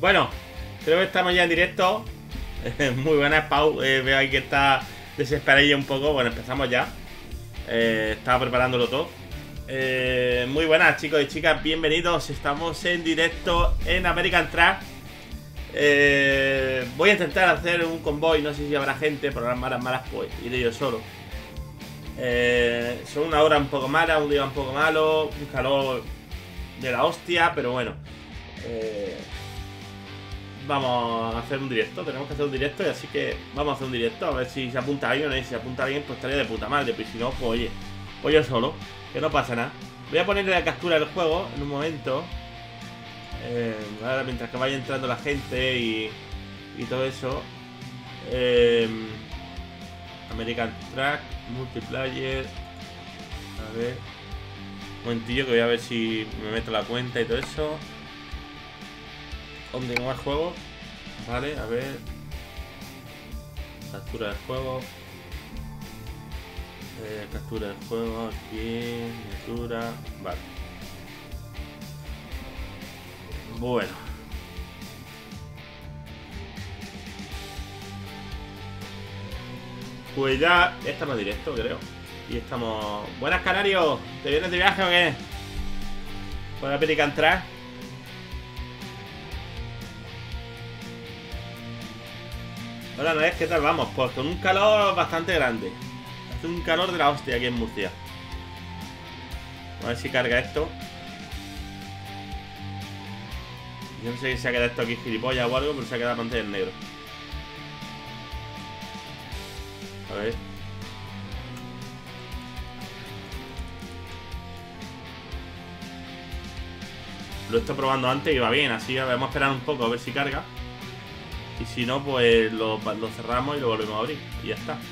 Bueno, creo que estamos ya en directo. Muy buenas, Pau. Veo ahí que está desesperadilla un poco. Bueno, empezamos ya. Estaba preparándolo todo. Muy buenas, chicos y chicas. Bienvenidos. Estamos en directo en American Truck. Voy a intentar hacer un convoy. No sé si habrá gente. Por las malas, pues iré yo solo. Son una hora un poco mala, un día un poco malo, un calor de la hostia, pero bueno. Vamos a hacer un directo, tenemos que hacer un directo y así que vamos a hacer un directo, a ver si se apunta alguien, ¿no? Y si se apunta alguien pues estaría de puta madre, pues si no, pues oye, pues yo solo, que no pasa nada. Voy a ponerle la captura del juego en un momento, ahora mientras que vaya entrando la gente y todo eso. American Truck, multiplayer. A ver, un momentillo que voy a ver si me meto la cuenta y todo eso. Continuar juego. Vale, a ver. Captura del juego. Captura del juego. Aquí. Miniatura. Vale. Bueno. Pues ya estamos en directo, creo. Y estamos... Buenas, Canarios. ¿Te vienes de viaje o qué? Por American Truck. Hola, Noés, ¿qué tal vamos? Pues con un calor bastante grande. Hace un calor de la hostia aquí en Murcia. A ver si carga esto. Yo no sé si se ha quedado esto aquí gilipollas o algo, pero se ha quedado la pantalla en negro. A ver. Lo he estado probando antes y va bien, así vamos a esperar un poco a ver si carga. Y si no, pues lo cerramos y lo volvemos a abrir. Y ya está.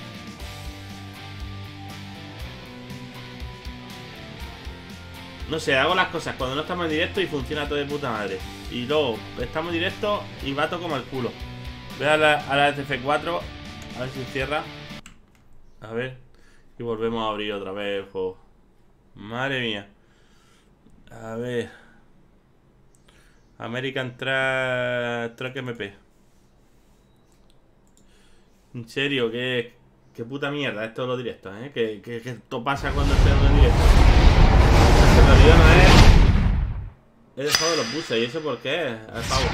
No sé, hago las cosas cuando no estamos en directo y funciona todo de puta madre. Y luego estamos en directo y va todo como el culo. Voy a la TF4, a ver si cierra. A ver. Y volvemos a abrir otra vez el juego. Madre mía. A ver. American Truck MP. En serio, qué puta mierda esto de los directos, ¿eh? Que esto pasa cuando estoy en directo. En realidad no es... He dejado los buses, ¿y eso por qué? Al pavo.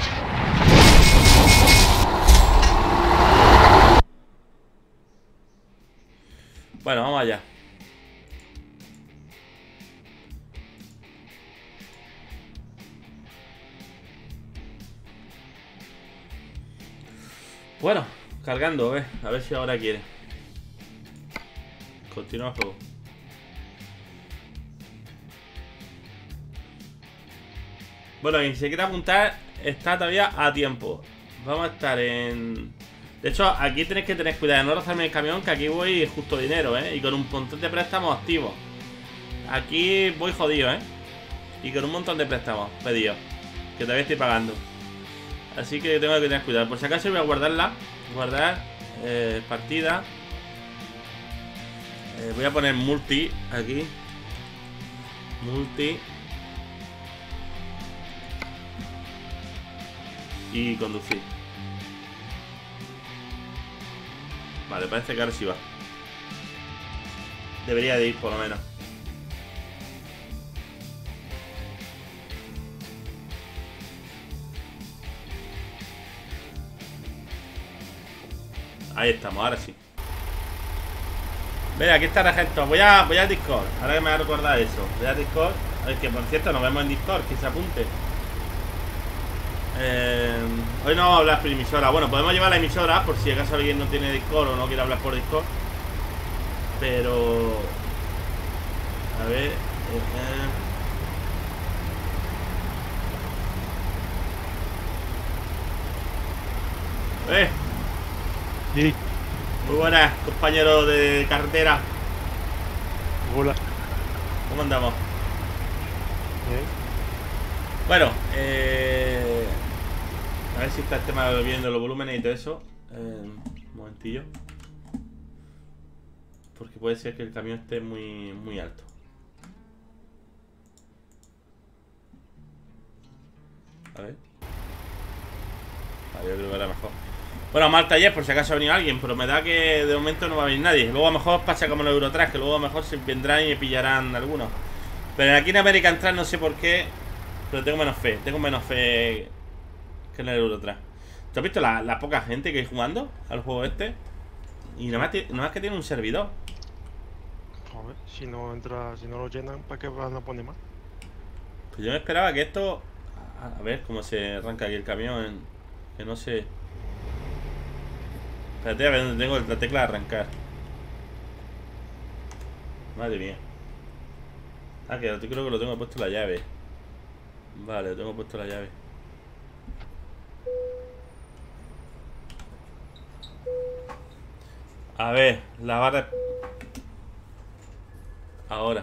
Bueno, vamos allá. Bueno, cargando, a ver si ahora quiere. Continúa el juego. Bueno, quien se quiera apuntar está todavía a tiempo. Vamos a estar en... De hecho, aquí tenéis que tener cuidado de no rozarme el camión, que aquí voy justo dinero, y con un montón de préstamos activos. Aquí voy jodido, y con un montón de préstamos pedidos, que todavía estoy pagando. Así que tengo que tener cuidado. Por si acaso voy a guardarla. Guardar partida. Voy a poner multi aquí. Multi. Y conducir. Vale, parece que ahora sí va. Debería de ir por lo menos. Ahí estamos, ahora sí. Venga, aquí está Regento. Voy a Discord. Ahora que me voy a recordar eso. Voy a Discord. A ver, que por cierto, nos vemos en Discord. Que se apunte. Hoy no vamos a hablar por emisora. Bueno, podemos llevar la emisora por si acaso alguien no tiene Discord o no quiere hablar por Discord. Pero... A ver... Sí. Muy buenas, compañero de carretera. Hola. ¿Cómo andamos? Bueno, a ver si está el tema viendo los volúmenes y todo eso. Un momentillo. Porque puede ser que el camión esté muy alto. A ver. Yo creo que era mejor. Bueno, vamos al taller por si acaso ha venido alguien, pero me da que de momento no va a venir nadie. Luego a lo mejor pasa como en el Eurotrack, que luego a lo mejor se vendrán y me pillarán algunos. Pero aquí en American Track no sé por qué, pero tengo menos fe. Tengo menos fe que en el Eurotrack. ¿Tú has visto la poca gente que hay jugando al juego este? Y nada más que tiene un servidor. Joder, si no entra, si no lo llenan, ¿para qué van a poner más? Pues yo me esperaba que esto... A ver cómo se arranca aquí el camión. Que no sé... Espérate a ver dónde tengo la tecla de arrancar. Madre mía. Ah, que yo creo que lo tengo puesto la llave. Vale, lo tengo puesto la llave. A ver, la barra... Ahora.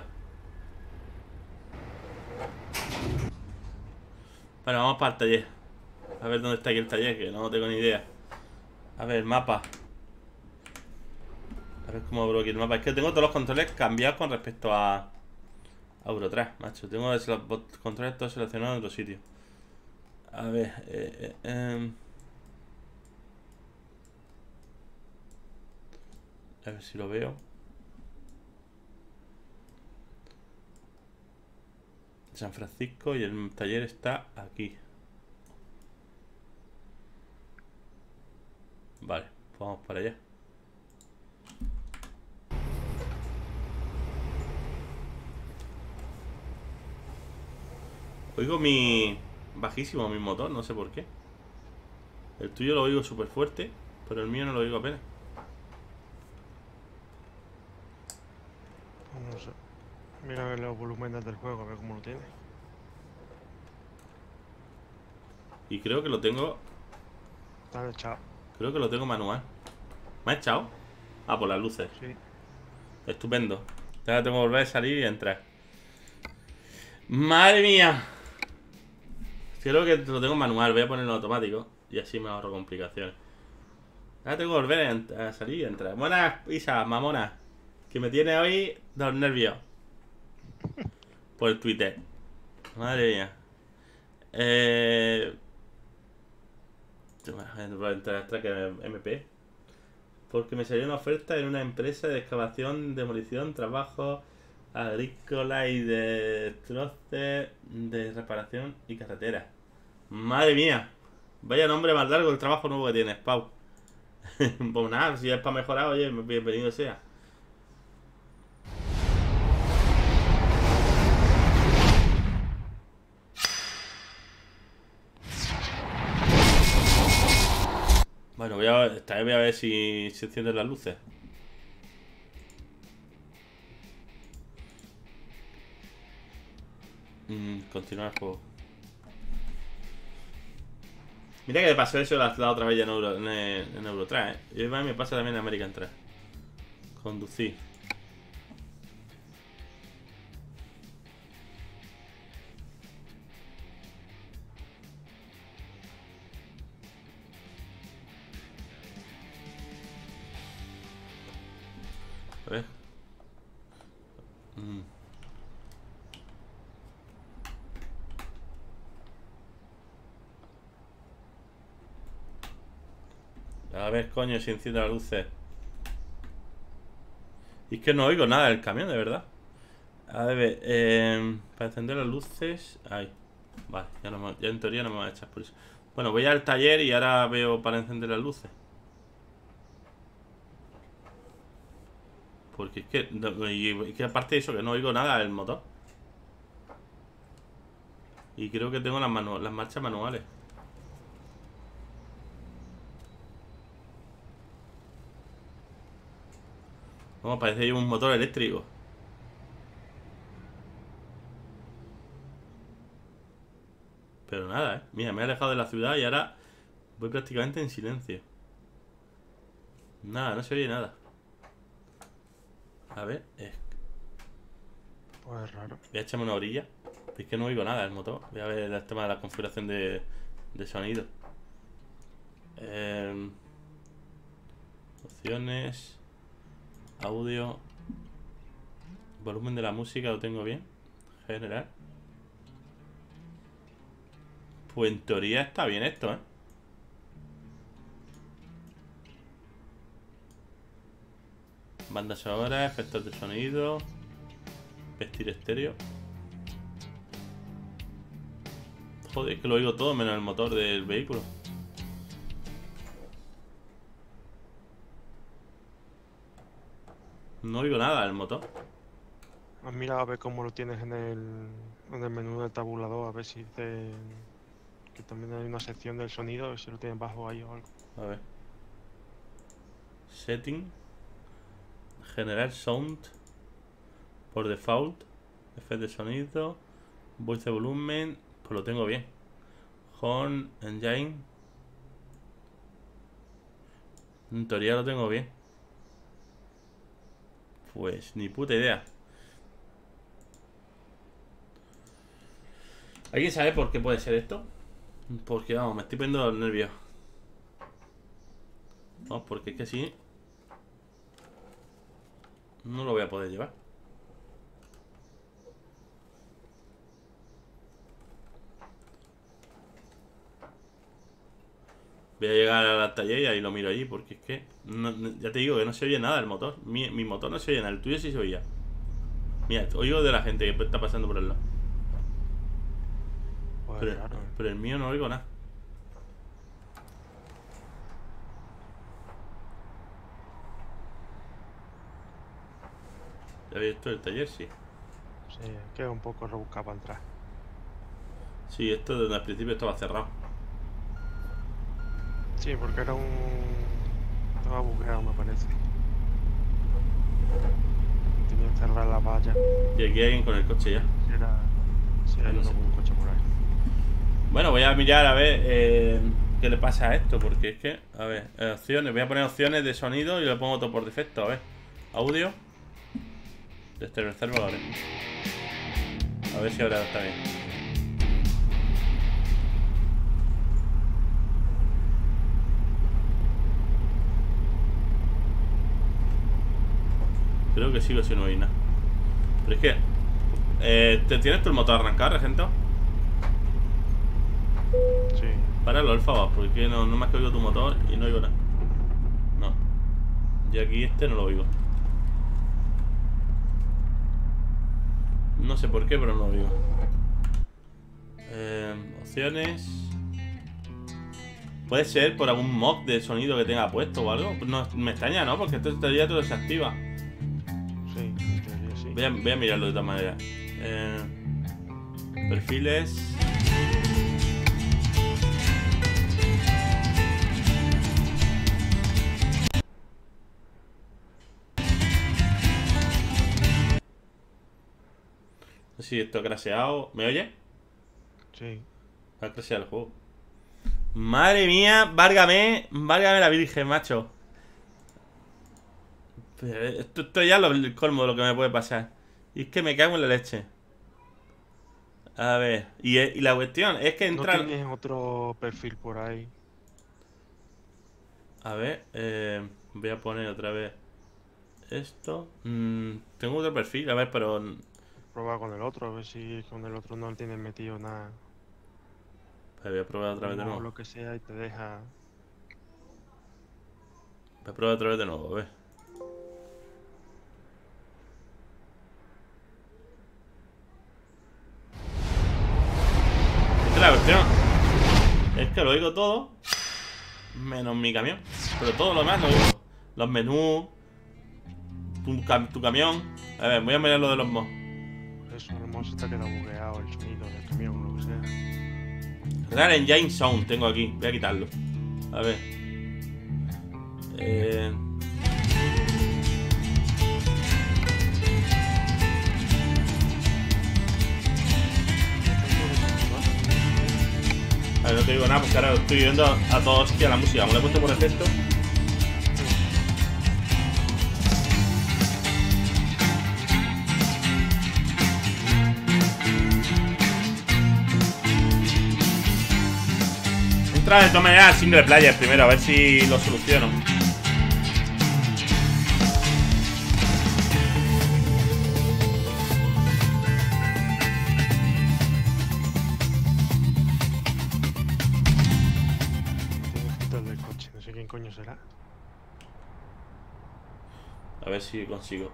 Bueno, vamos para el taller. A ver dónde está aquí el taller, que no tengo ni idea. A ver, mapa. A ver cómo abro aquí el mapa. Es que tengo todos los controles cambiados con respecto a Eurotrack, macho. Tengo los controles todos seleccionados en otro sitio. A ver, a ver si lo veo. San Francisco y el taller está aquí. Vale, pues vamos para allá. Oigo bajísimo mi motor, no sé por qué. El tuyo lo oigo súper fuerte, pero el mío no lo oigo apenas. No sé. Mira a ver los volúmenes del juego, a ver cómo lo tiene. Y creo que lo tengo... Está echado. Creo que lo tengo manual. ¿Me ha echado? Ah, por las luces. Sí. Estupendo. Ahora tengo que volver a salir y entrar. ¡Madre mía! Creo que lo tengo manual. Voy a ponerlo automático. Y así me ahorro complicaciones. Ahora tengo que volver a salir y entrar. Buenas, Isa, mamona. Que me tiene hoy los nervios. Por el Twitter. Madre mía. Voy a entrar a Track MP. Porque me salió una oferta en una empresa de excavación, demolición, trabajo agrícola y de troces de reparación y carretera. Madre mía. Vaya nombre más largo el trabajo nuevo que tienes, Pau. Pues nada, si es para mejorar, oye, bienvenido sea. Bueno, esta vez voy a ver si se encienden las luces. Continuar el juego. Mira que me pasó eso la otra vez ya en Eurotrack, Y además me pasa también en American Track. Conducir. A ver. A ver, coño, si enciende las luces. Y es que no oigo nada del camión, de verdad. A ver, para encender las luces. Ahí. Vale, ya en teoría no me van a echar por eso. Bueno, voy al taller y ahora veo para encender las luces. Porque es que, y que aparte de eso, que no oigo nada del motor. Y creo que tengo las marchas manuales. Vamos, parece que hay un motor eléctrico. Pero nada, Mira, me he alejado de la ciudad y ahora voy prácticamente en silencio. Nada, no se oye nada. A ver, Pues es raro. voy a echarme una orilla. Es que no oigo nada del motor. Voy a ver el tema de la configuración de sonido. Opciones. Audio. Volumen de la música lo tengo bien. General. Pues en teoría está bien esto, Banda sonora, efectos de sonido. Vestir estéreo. Joder, es que lo oigo todo menos el motor del vehículo. No oigo nada del motor. Has mirado a ver cómo lo tienes en el menú del tabulador, a ver si dice que también hay una sección del sonido, a ver si lo tienes bajo ahí o algo. A ver. Setting. Generar sound. Por default. Efecto de sonido. Voice de volumen. Pues lo tengo bien. Horn, engine. En teoría lo tengo bien. Pues ni puta idea. ¿Alguien sabe por qué puede ser esto? Porque vamos, me estoy poniendo nervioso. Vamos, porque es que sí. No lo voy a poder llevar. Voy a llegar a la taller y ahí lo miro allí, porque es que ya te digo que no se oye nada del motor. Mi motor no se oye nada, el tuyo sí se oía. Mira, oigo de la gente que está pasando por el lado. Pues Pero, claro, pero el mío no oigo nada. ¿Ya habéis visto el taller? Sí. sí, queda un poco rebuscado para entrar. Sí, esto desde el principio estaba cerrado. Sí, porque era estaba bugueado, me parece. Tenía que cerrar la valla. Y aquí hay alguien con el coche ya. Si hay No uno sé. con un coche por ahí. Bueno, voy a mirar a ver qué le pasa a esto, porque es que, a ver, opciones, voy a poner opciones de sonido y lo pongo todo por defecto, a ver. Audio. Destereorizar valores. A ver si ahora está bien. Creo que sigo sin oír nada. Pero es que ¿tienes tu el motor arrancado, Regento? Sí. Páralo, por favor, porque no me has oído tu motor y no oigo nada. No. Y aquí este no lo oigo. No sé por qué, pero no lo oigo. Opciones. Puede ser por algún mod de sonido que tenga puesto o algo. No, me extraña, ¿no? Porque esto en teoría todo se activa. Sí, en teoría sí. Voy a mirarlo de otra manera. Perfiles. No sé si esto ha crasheado. ¿Me oye? Sí. Ha crasheado el juego. Madre mía, válgame la virgen, macho. Esto ya es el colmo de lo que me puede pasar. Y es que me cago en la leche. A ver, y la cuestión es que ¿No entrar... tienes otro perfil por ahí? A ver, voy a poner otra vez esto. Tengo otro perfil, a ver, pero... Prueba con el otro, a ver si con el otro no tienes metido nada. Voy a probar otra vez de O nuevo. lo que sea y te deja. Voy a probar otra vez de nuevo, a ver. Esta es la cuestión. Es que lo oigo todo, menos mi camión. Pero todo lo demás lo oigo. Los menús, tu camión. A ver, voy a mirar lo de los mods. Eso, a lo mejor se te ha quedado bugueado el sonido del camión o lo que sea. Real Engine Sound tengo aquí. Voy a quitarlo. A ver. A ver, no te digo nada porque ahora estoy viendo a todos hostia la música. Me lo he puesto por defecto. Entra de todas maneras al single player primero, a ver si lo soluciono. Tiene filtros del coche, no sé quién coño será. A ver si consigo.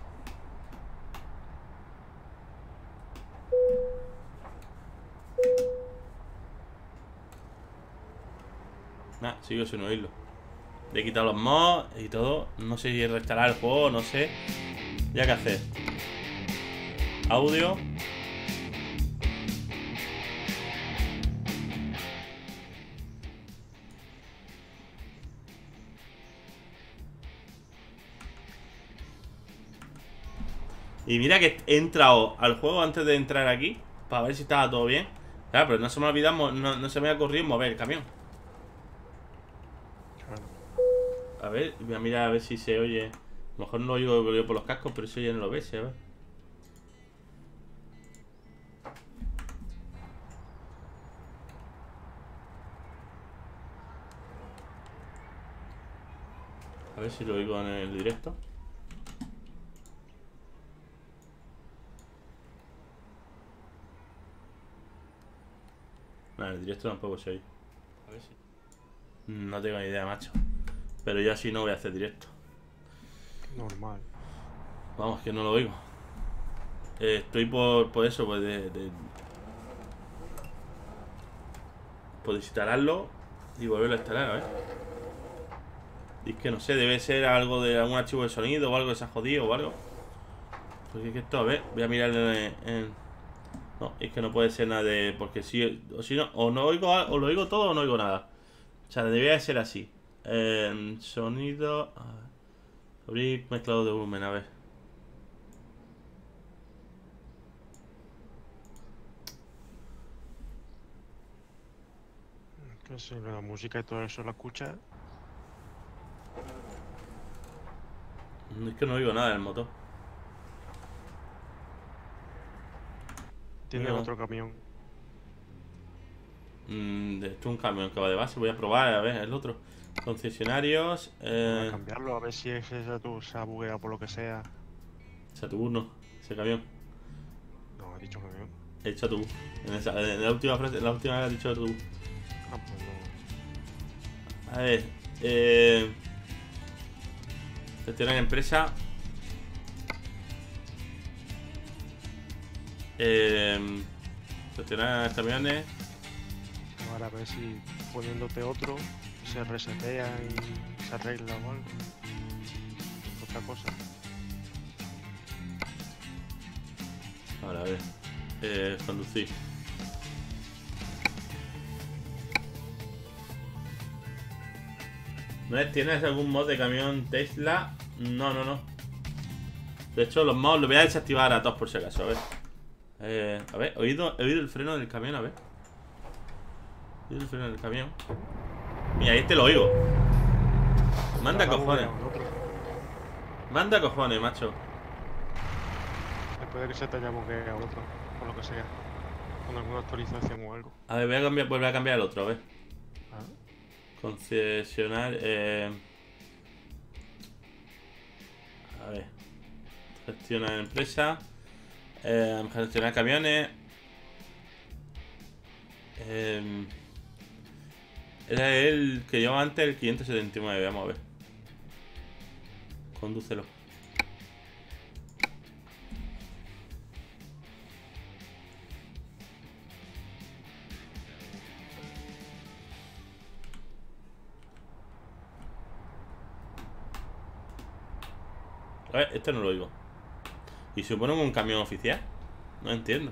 Nah, sigo sin oírlo. Le he quitado los mods y todo. No sé si reinstalar el juego, no sé. Ya que hacer. Audio. Y mira que he entrado al juego antes de entrar aquí para ver si estaba todo bien. Claro, pero no se me ha olvidado, no se me ha ocurrido mover el camión. Claro. A ver, voy a mirar a ver si se oye. A lo mejor no lo oigo por los cascos, pero eso ya no lo ves, a ver. A ver si lo oigo en el directo. No, en el directo tampoco se oye. A ver si. No tengo ni idea, macho. Pero yo así no voy a hacer directo. Normal. Vamos, que no lo oigo. Estoy por eso, pues por instalarlo y volverlo a instalar, a ver. Y es que no sé, debe ser algo de algún archivo de sonido o algo que se ha jodido o algo. Porque es que esto, a ver, voy a mirar No, es que no puede ser nada de... Porque si, o si no, o no oigo, o lo oigo todo o no oigo nada. O sea, debería de ser así. Sonido... A ver. Abrir mezclado de volumen, a ver. Que si la música y todo eso la escuchas, Es que no oigo nada del motor. tienes No. otro camión. Esto es un camión que va de base. Voy a probar, a ver, el otro. Concesionarios. Voy a cambiarlo, a ver si ese se ha bugueado por lo que sea. Saturno, ese camión. No, he dicho camión. He dicho tú. En la última frase, en la última vez has dicho tú. Ah, pues no. A ver. Gestionar empresa. Gestionar camiones. Ahora a ver si poniéndote otro se resetea y se arregla o algo. Otra cosa. Ahora, a ver. Conducir. ¿No tienes algún mod de camión Tesla? No, no, no. De hecho, los mods los voy a desactivar a todos por si acaso, a ver. A ver, he oído el freno del camión, a ver. He oído el freno del camión. Mira, este lo oigo. Manda Ahora cojones. bugueado el otro. Manda cojones, macho. Después de que se te haya bugueado el otro, o lo que sea. Con alguna actualización o algo. A ver, voy a cambiar, volver a cambiar el otro, a ver. Ah, Concesionar. A ver. Gestionar empresa. Gestionar camiones. Era el que llevaba antes, el 579. Vamos a ver. Condúcelo. A ver, este no lo oigo. ¿Y se supone un camión oficial? No entiendo.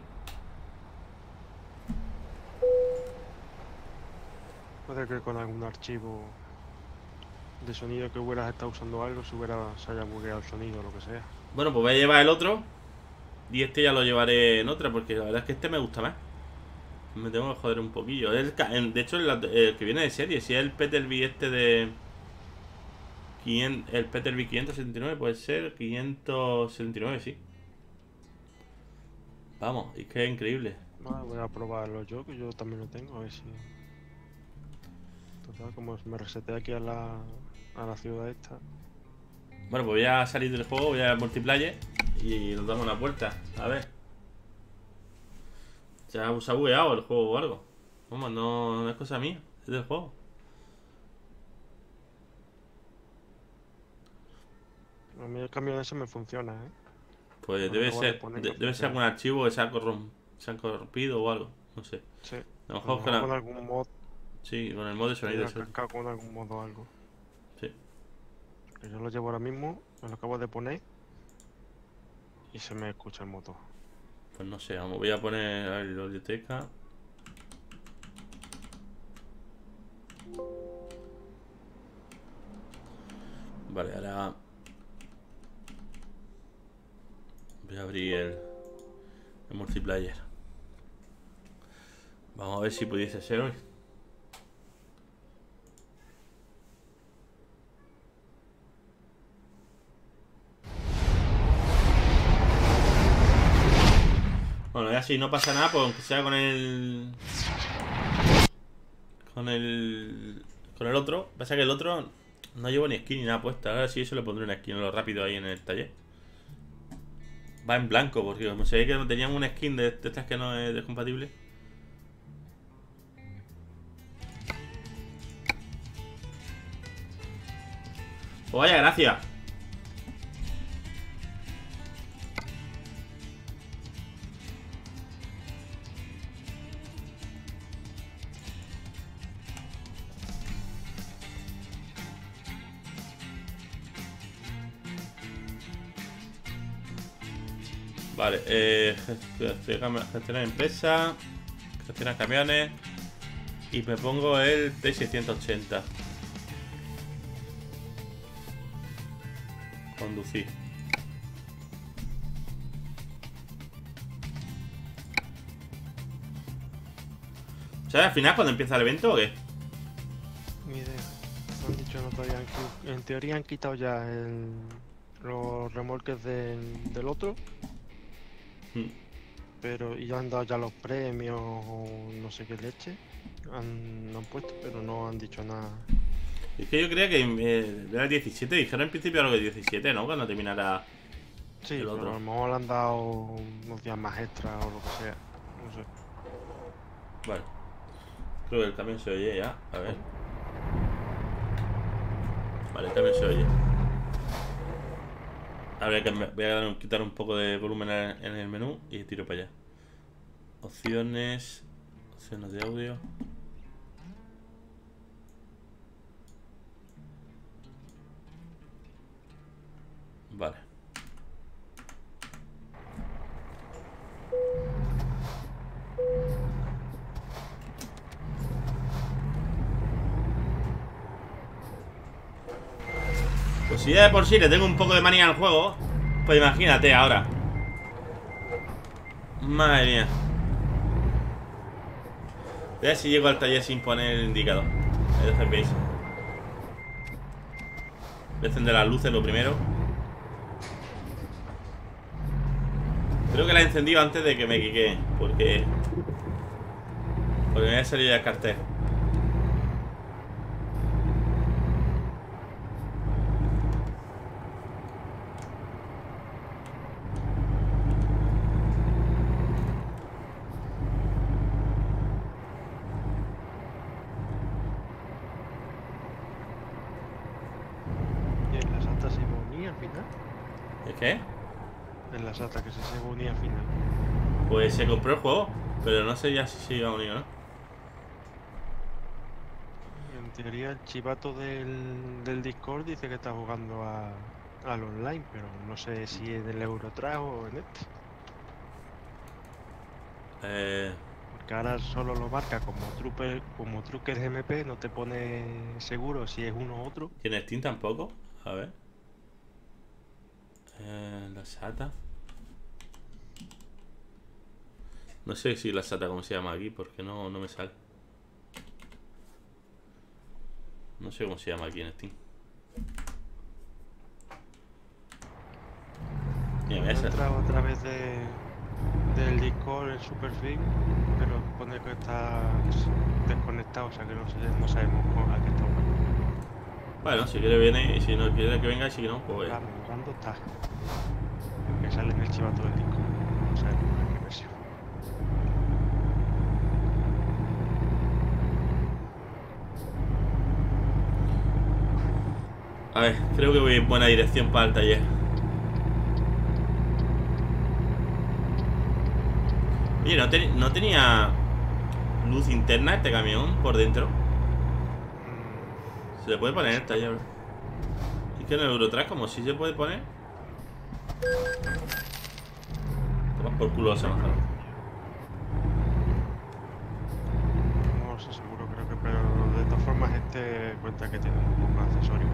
puede que con algún archivo de sonido que hubieras estado usando algo se haya bugueado el sonido o lo que sea. Bueno, pues voy a llevar el otro. Y este ya lo llevaré en otra, porque la verdad es que este me gusta más. Me tengo que joder un poquillo. De hecho, el que viene de serie, si es el Peterbilt este de... El Peterbilt 579 puede ser 579, sí. Vamos, es que es increíble. Vale, voy a probarlo yo, que yo también lo tengo, a ver si... Total, como me reseté aquí a la ciudad esta. Bueno, pues voy a salir del juego, voy a multiplayer y nos damos una vuelta. A ver. Se ha bugueado el juego o algo. Vamos, no es cosa mía, es del juego. A mí el camión ese me funciona, ¿eh? Pues Lo debe acabo de ser, poner y me debe ser funciona. algún archivo que se han corrompido o algo. No sé. Sí. A lo A mejor lo con mejor con algún mod sí, con el modo de se sonido haya seguro. cascado con algún mod o algo. Sí. Que yo lo llevo ahora mismo, me lo acabo de poner y se me escucha el motor. Pues no sé, vamos, voy a poner a ver, la biblioteca. Vale, ahora voy a abrir el multiplayer. Vamos a ver si pudiese ser hoy. Bueno, ya si no pasa nada, pues aunque sea con el... Con el otro. Pasa que el otro no llevo ni skin ni nada puesta. Ahora sí eso le pondré una skin a lo rápido ahí en el taller. Va en blanco, porque como se ve que no tenían una skin de estas que no es compatible. Pues vaya gracia. Vale, gestionar empresa, gestionar camiones. Y me pongo el T680. Conducir. ¿Sabes al final cuando empieza el evento o qué? Ni idea. No han dicho no todavía. En teoría han quitado ya los remolques del otro, Mm. pero y ya han dado ya los premios o no sé qué leche. Han puesto, pero no han dicho nada. Es que yo creía que era el 17. Dijeron en principio algo de 17, ¿no? Cuando terminara Sí, el pero otro. a lo mejor le han dado unos días más extra o lo que sea. No sé. Vale. Creo que el camión se oye ya. A ver. Vale, el camión se oye. Ahora voy a quitar un poco de volumen en el menú y tiro para allá. Opciones. Opciones de audio. Vale. Pues si ya de por sí le tengo un poco de manía al juego, pues imagínate ahora. Madre mía. Voy a ver si llego al taller sin poner el indicador. El GPS. Voy a encender las luces lo primero. Creo que la he encendido antes de que me quiquee. Porque me voy a salir del cartel. Y en la SATA se iba a unir al final. ¿Es qué? En la SATA que se iba a unir al final. Pues se compró el juego, pero no sé ya si se iba a unir o no. En teoría el chivato del Discord dice que está jugando al online, pero no sé si es del Eurotrack o en este. Porque ahora solo lo marca como Trucker GMP, no te pone seguro si es uno u otro. ¿Tiene Steam tampoco? A ver. La SATA. No sé si la SATA cómo se llama aquí, porque no me sale. No sé cómo se llama aquí en Steam. Mira, He me sale. entrado otra vez del Discord en su perfil, pero pone que está desconectado, o sea que no sabemos a qué está jugando. Bueno, si quiere viene y si no quiere que venga y si no, pues... Claro, jugando está. Que sale en el chivato del Discord. No sabemos a qué versión. A ver, creo que voy en buena dirección para el taller. Oye, ¿no tenía luz interna este camión por dentro? Se le puede poner en el taller. Es que en el Eurotrack como si se puede poner. Toma por culo, se enoja. No lo sé seguro, creo que, pero de todas formas este cuenta que tiene un accesorio.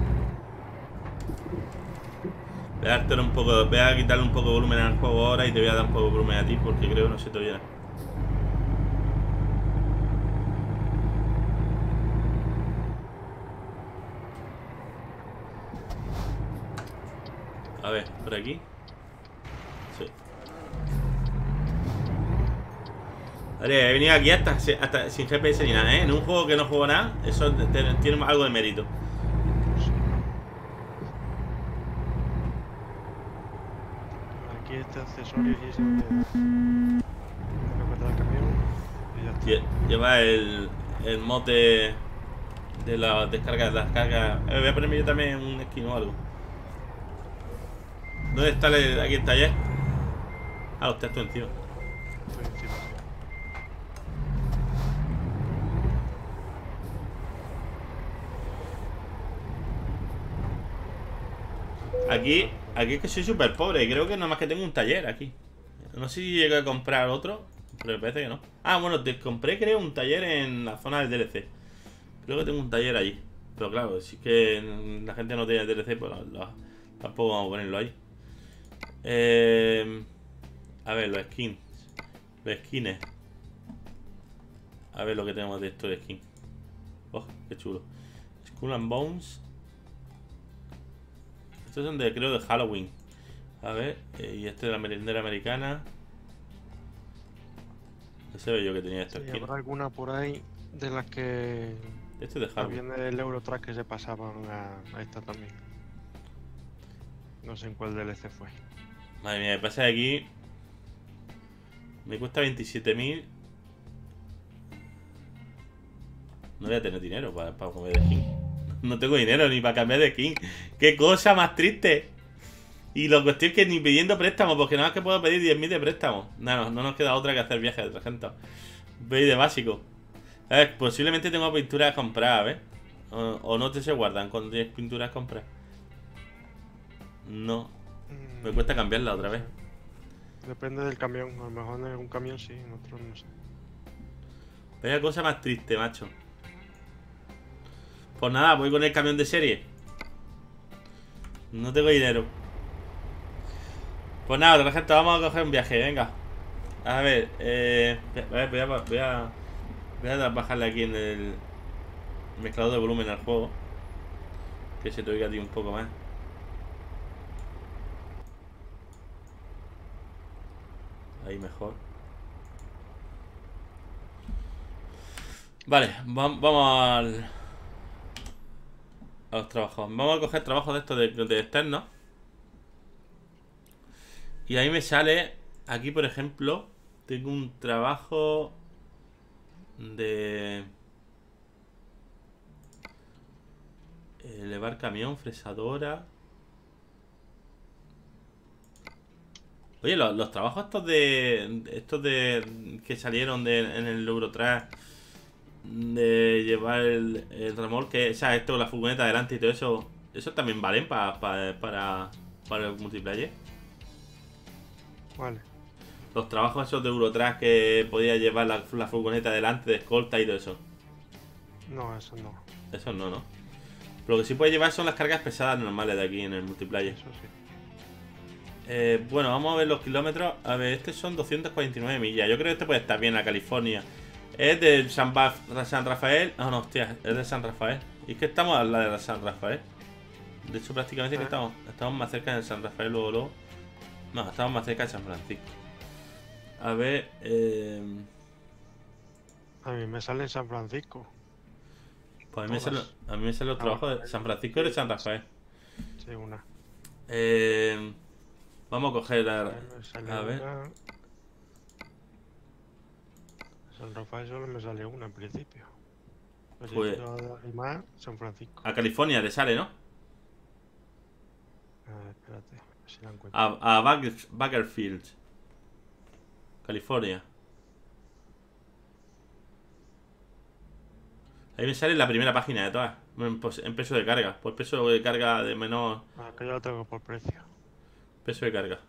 Voy a quitarle un poco de volumen al juego ahora y te voy a dar un poco de volumen a ti porque creo que no se te oye nada. A ver, por aquí. Sí. Vale, he venido aquí hasta sin GPS ni nada, ¿eh? En un juego que no juego nada, eso tiene algo de mérito. Aquí este accesorio y ese lo que da el camión y ya está. Lleva el mod de la descarga, las cargas. Voy a ponerme yo también un skin o algo. ¿Dónde está aquí el taller? Ah, lo estás tú encima. Estoy encima, sí. Aquí es que soy súper pobre. Creo que nada más que tengo un taller aquí. No sé si llegué a comprar otro, pero me parece que no. Ah, bueno, te compré creo un taller en la zona del DLC. Creo que tengo un taller allí. Pero claro, si es que la gente no tiene DLC, pues tampoco vamos a ponerlo ahí. A ver, los skins. Los skins. A ver lo que tenemos de esto de skin. Oh, qué chulo. Skull and Bones. Estos son creo de Halloween. A ver, y este de la merendera americana. No sé yo que tenía estos Sí, skins. habrá alguna por ahí de las que Este es de Halloween. habían del Eurotrack que se pasaban a esta también. No sé en cuál DLC fue. Madre mía, me pasa de aquí. Me cuesta 27.000. No voy a tener dinero para comer de skin. No tengo dinero ni para cambiar de skin. ¡Qué cosa más triste! Y la cuestión es que ni pidiendo préstamos, porque nada más que puedo pedir 10.000 de préstamos. No nos queda otra que hacer viajes de 300. Veis de básico. A ver, posiblemente tengo pinturas compradas, ¿ves? O no te se guardan con 10 pinturas compradas. No. Me cuesta cambiarla otra vez. Depende del camión. A lo mejor en un camión sí, en otro no sé. Vaya cosa más triste, macho. Pues nada, voy con el camión de serie. No tengo dinero. Pues nada, otra gente, vamos a coger un viaje, venga. A ver, voy a bajarle aquí en el mezclador de volumen al juego. Que se te oiga a ti un poco más. Ahí mejor. Vale, vamos a los trabajos. Vamos a coger trabajos de estos de externos. Y ahí me sale, aquí por ejemplo, tengo un trabajo de elevar camión, fresadora. Oye, los trabajos estos de que salieron en el Eurotrack, de llevar el remolque, o sea, esto, la furgoneta adelante y todo eso también valen para el multiplayer. Vale. Los trabajos esos de Eurotrack que podía llevar la furgoneta delante de escolta y todo eso. No, eso no. Eso no. Lo que sí puede llevar son las cargas pesadas normales de aquí en el multiplayer. Eso sí. Bueno, vamos a ver los kilómetros. A ver, estos son 249 millas. Yo creo que este puede estar bien a California. Es de San Rafael. No, hostia, es de San Rafael. Y es que estamos a la de San Rafael. De hecho, prácticamente que estamos más cerca de San Rafael luego. No, estamos más cerca de San Francisco. A ver, A mí me sale en San Francisco. pues a mí me sale los trabajos de San Francisco y de San Rafael. Sí, una. Vamos a coger Me sale a ver. una. San Rafael solo me sale una en principio. Pues Y más, San Francisco. a California te sale, ¿no? Espérate, a ver si la encuentro. A Bakersfield. California. Ahí me sale la primera página de todas. En peso de carga. Por peso de carga de menor. Que yo lo tengo por precio. Peso de carga.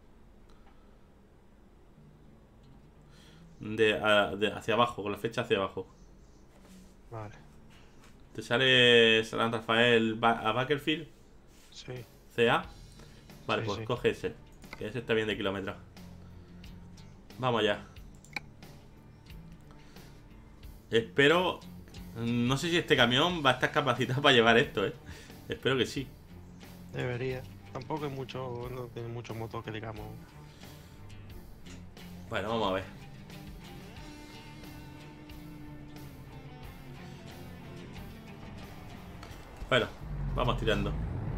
Hacia abajo, con la fecha hacia abajo. Vale. ¿Te sale San Rafael a Bakersfield? Sí. CA. Vale, Sí, pues sí. coge ese. Que ese está bien de kilómetros. Vamos allá. Espero... No sé si este camión va a estar capacitado para llevar esto, ¿eh? Espero que sí. Debería. Tampoco hay mucho, no tiene mucho motor que digamos. Bueno, vamos a ver. Bueno, vamos tirando.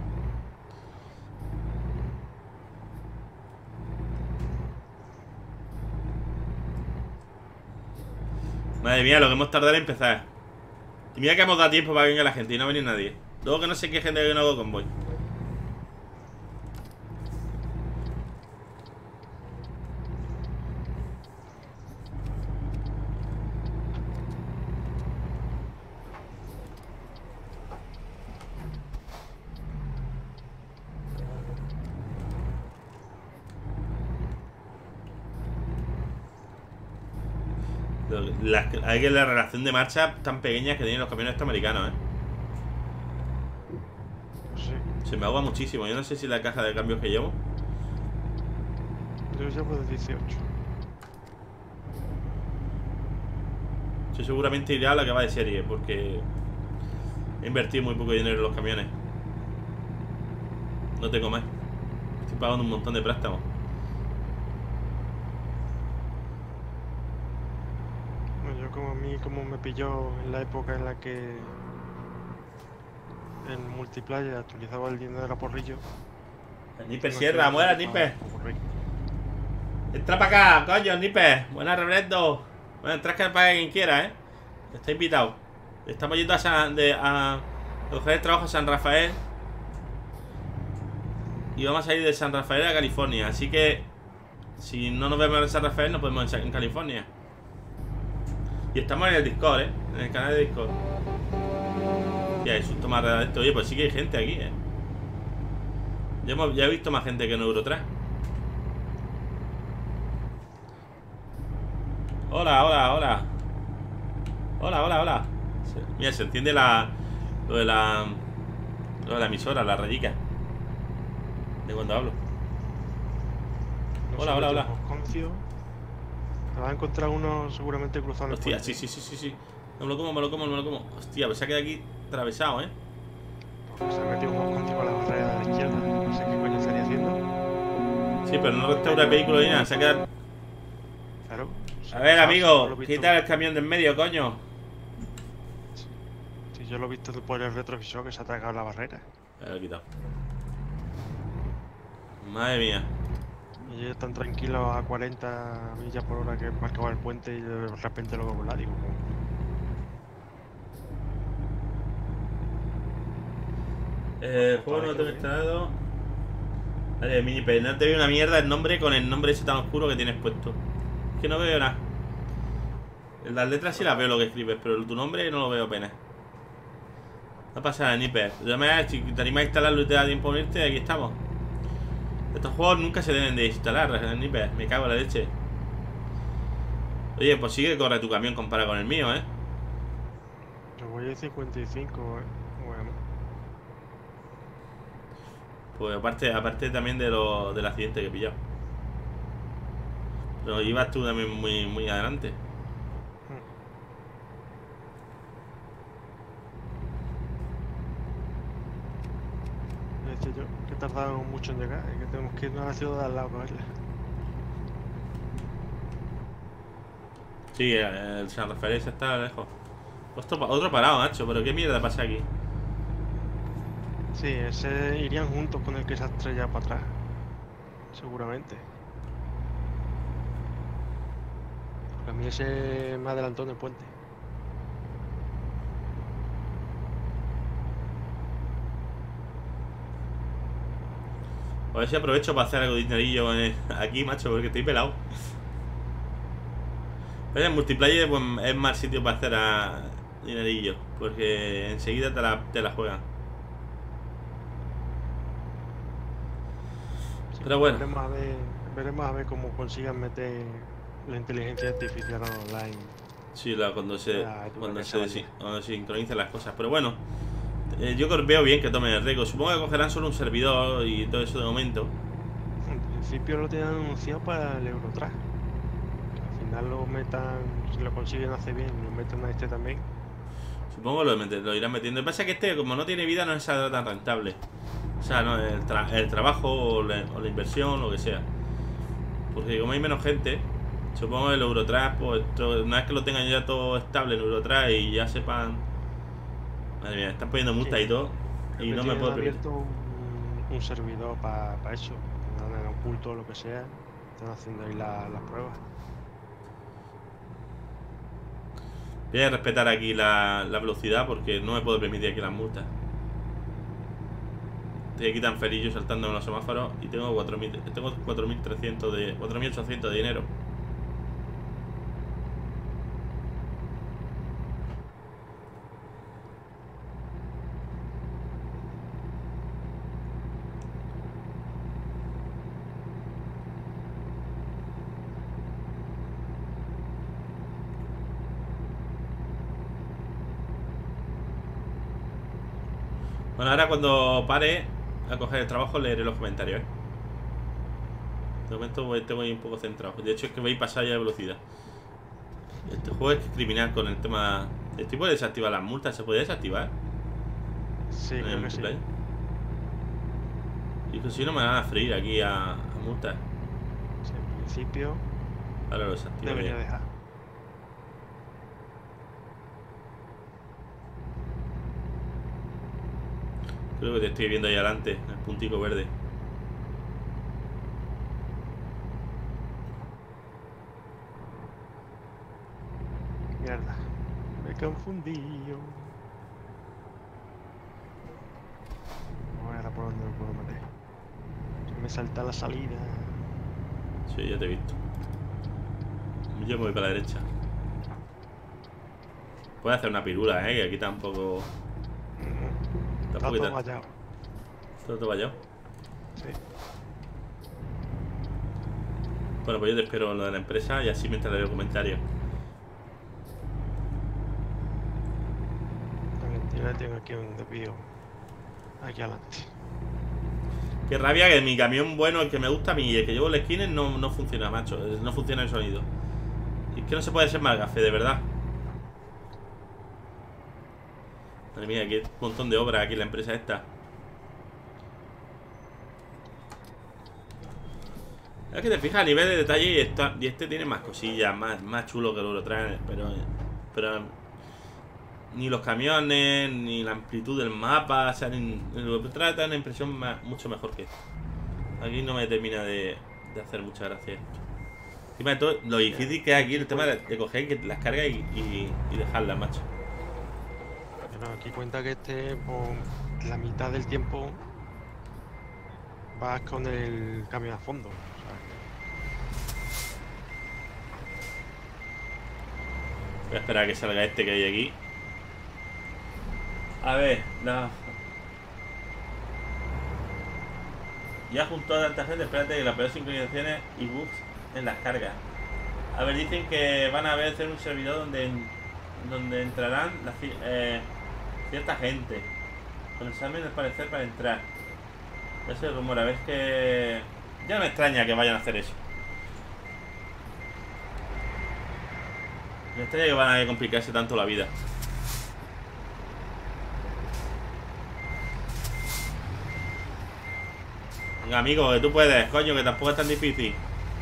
Madre mía, lo que hemos tardado en empezar. Y mira que hemos dado tiempo para que venga la gente y no ha venido nadie. Luego que no se quejen de que no hago convoy. Hay que la relación de marcha tan pequeña que tienen los camiones estos americanos, ¿eh? Sí. Se me ahoga muchísimo. Yo no sé si la caja de cambios que llevo. Yo llevo de 18. Yo seguramente iré a la que va de serie, porque he invertido muy poco dinero en los camiones. No tengo más. Estoy pagando un montón de préstamos. Yo como a mí, como me pilló en la época en la que el multiplayer actualizaba el dinero de porrillo. Nipe Sierra, muera Nipe. Entra para acá, coño, Nipe. Buena Rebredo. Bueno, entras que pague quien quiera, ¿eh? Está invitado. Estamos yendo a coger el trabajo a San Rafael. Y vamos a ir de San Rafael a California. Así que si no nos vemos en San Rafael, nos podemos ir en California. Y estamos en el Discord, ¿eh? En el canal de Discord. Ya, hay susto más de esto. Oye, pues sí que hay gente aquí, ¿eh? Ya he visto más gente que en Eurotrack. Hola, hola, hola. Hola, hola, hola. Mira, se entiende lo de la emisora, la rayica. De cuando hablo. Hola, hola, hola. Te vas a encontrar uno seguramente cruzando. Hostia, sí. No me lo como, me lo como. Hostia, pues se ha quedado aquí atravesado, ¿eh? Porque se ha metido unos contigo a la barrera de la izquierda. No sé qué coño estaría haciendo. Sí, pero no restaura el vehículo ni nada. Se ha quedado... Claro. A ver, amigo, quita el camión de en medio, coño. Sí, yo lo he visto por el retrovisor que se ha tragado la barrera. Lo he quitado. Madre mía. Y ellos están tranquilos a 40 millas por hora que marcaba el puente y de repente lo veo volar. Digo, juego no tengo instalado. Vale, Minipe, no te veo una mierda el nombre con el nombre ese tan oscuro que tienes puesto. Es que no veo nada. En las letras sí las veo lo que escribes, pero tu nombre no lo veo apenas. No pasa nada, Nipe. Si te animas a instalarlo y te da tiempo a unirte, aquí estamos. Estos juegos nunca se deben de instalar, Nipe. Me cago en la leche. Oye, pues sí que corre tu camión comparado con el mío, ¿eh? Yo voy a 55, Bueno. Pues aparte también del accidente que he pillado. Pero ibas tú también muy adelante. Yo, que tardaron mucho en llegar, que tenemos que irnos a la ciudad de al lado para verla. Sí, el San Rafael está lejos. Otro parado, macho, pero qué mierda pasa aquí. Sí, ese irían juntos con el que se ha estrellado para atrás. Seguramente. Porque a mí ese me adelantó en el puente. A ver si aprovecho para hacer algo de dinerillo aquí, macho, porque estoy pelado. Pero en multiplayer pues, es más sitio para hacer a dinerillo. Porque enseguida te la juegan. Sí, Pero bueno. veremos a ver cómo consigan meter la inteligencia artificial online. Sí, cuando se sincronicen las cosas. Pero bueno, yo veo bien que tomen el riesgo. Supongo que cogerán solo un servidor y todo eso de momento. En principio lo tienen anunciado para el Eurotrack. Al final lo metan, si lo consiguen hacer bien, lo metan a este también. Supongo lo irán metiendo. Lo que pasa es que este, como no tiene vida, no es tan rentable. O sea, no, el trabajo o la inversión, lo que sea. Porque como hay menos gente, supongo que el Eurotrack, pues una vez que lo tengan ya todo estable el Eurotrack y ya sepan. Madre mía, están poniendo multas y todo. Y no me puedo permitir. Abierto un servidor para eso, en oculto o lo que sea. Están haciendo ahí las pruebas. Voy a respetar aquí la velocidad porque no me puedo permitir aquí las multas. Estoy aquí tan feliz yo saltando en los semáforos y tengo 4.300 de 4.800 de dinero. Bueno, ahora cuando pare a coger el trabajo leeré los comentarios, De momento voy un poco centrado. De hecho es que voy a pasar ya de velocidad. Este juego es criminal con el tema. ¿Estoy puede desactivar las multas? ¿Se puede desactivar? Sí, creo que sí. Y que si no me van a freír aquí a multas. Sí, en principio Ahora lo desactivo. debería dejar. Creo que te estoy viendo ahí adelante, el puntico verde. Mierda, me he confundido. Ahora por dónde lo puedo meter. Me salta la salida. Sí, ya te he visto. Yo me voy para la derecha. Puedes hacer una pirula, que aquí tampoco. Está todo vallado. ¿Todo vallado? Sí. Bueno, pues yo te espero en lo de la empresa y así mientras leo comentarios. Yo tengo aquí un desvío. Aquí adelante. Qué rabia que mi camión bueno, el que me gusta a mí y el que llevo en la esquina no funciona, macho. No funciona el sonido. Es que no se puede ser más gafe, de verdad. Madre mía, aquí hay un montón de obras aquí en la empresa esta. Es que te fijas a nivel de detalle y este tiene más cosillas, más chulo que lo traen, pero ni los camiones, ni la amplitud del mapa, o sea, lo que trata una impresión mucho mejor que esto. Aquí no me termina de hacer mucha gracia esto. Encima de todo, lo difícil que es aquí el tema de coger que las cargas y dejarlas, macho. Pero aquí cuenta que por la mitad del tiempo vas con el camión a fondo. Voy a esperar a que salga este que hay aquí. A ver, ya junto a tanta gente, espérate que las peores sincronizaciones y bugs en las cargas. A ver, dicen que van a hacer un servidor donde entrarán cierta gente. Con examen al parecer para entrar. Ese es el rumor, a ver que. Ya me extraña que vayan a hacer eso. Me extraña que van a complicarse tanto la vida. Venga, amigo, que tú puedes, coño, que tampoco es tan difícil.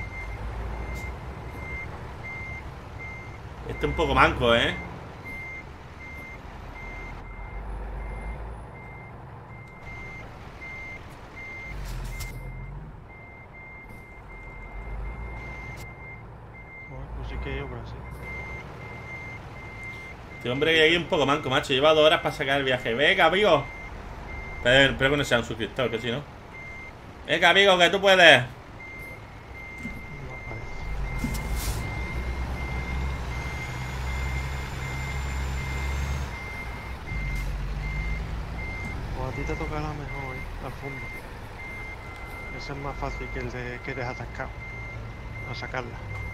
Este es un poco manco, ¿eh? Pues sí que hay obras, sí. Este hombre que hay aquí un poco manco, macho. Lleva 2 horas para sacar el viaje. Venga, amigo. Espero que no sea un suscriptor, que si no. Venga, amigo, que tú puedes. No, está mejor, al fondo. Ese es más fácil que el de que eres atascado. A sacarla.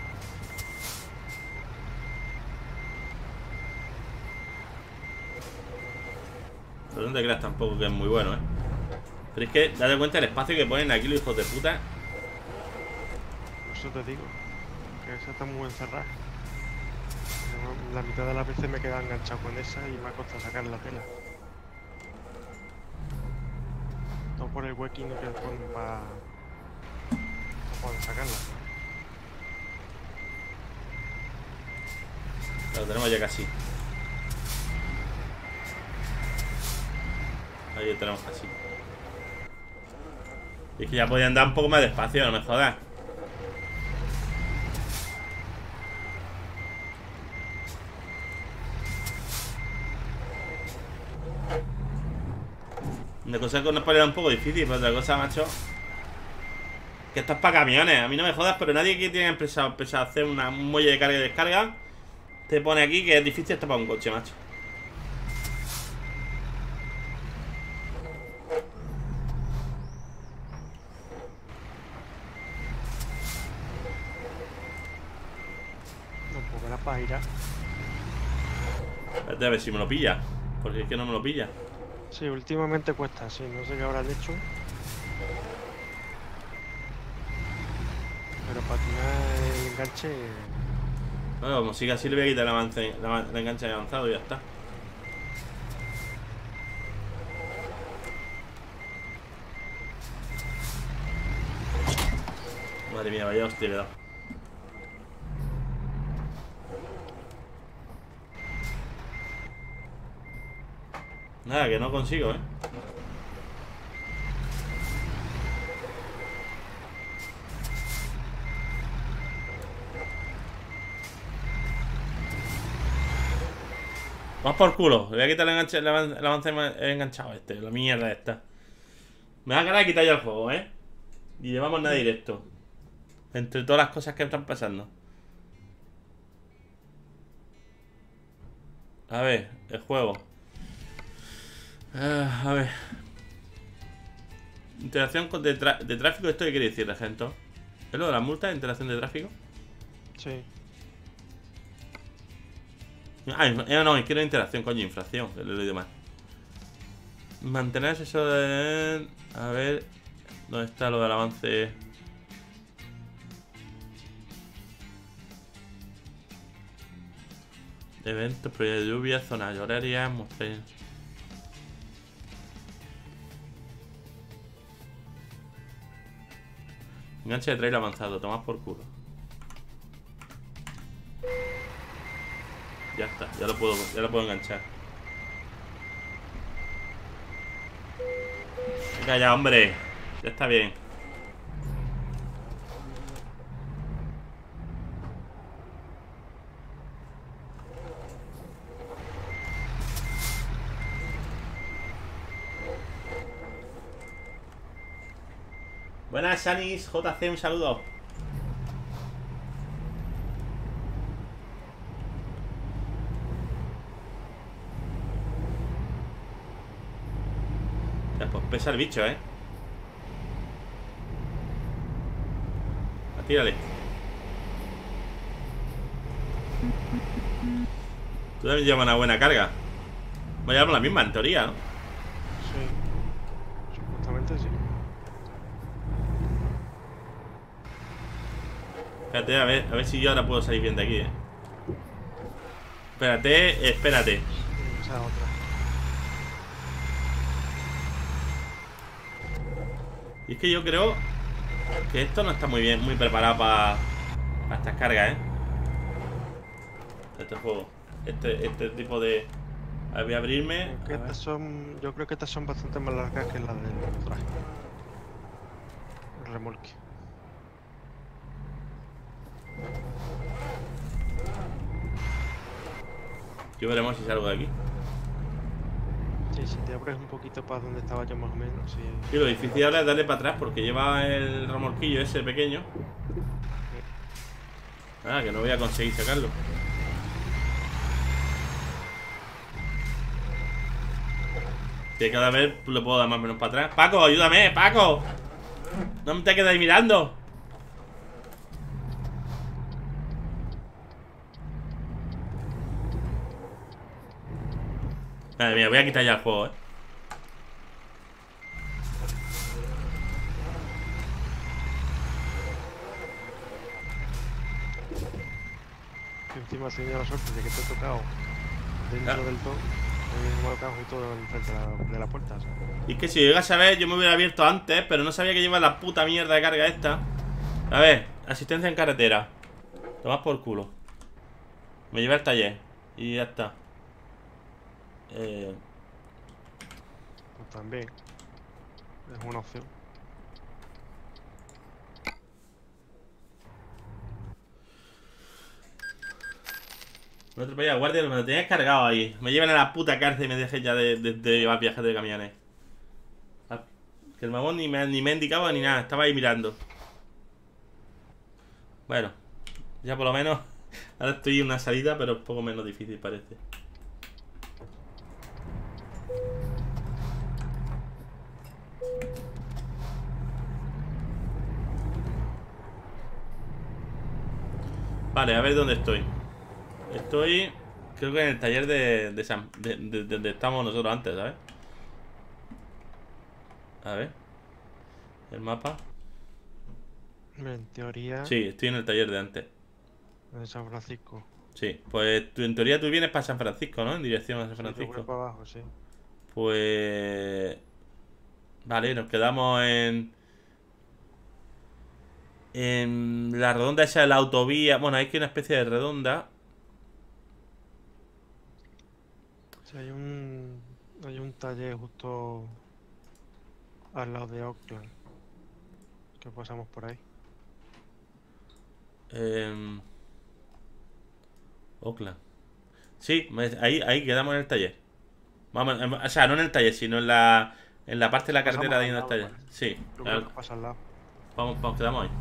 Pero no te creas tampoco que es muy bueno, ¿eh? Pero es que, date cuenta del espacio que ponen aquí los hijos de puta. Por eso te digo. Que esa está muy encerrada. La mitad de las veces me he quedado enganchado con esa y me ha costado sacar la tela. Todo por el huequino que ponen para poder sacarla. Lo tenemos ya casi. Ahí lo tenemos casi. Y es que ya podían dar un poco más de espacio, no me jodas. Una cosa que nos parece un poco difícil, pero otra cosa, macho, que esto es para camiones. A mí no me jodas, pero nadie que tiene empezado a hacer un muelle de carga y descarga te pone aquí que es difícil esto para un coche, macho. No, pues era para ir a... Espérate a ver si me lo pilla, porque es que no me lo pilla. Sí, últimamente cuesta, sí, no sé qué habrán hecho. Pero para tirar el enganche... Bueno, como siga así le voy a quitar el avance, el enganche avanzado y ya está. Madre mía, vaya hostia que he dado. Nada, que no consigo, ¿eh? Más por culo. Le voy a quitar el enganche, el avance enganchado este. La mierda esta. Me da ganas de quitar ya el juego, ¿eh? Y llevamos nada directo. Entre todas las cosas que están pasando. A ver, el juego. A ver. Interacción de tráfico. ¿Esto qué quiere decir, gente? ¿Es lo de las multas? ¿Interacción de tráfico? Sí. Ah, no, quiero interacción, coño, infracción. Lo he leído mal. Mantener eso de... A ver... ¿Dónde está lo del avance? Eventos, proyectos de lluvia, zonas horarias, mostrar... Enganche de trailer avanzado, tomad por culo. Ya está, ya lo puedo enganchar. Venga ya, hombre. Ya está bien. Buenas, Shanis, JC, un saludo. Ya, pues pesa el bicho, Tírale. Tú también llevas una buena carga. Voy a llevar la misma en teoría, ¿no? Sí. Supuestamente sí. Espérate, a ver si yo ahora puedo salir bien de aquí, Espérate. Esa otra. Y es que yo creo que esto no está muy bien, muy preparado para estas cargas, Este juego. Este tipo de... A ver, voy a abrirme. Yo creo que estas son bastante más largas que las del traje. El remolque. Yo veremos si salgo de aquí. Sí, si te abres un poquito para donde estaba yo más o menos, sí. Y lo difícil ahora es darle para atrás porque lleva el remolquillo ese pequeño. Ah, que no voy a conseguir sacarlo. Que cada vez le puedo dar más o menos para atrás. ¡Paco, ayúdame! ¡Paco! ¡No me te quedes ahí mirando! Madre mía, voy a quitar ya el juego, Que encima se dio la suerte de que te he tocado dentro del todo. Me he colocado justo enfrente de la puerta, ¿sabes? Y es que si llegas a ver, yo me hubiera abierto antes, pero no sabía que lleva la puta mierda de carga esta. A ver, asistencia en carretera. Tomas por culo. Me lleva al taller. Y ya está. Pues también. Es una opción. Me atropella el guardia, me lo tenías cargado ahí. Me llevan a la puta cárcel y me dejes ya de llevar viajes de camiones. Que el mamón ni me ha indicado ni nada, estaba ahí mirando. Bueno, ya por lo menos. Ahora estoy en una salida, pero un poco menos difícil parece. Vale, a ver dónde estoy. Estoy, creo que en el taller de donde estamos nosotros antes, ¿sabes? A ver. El mapa. En teoría. Sí, estoy en el taller de antes. En San Francisco. Sí, pues en teoría tú vienes para San Francisco, ¿no? En dirección a San Sí, yo voy Francisco. para abajo, sí. Pues... Vale, nos quedamos en la redonda esa de la autovía. Bueno, hay que una especie de redonda. Sí, hay un taller justo al lado de Oakland. Que pasamos por ahí. Oakland. Sí, ahí quedamos en el taller. Vamos, o sea, no en el taller, sino en la parte de la Pasamos carretera de ahí en al el lado, taller. vale. Sí, Yo creo que pasa al lado. vamos, quedamos ahí.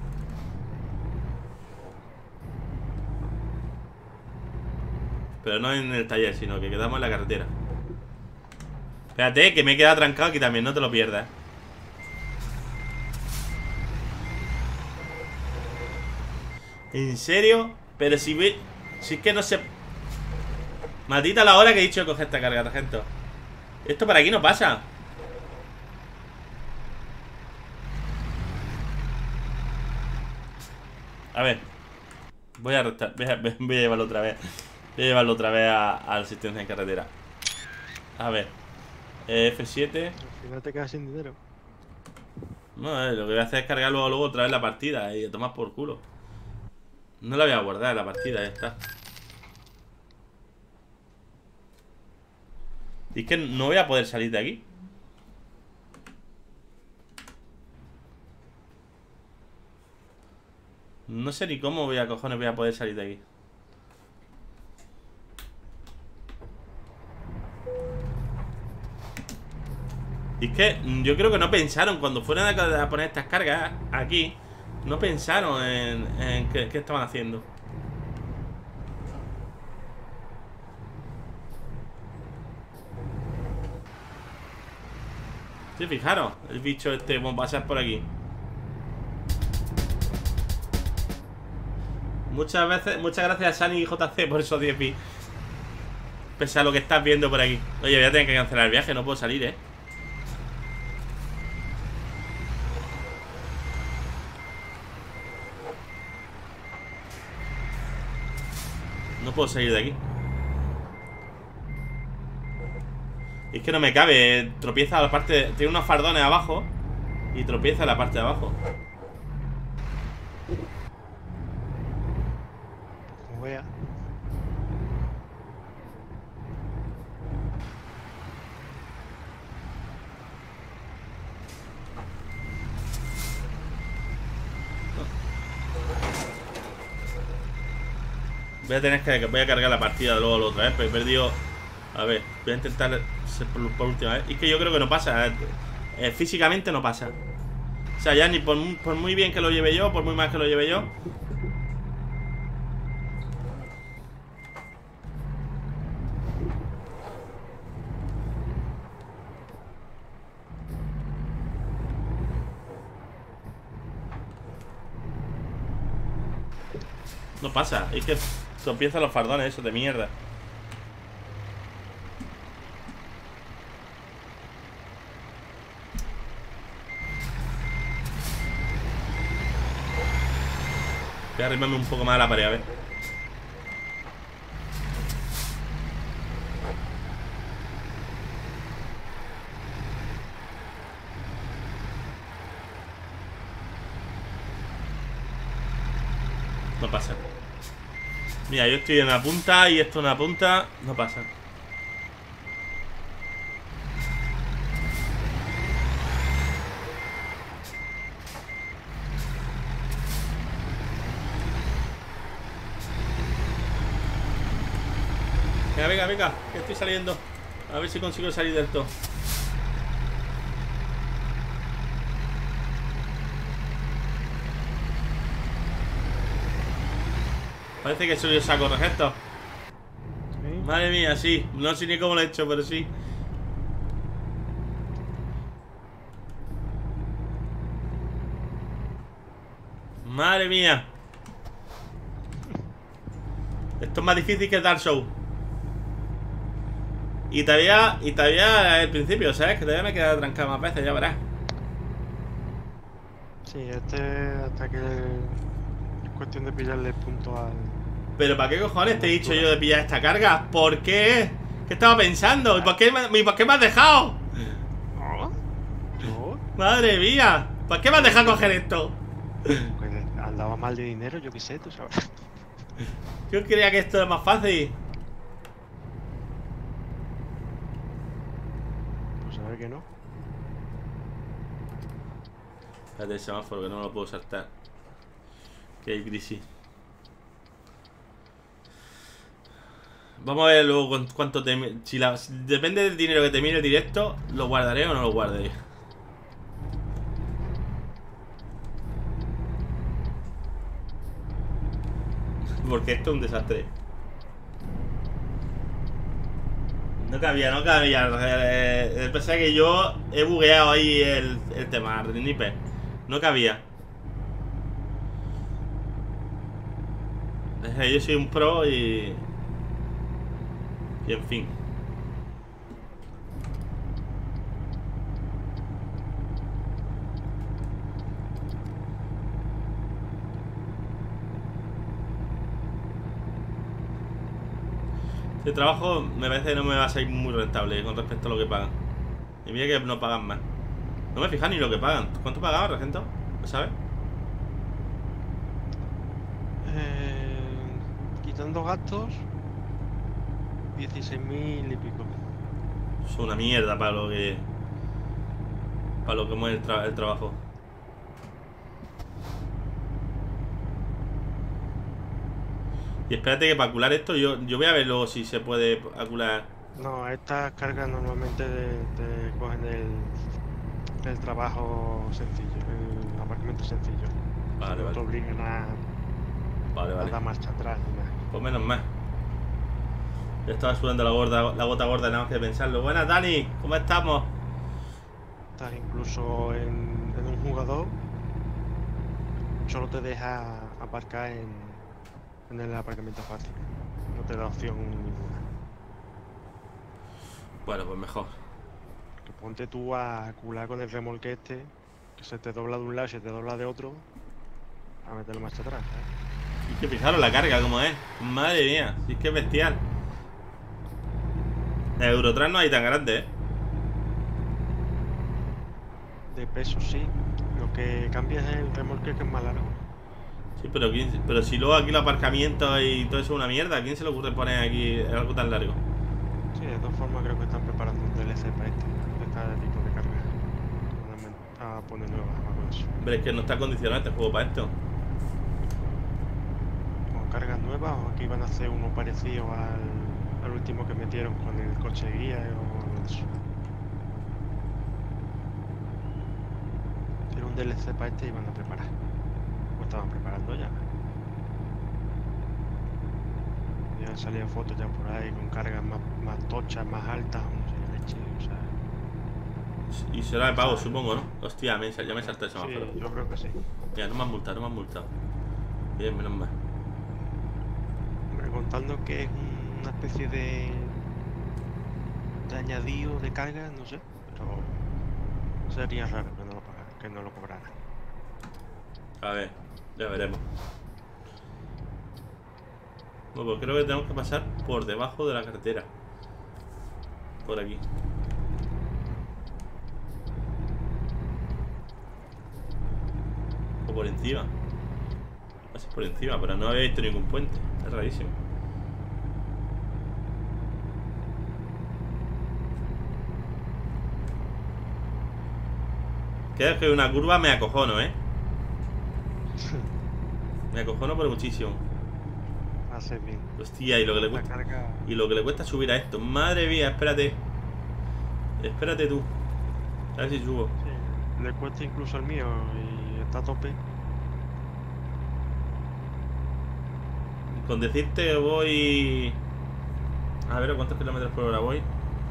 Pero no en el taller, sino que quedamos en la carretera. Espérate, que me he quedado trancado aquí también, no te lo pierdas. ¿En serio? Pero si es que no sé. Maldita la hora que he dicho de coger esta carga, sargento. Esto por aquí no pasa. A ver. Voy a restar. Voy a llevarlo otra vez. Voy a llevarlo otra vez a la asistencia en carretera. A ver. F7. Al final te quedas sin dinero. No, lo que voy a hacer es cargar luego otra vez la partida y a tomar por culo. No la voy a guardar la partida, ya está. Y es que no voy a poder salir de aquí. No sé ni cómo cojones voy a poder salir de aquí. Y es que yo creo que no pensaron cuando fueron a poner estas cargas aquí. No pensaron en qué estaban haciendo. Sí, fijaros, el bicho este va a pasar por aquí. Muchas gracias a Sani y JC por esos 10 bits. Pese a lo que estás viendo por aquí. Oye, voy a tener que cancelar el viaje, no puedo salir, No puedo salir de aquí. Es que no me cabe, tropieza a la parte... Tiene unos fardones abajo y tropieza a la parte de abajo. Como vea. Voy a cargar la partida luego otra vez, pero he perdido... A ver, voy a intentar ser por última vez. Y es que yo creo que no pasa. Físicamente no pasa. O sea, ya ni por muy bien que lo lleve yo, por muy mal que lo lleve yo. No pasa, es que tropiezan los fardones esos de mierda. Voy a arrimarme un poco más a la pared, a ver. No pasa. Mira, yo estoy en una punta y esto en una punta. No pasa. Venga, venga, venga, que estoy saliendo. A ver si consigo salir del todo. Parece que soy yo saco regento. ¿Sí? Madre mía, sí. No sé ni cómo lo he hecho, pero sí. Madre mía. Esto es más difícil que el Dark Souls. Y todavía el principio, ¿sabes? Que todavía me queda trancado más veces, ya verás. Sí, hasta que es cuestión de pillarle punto al... Pero ¿para qué cojones te he dicho yo de pillar esta carga? ¿Por qué? ¿Qué estaba pensando? ¿Y por qué me has dejado? ¿No? ¿Yo? Madre mía. ¿Por qué me has dejado coger esto? Pues andaba mal de dinero, yo qué sé, tú sabes. Yo creía que esto era más fácil. Pues a ver que no. Espérate el semáforo que no me lo puedo saltar. Que hay crisis. Vamos a ver luego cuánto te... Si depende del dinero que te mire el directo, ¿lo guardaré o no lo guardaré? Porque esto es un desastre. No cabía. Pensé que yo he bugueado ahí el tema, Renipe. No cabía. Yo soy un pro y en fin. Este trabajo me parece que no me va a salir muy rentable con respecto a lo que pagan. Y mira que no pagan más. No me fijas ni lo que pagan. ¿Cuánto pagaba, Regento? ¿Lo sabes? Quitando gastos, 16.000 y pico. Es una mierda para lo que... Para lo que mueve el trabajo. Y espérate que para acular esto, yo voy a ver luego si se puede acular. No, estas cargas normalmente te cogen el trabajo sencillo, el aparcamiento sencillo. Vale, No te vale. obligan a Vale. dar marcha atrás ni nada. Pues menos mal. Ya estaba sudando la gota gorda nada más que pensarlo. Buenas, Dani, ¿cómo estamos? Estás incluso en un jugador, solo te deja aparcar en el aparcamiento fácil. No te da opción ninguna. Bueno, pues mejor. Que ponte tú a cular con el remolque este, que se te dobla de un lado y se te dobla de otro, a meterlo marcha atrás, ¿sabes? Es que fijaros la carga como es. Madre mía, si es que es bestial. El Eurotrack no hay tan grande, ¿eh? De peso sí, lo que cambia es el remolque, que es más largo. Sí, pero si luego aquí los aparcamientos y todo eso es una mierda, ¿a quién se le ocurre poner aquí algo tan largo? Sí, de todas formas creo que están preparando un DLC para este tipo de carga. A poner nuevas, algo de eso. Hombre, es que no está acondicionado este juego para esto. O cargas nuevas, o aquí van a hacer uno parecido al último que metieron con el coche guía o algo de eso. Era un DLC para este y van a preparar. O estaban preparando ya. Ya han salido fotos ya por ahí con cargas más tochas, más altas, no sé qué leche, o sea. Y será de pago, supongo, ¿no? Hostia, ya me salté el Sí, semáforo. yo creo que sí. Ya, no me han multado. Bien, menos mal. contando que es una especie de añadido de carga, no sé, pero sería raro que no lo pagara, que no lo cobrara. A ver, ya veremos. Bueno, pues creo que tenemos que pasar por debajo de la carretera. Por aquí. O por encima. Así por encima, pero no había visto ningún puente. Es rarísimo. Queda que una curva me acojono, ¿eh? Me acojono por muchísimo. Hace bien. Hostia, y lo que le La cuesta. carga. Y lo que le cuesta subir a esto. Madre mía, espérate. Espérate tú. A ver si subo. Sí, le cuesta incluso al mío y está a tope. Con decirte que voy. A ver, ¿a cuántos kilómetros por hora voy?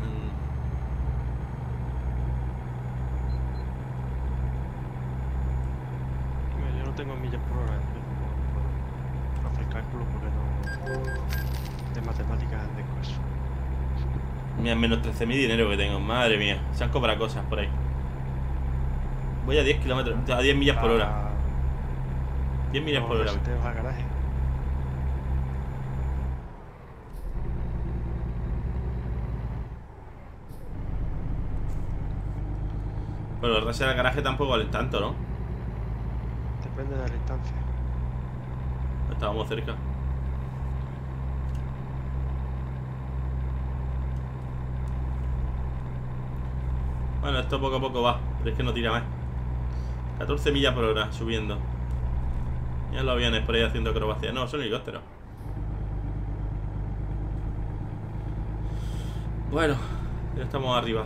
Mira, yo no tengo millas por hora, no puedo hacer cálculo porque no. De matemáticas de eso. Mira, menos 13.000 dinero que tengo. Madre mía. Se han cobrado cosas por ahí. Voy a 10 kilómetros. A 10 millas por hora. 10 millas por hora. Si te vas al garaje. Pero los rases del garaje tampoco valen tanto, ¿no? Depende de la distancia. Estábamos cerca. Bueno, esto poco a poco va. Pero es que no tira más. 14 millas por hora subiendo. Mira los aviones por ahí haciendo acrobacias. No, son helicópteros. Bueno, ya estamos arriba.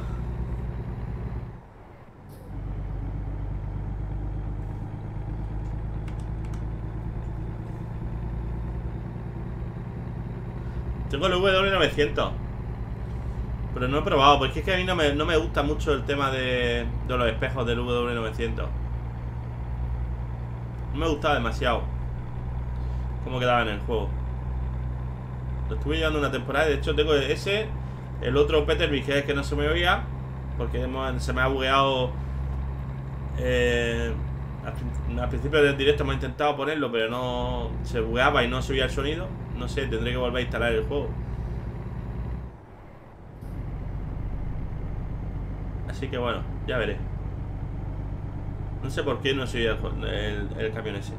Tengo el W900. Pero no he probado, porque es que a mí no me gusta mucho el tema de los espejos del W900. No me gustaba demasiado cómo quedaba en el juego. Lo estuve llevando una temporada y de hecho tengo ese. El otro Peterbilt, que es que no se me oía, porque se me ha bugueado. Al principio del directo hemos intentado ponerlo, pero no se bugueaba y no se oía el sonido. No sé, tendré que volver a instalar el juego. Así que bueno, ya veré. No sé por qué no se oía el camión ese.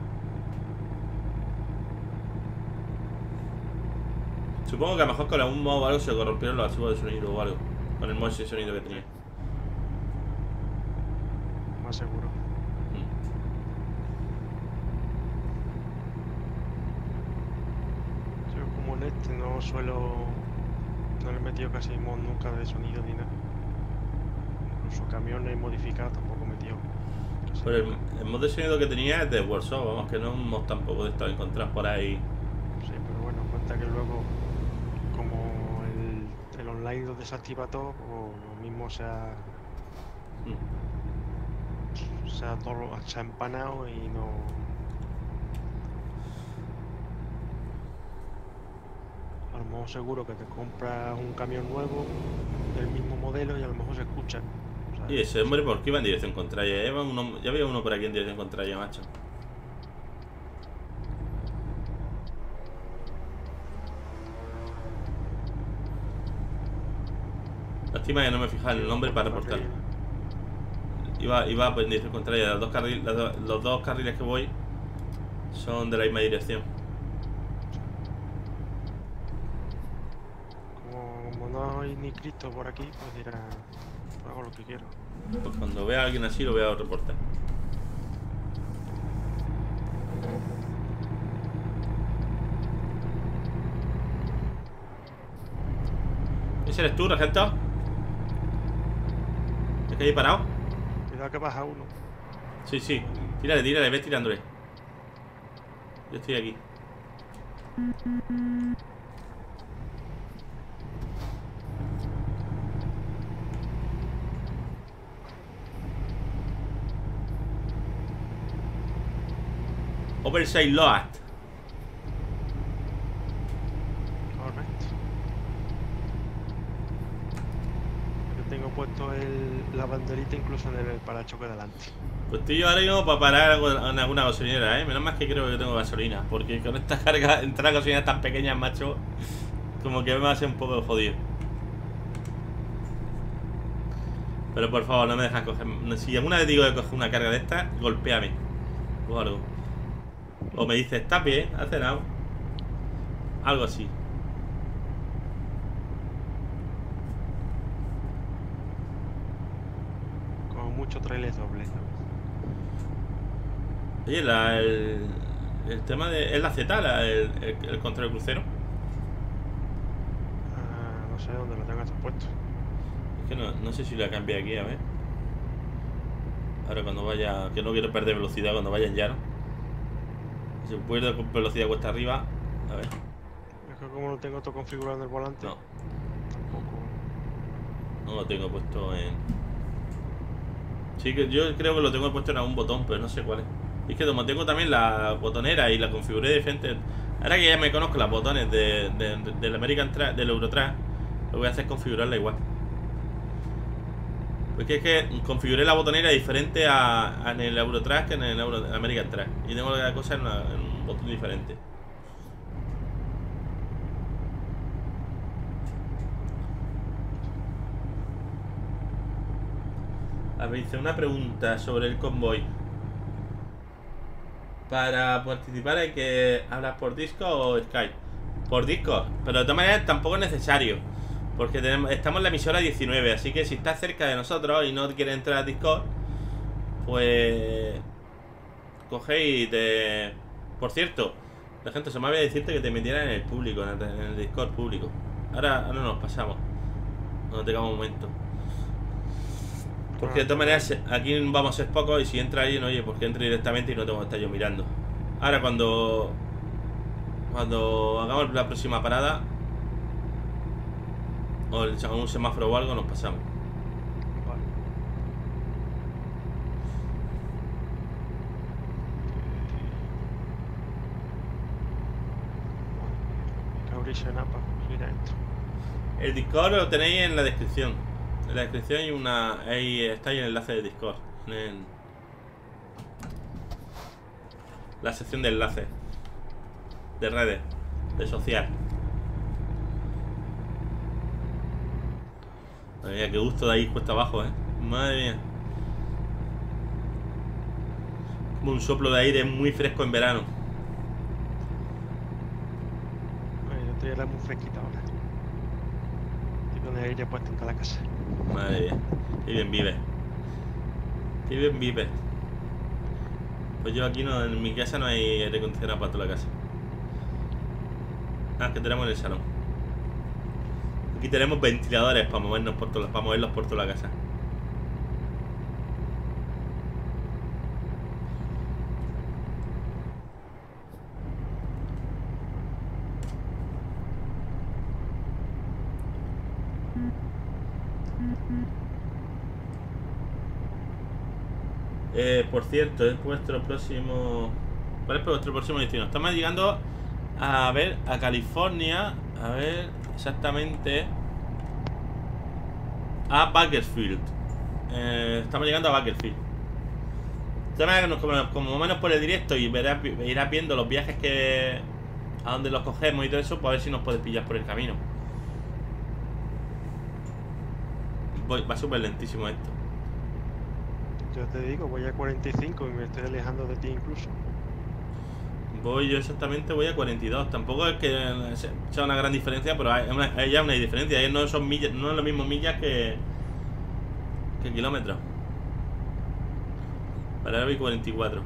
Supongo que a lo mejor con algún modo o algo se corrompieron los archivos de sonido o algo. Con el modo de sonido que tenía. Más seguro. Yo como en este no suelo. No le he metido casi mod nunca de sonido ni nada. Incluso camiones modificados tampoco he metido. Pero el mod de sonido que tenía es de Warsaw, vamos, que no es un mod tampoco de estos encontrados por ahí. Sí, pero bueno, cuenta que luego, como el online lo desactiva todo, pues lo mismo se ha empanado y no. A lo mejor seguro que te compras un camión nuevo del mismo modelo y a lo mejor se escucha. O sea, Y ese hombre, ¿por qué iba en dirección contraria? Ya había uno por aquí en dirección contraria, macho. Lástima que no me fijaba en el nombre para reportar. Iba en dirección contraria. Los dos carriles que voy son de la misma dirección. Como no hay ni Cristo por aquí, pues dirá, hago lo que quiero. Pues cuando vea a alguien así lo voy a reportar. ¿Ese eres tú, Regento? ¿Es que hay parado? Cuidado que baja uno. Sí, sí. Tírale, ves tirándole. Yo estoy aquí. Oversight Load. banderita incluso en el parachoque delante. Pues estoy yo ahora mismo para parar en alguna gasolinera, ¿eh? Menos mal que creo que tengo gasolina. Porque con esta carga, entrar a gasolineras tan pequeñas, macho, como que me va a ser un poco jodido. Pero por favor, no me dejas coger. Si alguna vez digo de coger una carga de estas, golpéame. O algo. O me dices, está bien, has cenado. Algo así. Con mucho trailer doble. Oye, el tema de... ¿Es la Z, el control crucero? No sé dónde lo tengas puesto. Es que no sé si la cambié aquí, a ver. Ahora cuando vaya... Que no quiero perder velocidad cuando vaya en llano. Si puedo ir con velocidad cuesta arriba. A ver. Es que como no tengo todo configurado en el volante. No. Tampoco. No lo tengo puesto en... Sí, que yo creo que lo tengo puesto en algún botón, pero no sé cuál es. Y es que como tengo también la botonera y la configuré diferente. Ahora que ya me conozco los botones del American Track, del Eurotrack, lo que voy a hacer es configurarla igual. Porque es que configuré la botonera diferente en el Eurotrack que en el American Track. Y tengo la cosa en un botón diferente. A ver, hice una pregunta sobre el convoy. Para participar hay que hablar por Discord o Skype. Por Discord, pero de todas maneras tampoco es necesario. Porque estamos en la emisora 19. Así que si estás cerca de nosotros y no quieres entrar a Discord, pues coge y te... Por cierto, la gente se me había decirte que te metieran en el público, en el Discord público. Ahora nos pasamos cuando tengamos un momento. Porque de todas maneras aquí vamos a ser pocos. Y si entra alguien, oye, pues que entre directamente y no tengo que estar yo mirando. Ahora cuando hagamos la próxima parada o le echamos un semáforo o algo, nos pasamos. Vale. Cabrillo en APA, mira esto. El Discord lo tenéis en la descripción. En la descripción hay una... Ahí está el enlace de Discord. La sección de enlaces. De redes. De social. Madre mía, qué gusto de ahí cuesta abajo, Madre mía. Como un soplo de aire muy fresco en verano. Yo estoy ahora muy fresquita ahora. Estoy con el aire puesto en toda la casa. Madre mía. Qué bien vive. Qué bien vive. Pues yo aquí no, en mi casa no hay aire acondicionado para toda la casa. Ah, que tenemos en el salón. Aquí tenemos ventiladores para movernos para moverlos por toda la casa. Por cierto, es vuestro próximo... ¿Cuál es vuestro próximo destino? Estamos llegando a ver a California. A ver exactamente a Bakersfield. Estamos llegando a Bakersfield. De manera que como menos por el directo y irás viendo los viajes que... a dónde los cogemos y todo eso, pues a ver si nos puedes pillar por el camino. Va súper lentísimo esto. Yo te digo, voy a 45 y me estoy alejando de ti incluso. Yo exactamente voy a 42. Tampoco es que sea una gran diferencia, pero hay ya una diferencia. No son millas, no es lo mismo millas que kilómetros. Para ahora voy 44.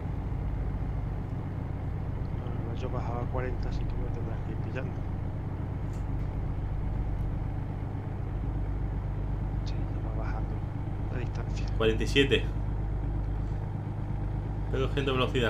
Yo bajaba a 40, así que me tendrás que ir pillando. Sí, ya va bajando la distancia. 47. Estoy cogiendo velocidad.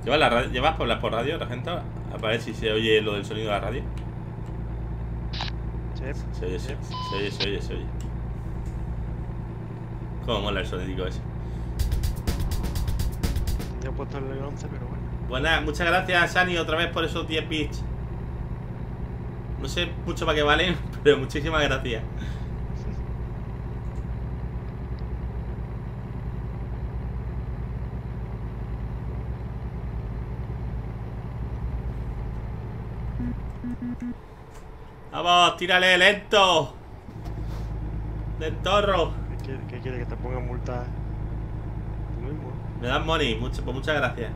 ¿Llevas por radio, Regento? A ver si se oye lo del sonido de la radio. Sí, Se oye, se oye. Cómo mola el sonido ese. Yo he puesto el 11, pero bueno. Buenas, muchas gracias, Sani, otra vez por esos 10 bits. No sé mucho para qué valen, pero muchísimas gracias. Vamos, tírale, lento. Lentorro. ¿Qué quiere que te ponga multa tú mismo? Me dan money, pues muchas gracias.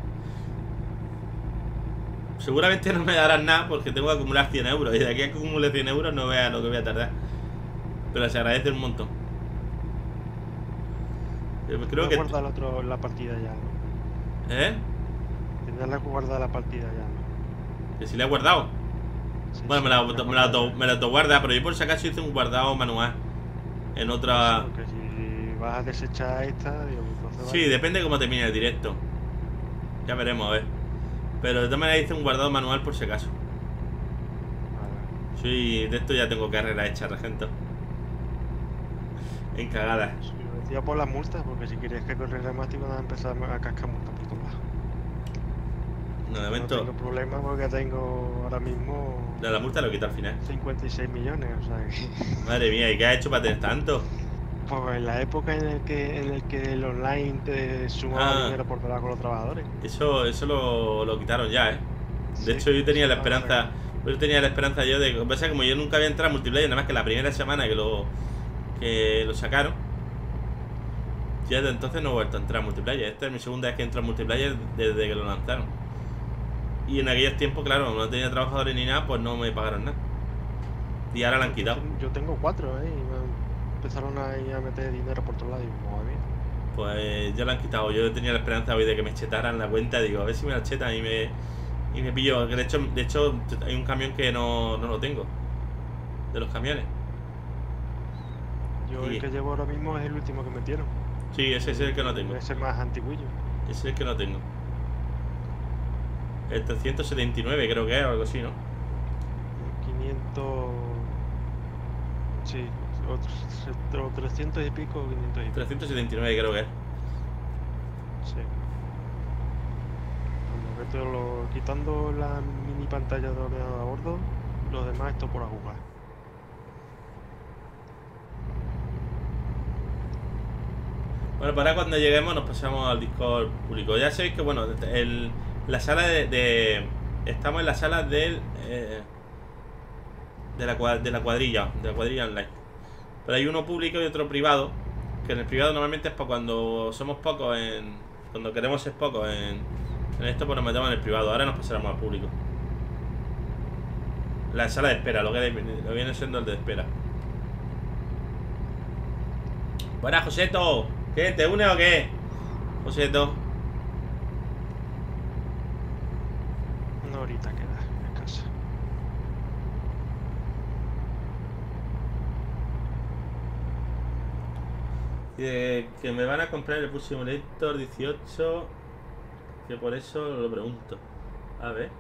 Seguramente no me darán nada porque tengo que acumular 100 euros. Y de aquí a que acumule 100 euros no vea lo que voy a tardar. Pero se agradece un montón. Yo creo que... guardar la partida ya, ¿no? ¿Eh? Tendrás que guardar la partida ya, ¿no? ¿Que si le he guardado? Sí, Bueno, sí, me la autoguarda, pero yo por si acaso hice un guardado manual. En otra... Que si vas a desechar esta, digo, entonces Sí, depende de cómo termine el directo. Ya veremos, a ver. Pero de todas maneras hice un guardado manual por si acaso. Vale. Sí, de esto ya tengo carrera hecha, Regento. En cagada. Sí, lo decía por las multas, porque si querías que corriera más te iban a empezar a cascar multas por todos lados. No, de No momento... tengo problema porque tengo ahora mismo De la multa lo quito al final. 56 millones, o sea que... Madre mía, ¿y qué has hecho para tener tanto? Pues en la época en el que el online te sumaba dinero por trabajar con los trabajadores. Eso lo quitaron ya, ¿eh? De Sí, hecho, yo tenía la sí, esperanza... Yo tenía la esperanza yo de... Pasa como yo nunca había entrado a multiplayer, nada más que la primera semana que lo sacaron. Ya desde entonces no he vuelto a entrar a multiplayer. Esta es mi segunda vez que entro a multiplayer desde que lo lanzaron. Y en aquellos tiempos, claro, no tenía trabajadores ni nada, pues no me pagaron nada. Y ahora la han quitado. Yo tengo 4, ¿eh? Y me empezaron a meter dinero por todos lados y me va bien. Pues ya la han quitado. Yo tenía la esperanza hoy de que me chetaran la cuenta. Digo, a ver si me la chetan y me pillo. De hecho, hay un camión que no lo tengo. De los camiones. Yo el que llevo ahora mismo es el último que metieron. Sí, ese es el que no tengo. Ese es más antiguillo. Ese es el que no tengo. El 379 creo que es o algo así, ¿no? 500... Sí, o 300 y pico o 500 y pico. 379 creo que es. Sí. Quitando la mini pantalla de ordenador a bordo, los demás esto por a jugar. Bueno, para cuando lleguemos nos pasamos al Discord público. Ya sabéis que, bueno, la sala estamos en la sala de la cuadrilla online. Pero hay uno público y otro privado. Que en el privado normalmente es para cuando somos pocos cuando queremos ser pocos en esto, pues nos metemos en el privado. Ahora nos pasaremos al público. La sala de espera, lo viene siendo el de espera. Buenas, Joseto. ¿Qué? ¿Te une o qué? Joseto. Una horita queda en casa. Que me van a comprar el Bus Simulator 18. Que por eso lo pregunto. A ver.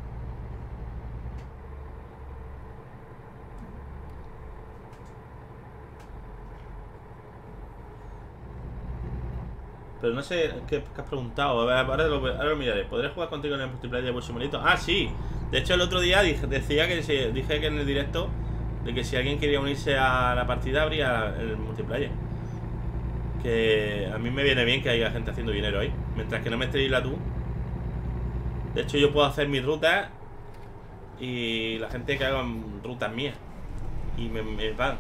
Pero no sé qué has preguntado. A ver, ahora lo miraré. ¿Podré jugar contigo en el multiplayer de Bus Simulator? Ah, sí. De hecho, el otro día dije que en el directo de que si alguien quería unirse a la partida habría el multiplayer. Que a mí me viene bien que haya gente haciendo dinero ahí. Mientras que no me estés la tú. De hecho, yo puedo hacer mis rutas y la gente que haga rutas mías. Y me pagan.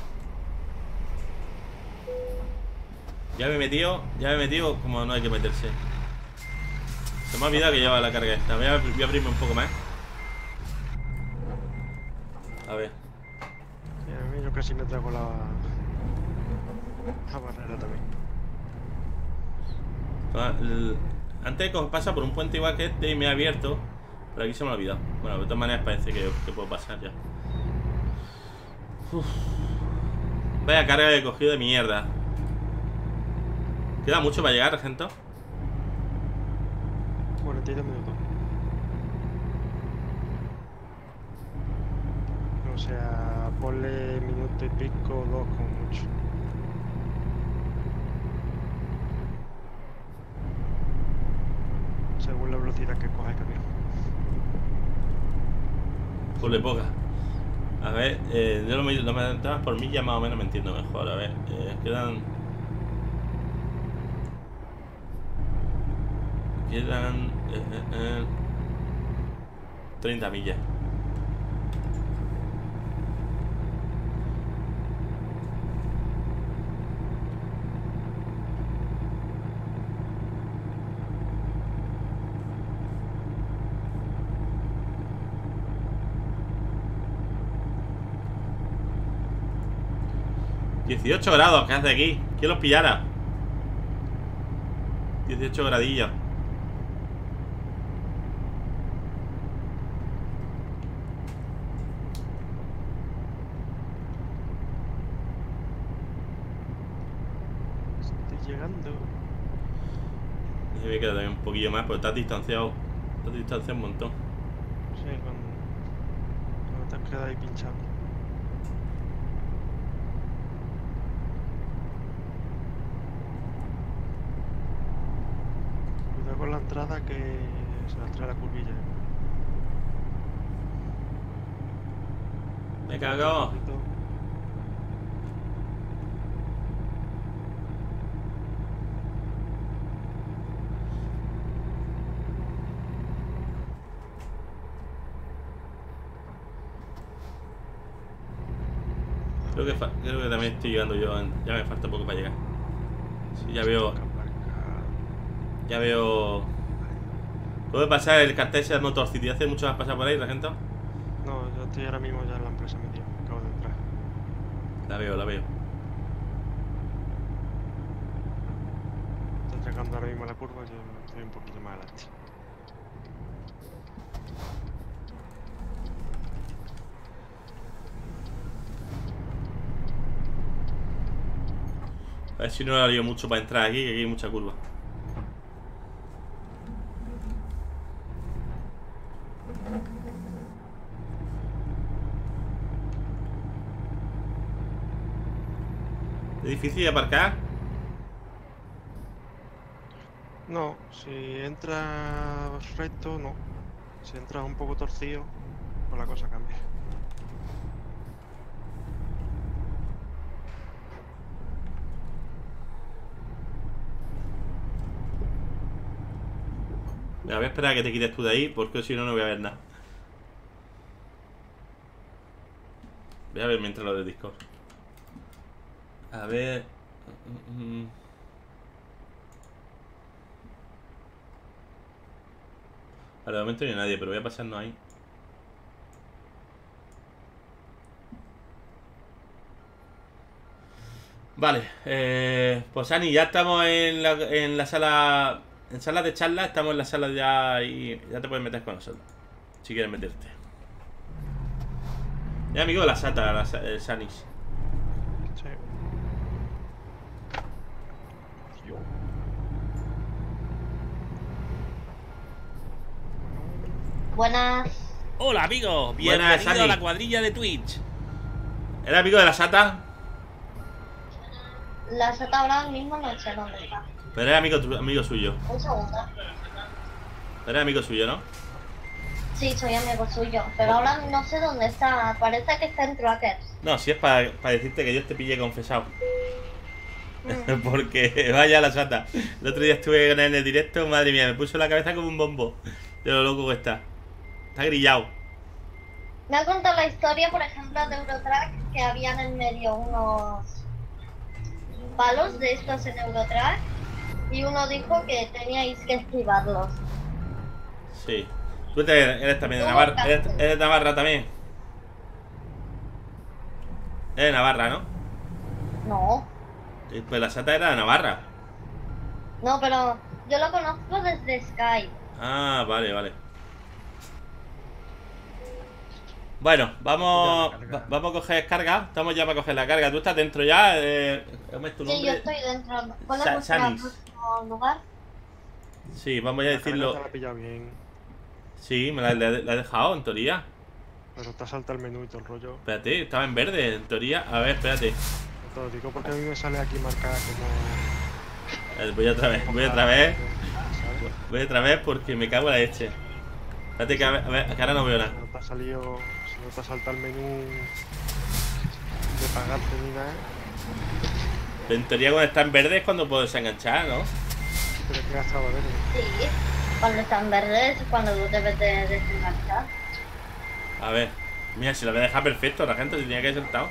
Ya me he metido como no hay que meterse. Se me ha olvidado que lleva la carga esta. Voy a abrirme un poco más. A ver. Sí, a mí yo casi me trago la barrera también. Antes que pasa por un puente igual que este y me he abierto. Pero aquí se me ha olvidado. Bueno, de todas maneras parece que puedo pasar ya. Uf. Vaya carga de cogido de mierda. ¿Queda mucho para llegar, gente? 42 minutos. O sea, ponle minuto y pico, dos como mucho. Según la velocidad que coja el camión. Ponle poca. A ver, yo lo me por milla más o menos me entiendo mejor. A ver, quedan 30 millas. $18 grados, ¿qué hace aquí? ¿Quién los pillara? 18 gradillos. Estoy llegando. Yo me quedo también un poquillo más, pero estás distanciado. Estás distanciado un montón. Sí, cuando te has quedado ahí pinchado. Cuidado con la entrada que se la trae la curvilla. Me cago. Poquito. Creo que también estoy llegando yo. Ya me falta poco para llegar. Sí, ya veo. Ya veo. ¿Puede pasar el cartel de Motor City? ¿Hace mucho has pasado por ahí, Regento? No, yo estoy ahora mismo ya en la empresa media. Acabo de entrar. La veo, la veo. Estoy llegando ahora mismo a la curva, yo estoy un poquito más adelante. A ver si no la lío mucho para entrar aquí, que aquí hay mucha curva. ¿Es difícil aparcar? No, si entras recto, no. Si entras un poco torcido, pues la cosa cambia. Me voy a esperar a que te quites tú de ahí, porque si no, no voy a ver nada. Voy a ver mientras lo de Discord. A ver. Vale, de momento no hay nadie, pero voy a pasarnos ahí. Vale, pues Ani, ya estamos en la sala. En sala de charla, estamos en la sala ya y ya te puedes meter con nosotros. Si quieres meterte. Es amigo de la Sata, el Sanis. Sí. Buenas. Hola amigos, Buenas, bienvenido Sani. a la cuadrilla de Twitch. ¿Eres amigo de la Sata? La Sata ahora mismo no sé dónde está. Pero eres amigo suyo. Un segundo. Eres amigo suyo, ¿no? Sí, soy amigo suyo, pero ahora no sé dónde está. Parece que está en Trackers. No, si es para decirte que yo te pillé confesado. Porque vaya la Sata. El otro día estuve con él en el directo, madre mía, me puso la cabeza como un bombo. De lo loco que está. Está grillado. Me ha contado la historia, por ejemplo, de Eurotrack, que habían en medio unos palos de estos en Eurotrack y uno dijo que teníais que esquivarlos. Sí. Tú eres también de Navarra. Eres de Navarra también. Eres de Navarra, ¿no? No, Pues la Sata era de Navarra. no, pero yo lo conozco desde Skype. Ah, vale, vale. Bueno, vamos a coger carga. Estamos ya para coger la carga. ¿Tú estás dentro ya? ¿Cómo es tu Sí, nombre? yo estoy dentro. ¿Cuál es vuestro Sanis. próximo lugar? Sí, vamos a La carga decirlo. te la ha pillado bien, Sí, la he dejado, en teoría. pero te ha saltado el menú y todo el rollo. Espérate, estaba en verde, en teoría. A ver, espérate. Te lo digo porque a mí me sale aquí marcada como... Voy otra vez, voy otra vez. Voy otra vez porque me cago en la leche. Espérate que a ver, que ahora no veo nada. Si no te ha salido... Si no te ha saltado el menú de pagarte ni nada, En teoría cuando está en verde es cuando puedes enganchar, ¿no? tienes que gastar verde. Sí, cuando están verdes es cuando tú debes de desenganchar. A ver. Mira, si lo voy a dejar perfecto, la gente se tenía que haber sentado.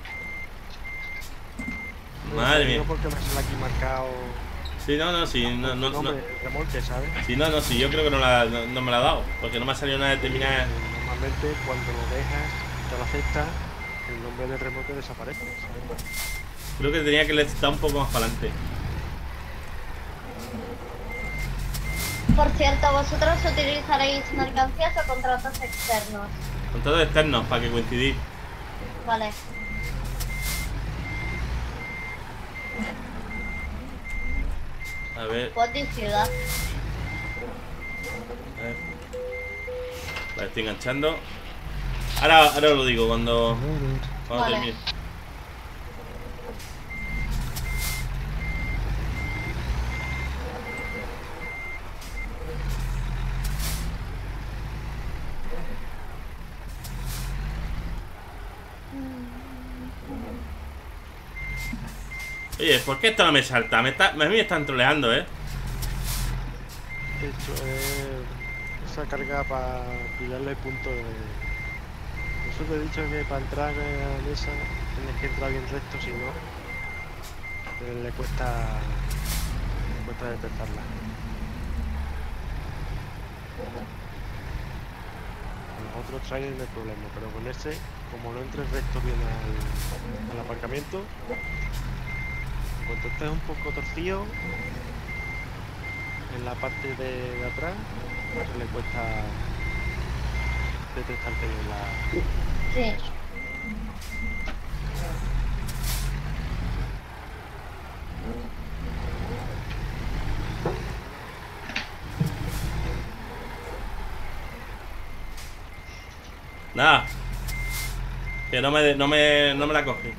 Madre mía. Porque me sale aquí marcado... Sí, no, sí, no, tu nombre, el remolque, ¿sabes? Sí, sí, yo creo que no me la ha dado. Porque no me ha salido una determinada. Normalmente cuando lo dejas, te lo aceptas, el nombre del remolque desaparece, ¿sabes? Creo que tenía que estar un poco más para adelante. Por cierto, ¿vosotros utilizaréis mercancías o contratos externos? Contratos externos, para que coincidir. Vale. A ver, Pod y ciudad. a ver. Vale, estoy enganchando. Ahora lo digo cuando Vale. termine. Oye, ¿por qué esto no me salta? A mí me están troleando, ¿eh? De hecho, esa carga para pillarle el punto de... Eso te he dicho que para entrar en esa tienes que entrar bien recto, si no, le cuesta detectarla. Con los otros trailers no hay problema, pero con este, como no entres recto bien al aparcamiento, en cuanto estés un poco torcido, en la parte de atrás, se le cuesta detectarte bien la... Sí. Nada. Que no me la coge.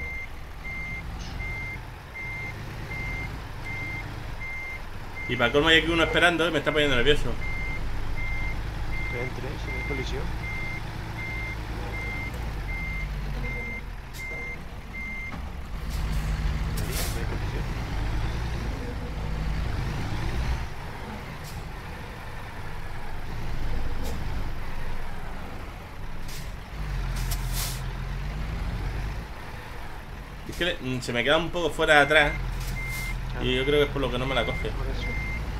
Y para colmo hay aquí uno esperando y me está poniendo nervioso. Que entre sin colisión. No hay colisión. Es que se me queda un poco fuera de atrás. Y yo creo que es por lo que no me la coge. Por eso.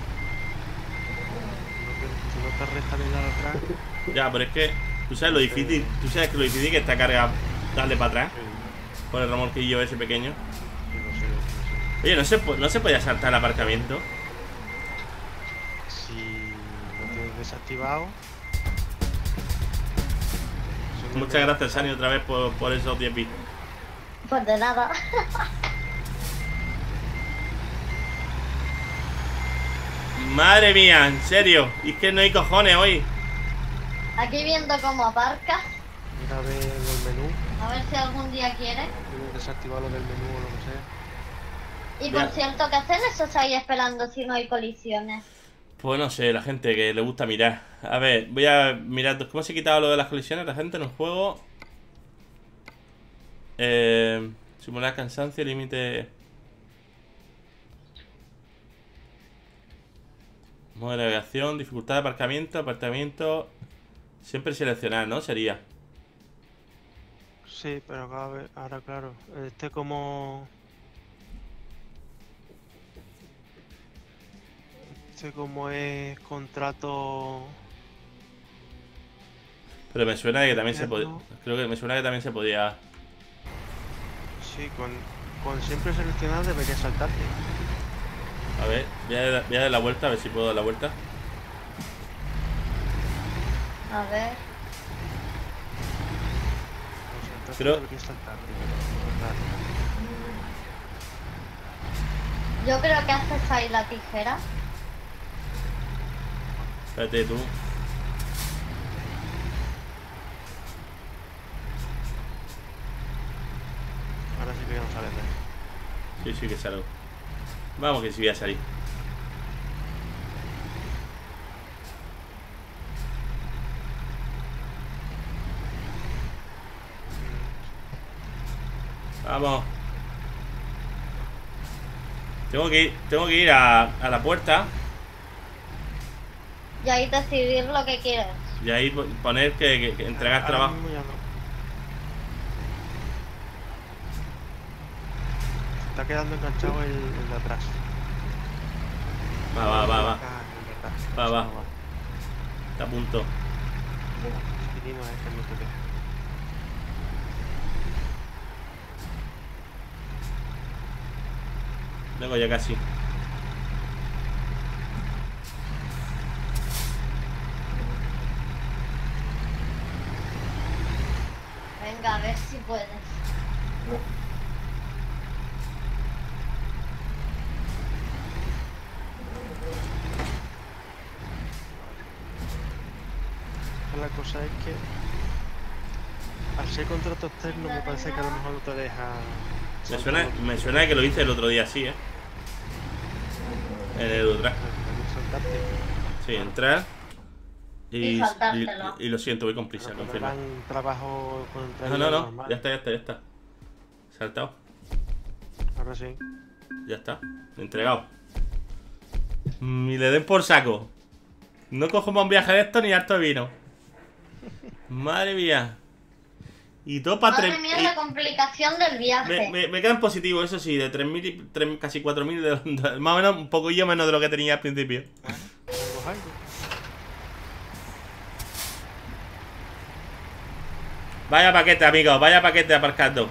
Si no te resta bien atrás, Ya, pero es que tú sabes lo difícil. Tú sabes que lo difícil que está carga darle para atrás. Por el remolquillo ese pequeño. yo no sé. Oye, no se podía saltar el aparcamiento. Si lo tienes desactivado. Muchas gracias, Sani, otra vez por esos 10 bits. Pues de nada. Madre mía, en serio. Y es que no hay cojones hoy. Aquí viendo cómo aparcas. Mira a ver el menú. A ver si algún día quieres. Tienes desactivado lo del menú o lo que sea. Y por Ya. cierto, ¿qué hacen esos ahí esperando si no hay colisiones? Pues no sé, la gente que le gusta mirar. A ver, voy a mirar cómo se ha quitado lo de las colisiones la gente en el juego. Simular cansancio, límite. Modo de navegación, dificultad de aparcamiento. Siempre seleccionar, ¿no? Sería. Sí, pero ahora claro. Como es contrato. Pero me suena de que también se podía. Interno. Creo que me suena que también se podía. Sí, con siempre seleccionar debería saltarte. A ver, voy a dar la vuelta, a ver si puedo dar la vuelta. A ver. Con saltarte Pero- debería saltarte. Yo creo que haces ahí la tijera. Espérate tú. Ahora sí que no sale de ahí. Sí, sí que salgo. Vamos que sí voy a salir. Vamos. Tengo que ir a la puerta Y ahí decidir lo que quieres. y ahí poner que entregas Ahora trabajo. mismo ya no. Se está quedando enganchado el de atrás. Va. Ah, el de atrás. Va. Eso no Está a punto. Chiquitino es que no te deja. Vengo ya casi. Venga, a ver si puedes. La cosa es que al ser contrato externo me parece que a lo mejor no te deja. Me suena que lo hice el otro día así, ¿eh? En el Eurotrack. Saltarte. Sí, entrar Y saltártelo. y lo siento, voy con prisa, Cuando confirma. dan trabajo con entrar No, normal. ya está. Saltado, Ahora sí. ya está, entregado. Y le den por saco. No cojo más un viaje de esto ni harto de vino. Madre mía. Y todo para Madre mía, la complicación del viaje. me quedan positivos, eso sí, de 3.000 y casi 4.000, más o menos un poquillo menos de lo que tenía al principio. Algo es algo. Vaya paquete, amigos, vaya paquete aparcando.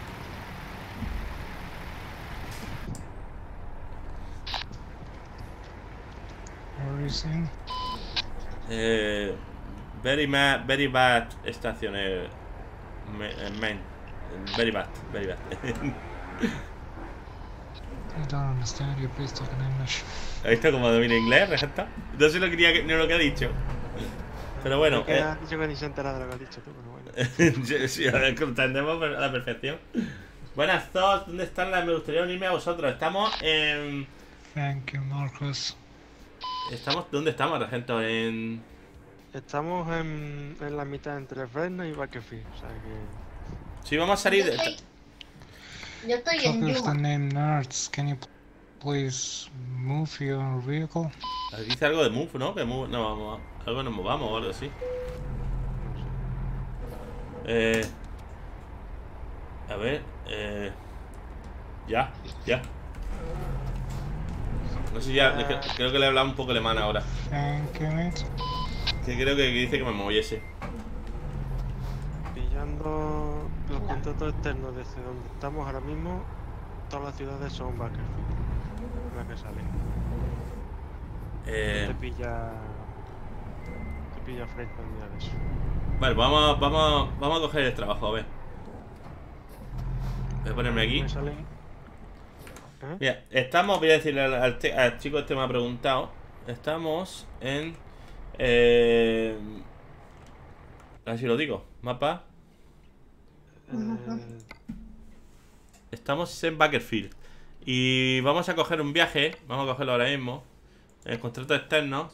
Where is he? Very bad estación. Main. Very bad. I don't understand you, please talk in English. ¿Has visto cómo domina inglés, Regenta? No sé ni lo que ha dicho. Pero bueno. Que has dicho que ni se entera de lo que has dicho tú, pero bueno. Sí, a ver, entendemos a la perfección. Buenas todos, ¿dónde están las? Me gustaría unirme a vosotros. Estamos en. Thank you, Marcus. ¿Dónde estamos, Regento? Estamos en la mitad entre Fresno y Bakersfield, o sea que. Sí, vamos a salir. Yo estoy en Copies the Yuma. name Nerds. Can you please move your vehicle? Aquí dice algo de move, ¿no? Que move, no, vamos, algo nos movamos o algo así. A ver, ya. No sé, creo que le he hablado un poco alemán ahora. Thank you, mate. Que creo que dice que me moviese. Pillando los contratos externos desde donde estamos ahora mismo, todas las ciudades son Bakersfield. Las que salen. Te pilla Fresno ni nada de eso. Vale, vamos a coger el trabajo, a ver. Voy a ponerme aquí. Me salen. Mira, estamos, voy a decirle al chico este me ha preguntado. Estamos en. A ver si lo digo. Mapa. Estamos en Bakersfield. Y vamos a coger un viaje. Vamos a cogerlo ahora mismo. En contratos externos.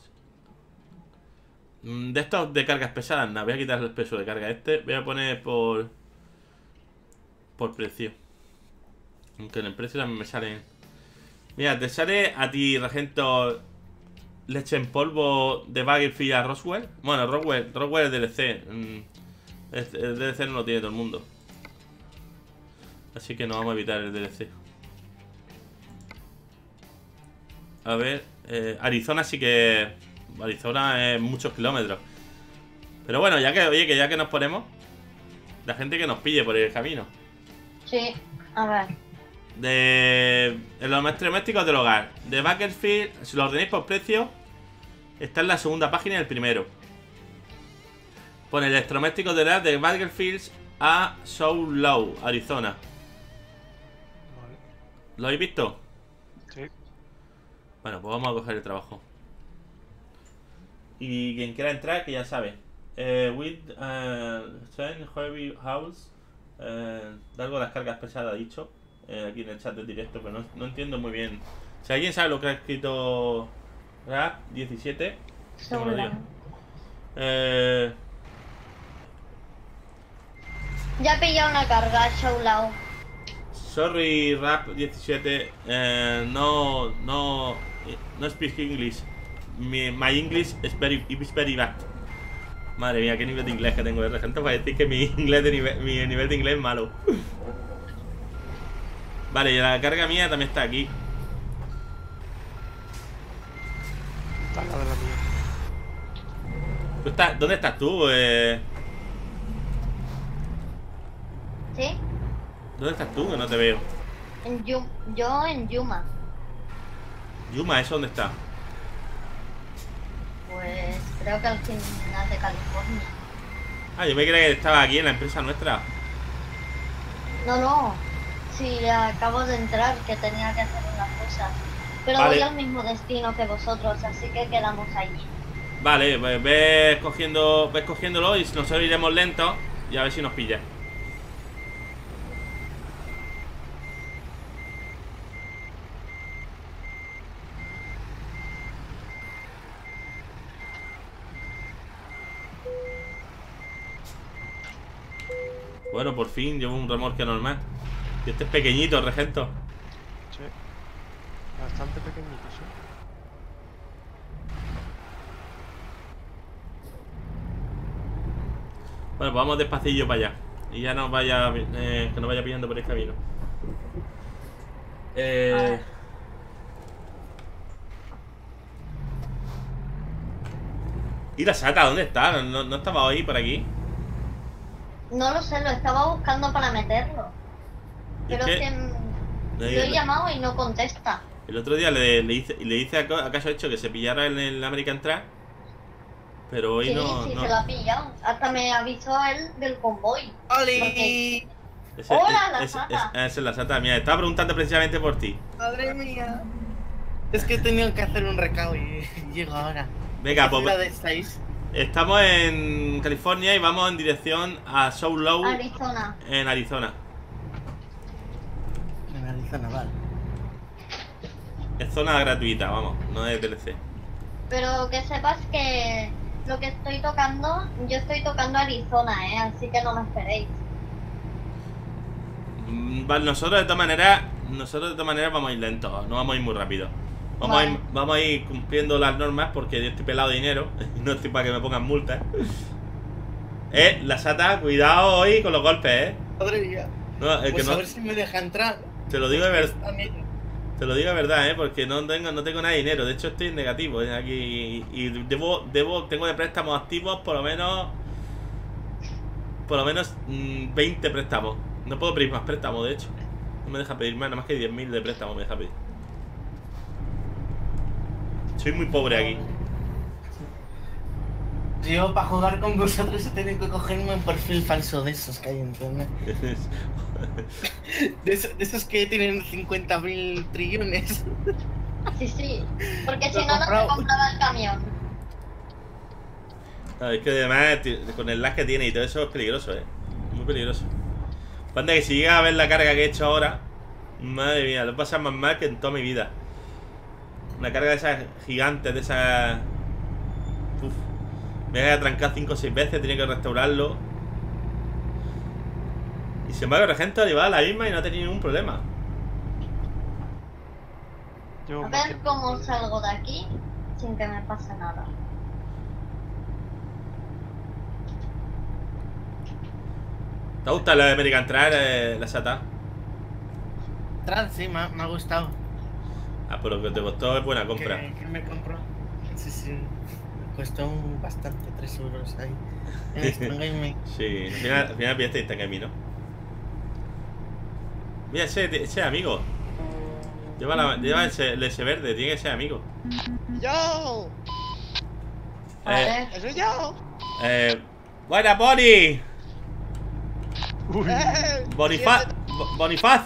De estos de cargas pesadas. Nada, voy a quitar el peso de carga este. Voy a poner por precio. Aunque en el precio también me salen. Mira, te sale a ti, Regento, leche en polvo de Bakersfield a Roswell. Bueno, Roswell es DLC. El DLC no lo tiene todo el mundo. Así que no vamos a evitar el DLC. A ver, Arizona sí que. Arizona es muchos kilómetros. Pero bueno, ya que nos ponemos, la gente que nos pille por el camino. Sí, a ver. De los electrodomésticos del hogar de Bakersfield, si lo ordenéis por precio, está en la segunda página del primero. Pone electrodomésticos del hogar de Bakersfield a South Low, Arizona. Vale. ¿Lo habéis visto? Sí. Bueno, pues vamos a coger el trabajo. Y quien quiera entrar, que ya sabe. With Heavy House. De algo de las cargas pesadas, ha dicho. Aquí en el chat del directo, pero no entiendo muy bien. Si alguien sabe lo que ha escrito Rap 17, que me lo diga. Ya he pillado una carga, Showlao. Sorry, Rap 17. No speak English. My English is very bad. Madre mía, qué nivel de inglés que tengo de regente para decir que mi nivel de inglés es malo. Vale, y la carga mía también está aquí. Está al lado de la mía. ¿Dónde estás tú? ¿Sí? ¿Dónde estás tú? Que no te veo. Yo en Yuma. Yuma, ¿eso dónde está? Pues creo que al final de California. Ah, yo me creía que estaba aquí en la empresa nuestra. No. Sí, acabo de entrar, que tenía que hacer unas cosas. Pero Vale. voy al mismo destino que vosotros, así que quedamos allí. Vale, pues ves cogiéndolo y nosotros iremos lentos y a ver si nos pilla. Bueno, por fin llevo un remolque normal. Y este es pequeñito, regento. Sí. Bastante pequeñito, sí. Bueno, pues vamos despacillo para allá. Y ya nos vaya, que nos vaya pillando por el camino. ¿Y la Sata dónde está? ¿No estaba ahí por aquí? No lo sé, lo estaba buscando para meterlo. Pero ¿Y es qué? que lo he llamado y no contesta. El otro día le hice acaso hecho que se pillara en el American Track. Pero hoy Sí, no. se lo ha pillado. Hasta me avisó él del convoy. ¡Oli! ¡Hola, la Sata! Esa es la Sata. Mira, estaba preguntando precisamente por ti. ¡Madre mía! Es que he tenido que hacer un recado y llego ahora. Venga, pues. ¿Dónde estáis? Estamos en California y vamos en dirección a South Low, Arizona. en Arizona. En Arizona, vale. Es zona gratuita, vamos, no es DLC. Pero que sepas que lo que estoy tocando, yo estoy tocando Arizona, así que no me esperéis. Vale, nosotros de todas maneras vamos a ir lentos, no vamos a ir muy rápido. Vamos a ir cumpliendo las normas porque yo estoy pelado de dinero y no estoy para que me pongan multas. La Sata, cuidado hoy con los golpes, Madre mía. No, el Pues que no, a ver si me deja entrar. te lo digo de verdad. También. Te lo digo de verdad, porque no tengo nada de dinero. De hecho estoy en negativo aquí. Y tengo de préstamos activos por lo menos 20 préstamos. No puedo pedir más préstamos, de hecho. No me deja pedir más, nada más que 10.000 de préstamos me deja pedir. Soy muy pobre aquí. Yo para jugar con vosotros he tenido que cogerme un perfil falso de esos que hay en internet. De esos que tienen 50.000 trillones. Sí, porque si Lo he no, no comprado. te compraba el camión. Es que además con el lag que tiene y todo eso es peligroso, muy peligroso. Panda, que si llega a ver la carga que he hecho ahora, madre mía, lo pasa más mal que en toda mi vida. Una carga de esas gigantes, de esas... Uf. Me había trancado 5 o 6 veces, tenía que restaurarlo. Y sin embargo, Regento llevaba la misma y no tenía ningún problema. Yo A más ver que- cómo salgo de aquí sin que me pase nada. ¿Te gusta la American Track, la Sata? Tras, sí, me ha gustado. Ah, pues lo que te costó es buena compra. ¿Qué me compró? Sí, sí. Me costó bastante, 3 euros ahí. En Instant Gaming. Sí, al final pillaste Instant Gaming, ¿no? Mira, ese amigo. Lleva ese verde, tiene que ser amigo. ¡Yo! Vale. ¡Eso yo! ¡Buena, Boni! Uy.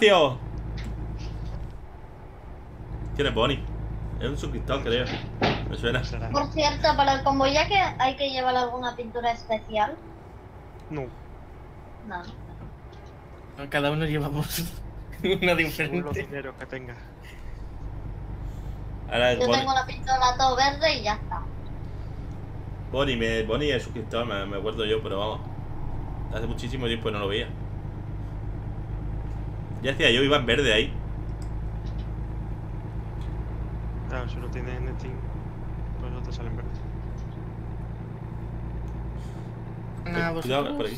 Bonifacio. ¿Quién es Bonnie? Es un suscriptor, creo. Me suena. Será. Por cierto, para el convoyaje hay que llevar alguna pintura especial. No, No. Cada uno llevamos una según los diferente. dineros que tengas. Ahora Yo tengo la pistola todo verde y ya está. Bonnie es suscriptor, me acuerdo yo, pero vamos. Hace muchísimo tiempo que no lo veía. Ya decía yo, iba en verde ahí. Claro, si lo tienes en Steam, pues no te salen verdes. Nada, Cuidado, por aquí.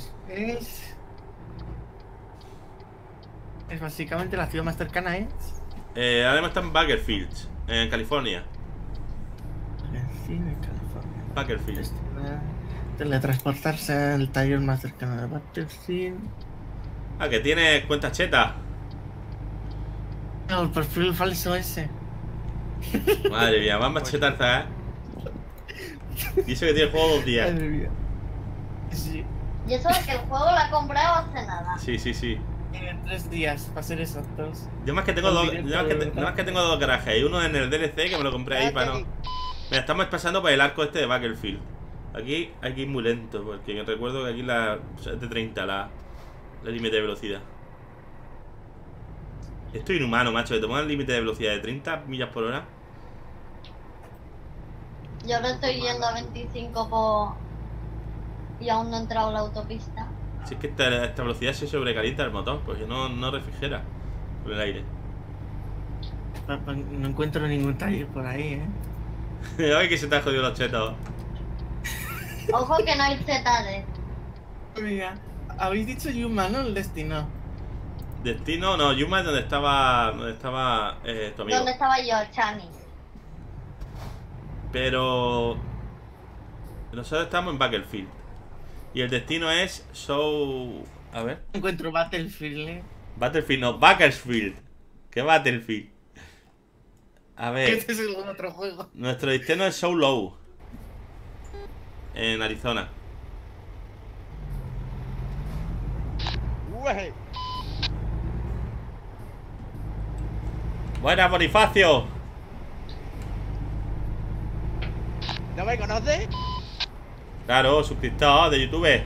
Es básicamente la ciudad más cercana, ¿eh? Ahora mismo está en Bakersfield, en California. Sí, en California. Bakersfield. Teletransportarse al taller más cercano de Battlefield. Ah, que tiene cuenta cheta. No, el perfil falso ese. Madre mía, más machetarza, ¿eh? Y eso que tiene juego 2 días. Madre mía. Sí, Y eso de que el juego lo ha comprado hace nada. Sí, sí, sí. tiene 3 días, para ser exactos. Yo más que tengo dos, Directo yo más que, de- más que tengo 2 garajes. Y uno en el DLC que me lo compré ahí para no. Mira, estamos pasando por el arco este de Bakersfield. Aquí hay que ir muy lento, porque recuerdo que aquí es de 30 la límite de velocidad. Esto es inhumano, macho, de tomar el límite de velocidad de 30 millas por hora. Yo ahora estoy yendo a 25 por... y aún no he entrado a la autopista. Si es que esta velocidad se sobrecalienta el motor, porque no refrigera por el aire. No encuentro ningún taller por ahí, ¿eh? Ay, que se te han jodido los chetos. Ojo que no hay ZD. Mira, habéis dicho Yuma, ¿no? El destino. Destino, no, Yuma es donde estaba tu amigo. ¿Dónde estaba yo, Chani? Pero nosotros estamos en Bakersfield. Y el destino es a ver. No encuentro Battlefield, ¿eh? Battlefield, no, Bakersfield. ¿Qué Battlefield? A ver. Este es el otro juego. Nuestro destino es Show Low. En Arizona. ¡Ué! Buenas, Bonifacio. ¿No me conoces? Claro, suscriptor de YouTube.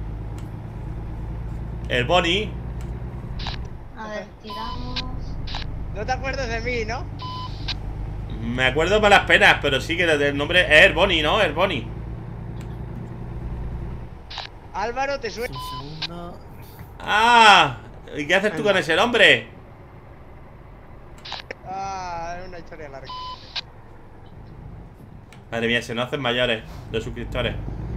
El Boni. A ver, tiramos... No te acuerdas de mí, ¿no? Me acuerdo para las penas, pero sí que el nombre es el Boni, ¿no? El Boni. Álvaro, ¿te suena? Un segundo. ¡Ah! ¿Y qué haces tú con ese nombre? Ah, es una historia larga. Madre mía, se nos hacen mayores los suscriptores.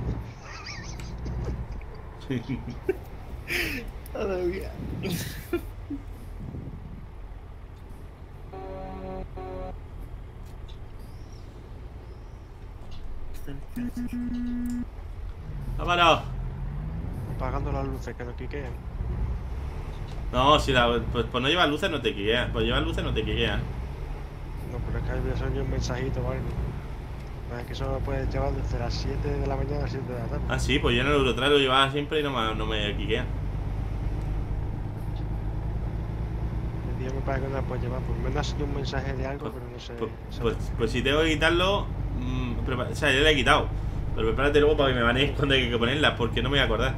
Madre mía. ¡Vámonos! Apagando las luces que no quiquean. No, si pues no llevar luces no te quiqueas. Pues llevar luces no te quiqueas. No, pero es que hay veces un mensajito o algo. Pues es que eso lo puedes llevar desde las 7 de la mañana a las 7 de la tarde. Ah, sí, pues yo en el Eurotrack lo llevaba siempre y no me quiquea. El día me parece que no la puedes llevar. Por lo menos ha sido un mensaje de algo, pero no sé. Pues si tengo que quitarlo. O sea, yo le he quitado. Pero prepárate luego para que me banees cuando hay que ponerlas, porque no me voy a acordar.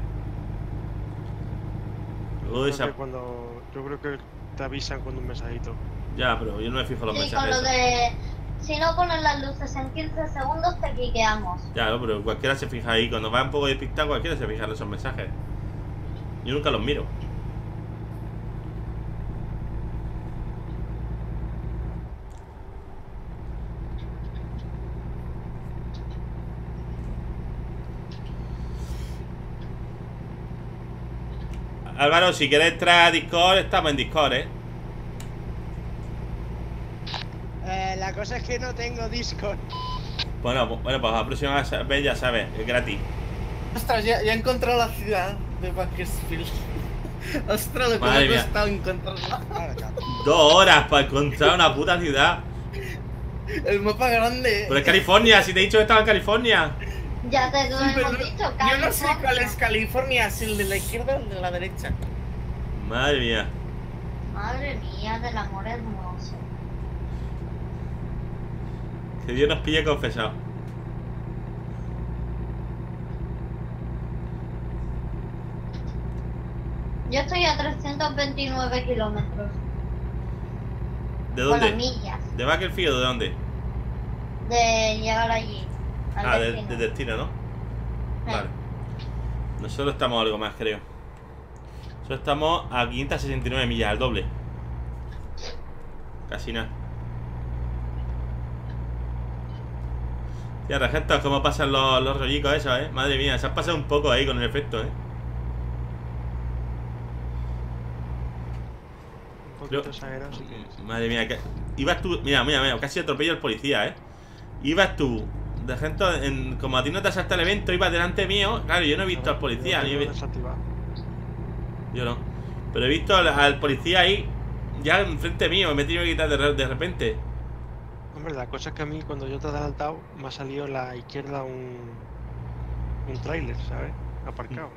Luego de Creo esa. que cuando, yo creo que te avisan cuando un mensajito. Ya, pero yo no me fijo los Sí, con mensajes. lo de... Si no pones las luces en 15 segundos te quiqueamos. Ya, no, pero cualquiera se fija ahí. Cuando va un poco despistado, cualquiera se fija en esos mensajes. Yo nunca los miro. Álvaro, si quieres entrar a Discord, estamos en Discord, ¿eh? La cosa es que no tengo Discord. Bueno, pues la próxima vez ya sabes, es gratis. Ostras, ya he encontrado la ciudad de Bakersfield. Ostras, lo que Madre me ha mía. costado encontrarla. 2 horas para encontrar una puta ciudad. El mapa grande. Pero es California, si te he dicho que estaba en California. Ya te lo Sí, pero hemos dicho, yo no sé cuál California. es California, si el de la izquierda o el de la derecha. Madre mía. Madre mía, del amor hermoso. Que Dios nos pille confesado. Yo estoy a 329 kilómetros. ¿De Bueno, dónde? millas. ¿De Battlefield o de dónde? De llegar allí. Al Ah, destino. de destino, ¿no? Vale. Nosotros estamos algo más, creo. Nosotros estamos a 569 millas, al doble. Casi nada. Tía, Regento, ¿cómo pasan los rollicos esos, eh? Madre mía, se han pasado un poco ahí con el efecto, eh. Un poquito exagerado, sí que es. Madre mía, que... ibas tú... Mira, casi atropello al policía, eh. Ibas tú, Regento, como a ti no te asalta el evento, ibas delante mío. Claro, yo no he visto al policía, Yo ni he lo visto... desactivado. Yo no. Pero he visto al policía ahí, ya enfrente mío, me he tenido que quitar de repente. Hombre, la cosa es que a mí cuando yo te he adelantado me ha salido a la izquierda un tráiler, ¿sabes? Aparcado.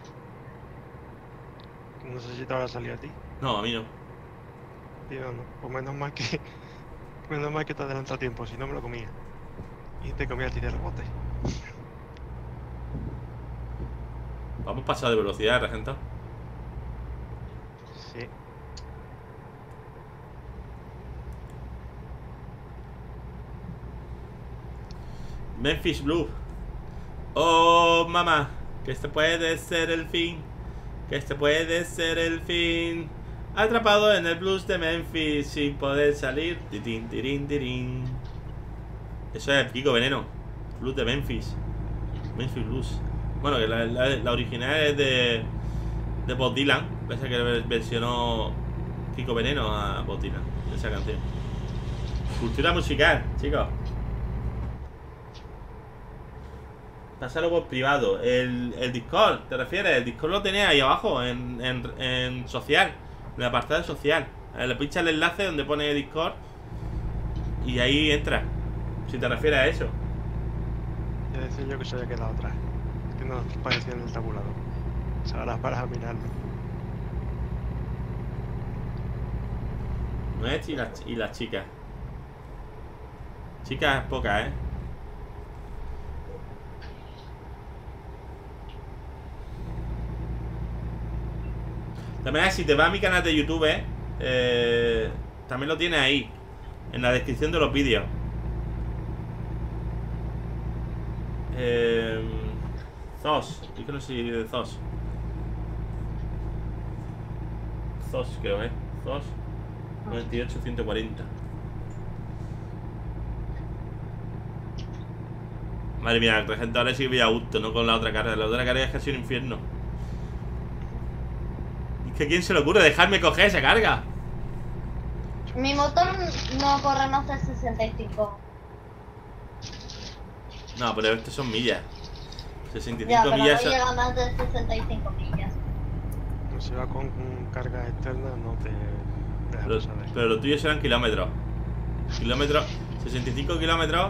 No sé si te habrá salido a ti. No, a mí no. Tío, no. Pues menos mal que te adelantado a tiempo, si no me lo comía. Y te comía a ti de rebote. Vamos pasado de velocidad, Regento. Sí. Memphis Blue. Oh, mamá, que este puede ser el fin. Que este puede ser el fin. Atrapado en el blues de Memphis sin poder salir. Tirín, tirín, tirín. Eso es Pico Veneno. Blues de Memphis. Memphis Blues. Bueno, que la original es de Bob Dylan. Parece que versionó Pico Veneno a Bob Dylan. Esa canción. Cultura musical, chicos. Pásalo por privado. El Discord, ¿te refieres? El Discord lo tenés ahí abajo, en social. En el apartado de social. Le pincha el enlace donde pone Discord y ahí entra. Si te refieres a eso. Ya decía yo que se había quedado atrás. Que no parecía en el tabulador. O sea, ahora paras a mirarlo. No es y las chicas. Chicas pocas, La verdad, si te vas a mi canal de YouTube, también lo tienes ahí, en la descripción de los vídeos. Zos, yo creo que sí, de Zos. Zos, creo, Zos 98140. Madre mía, el regente ahora sí que voy a gusto, no con la otra carga. La otra carga es casi un infierno. Es que ¿quién se le ocurre dejarme coger esa carga? Mi motor no corre más de 65. No, pero estos son millas. 65 Ya, pero millas. no llega más de 65 millas. No se va con carga externa, no te deja Pero, pasar. pero lo tuyo serán kilómetros. Kilómetros. 65 kilómetros.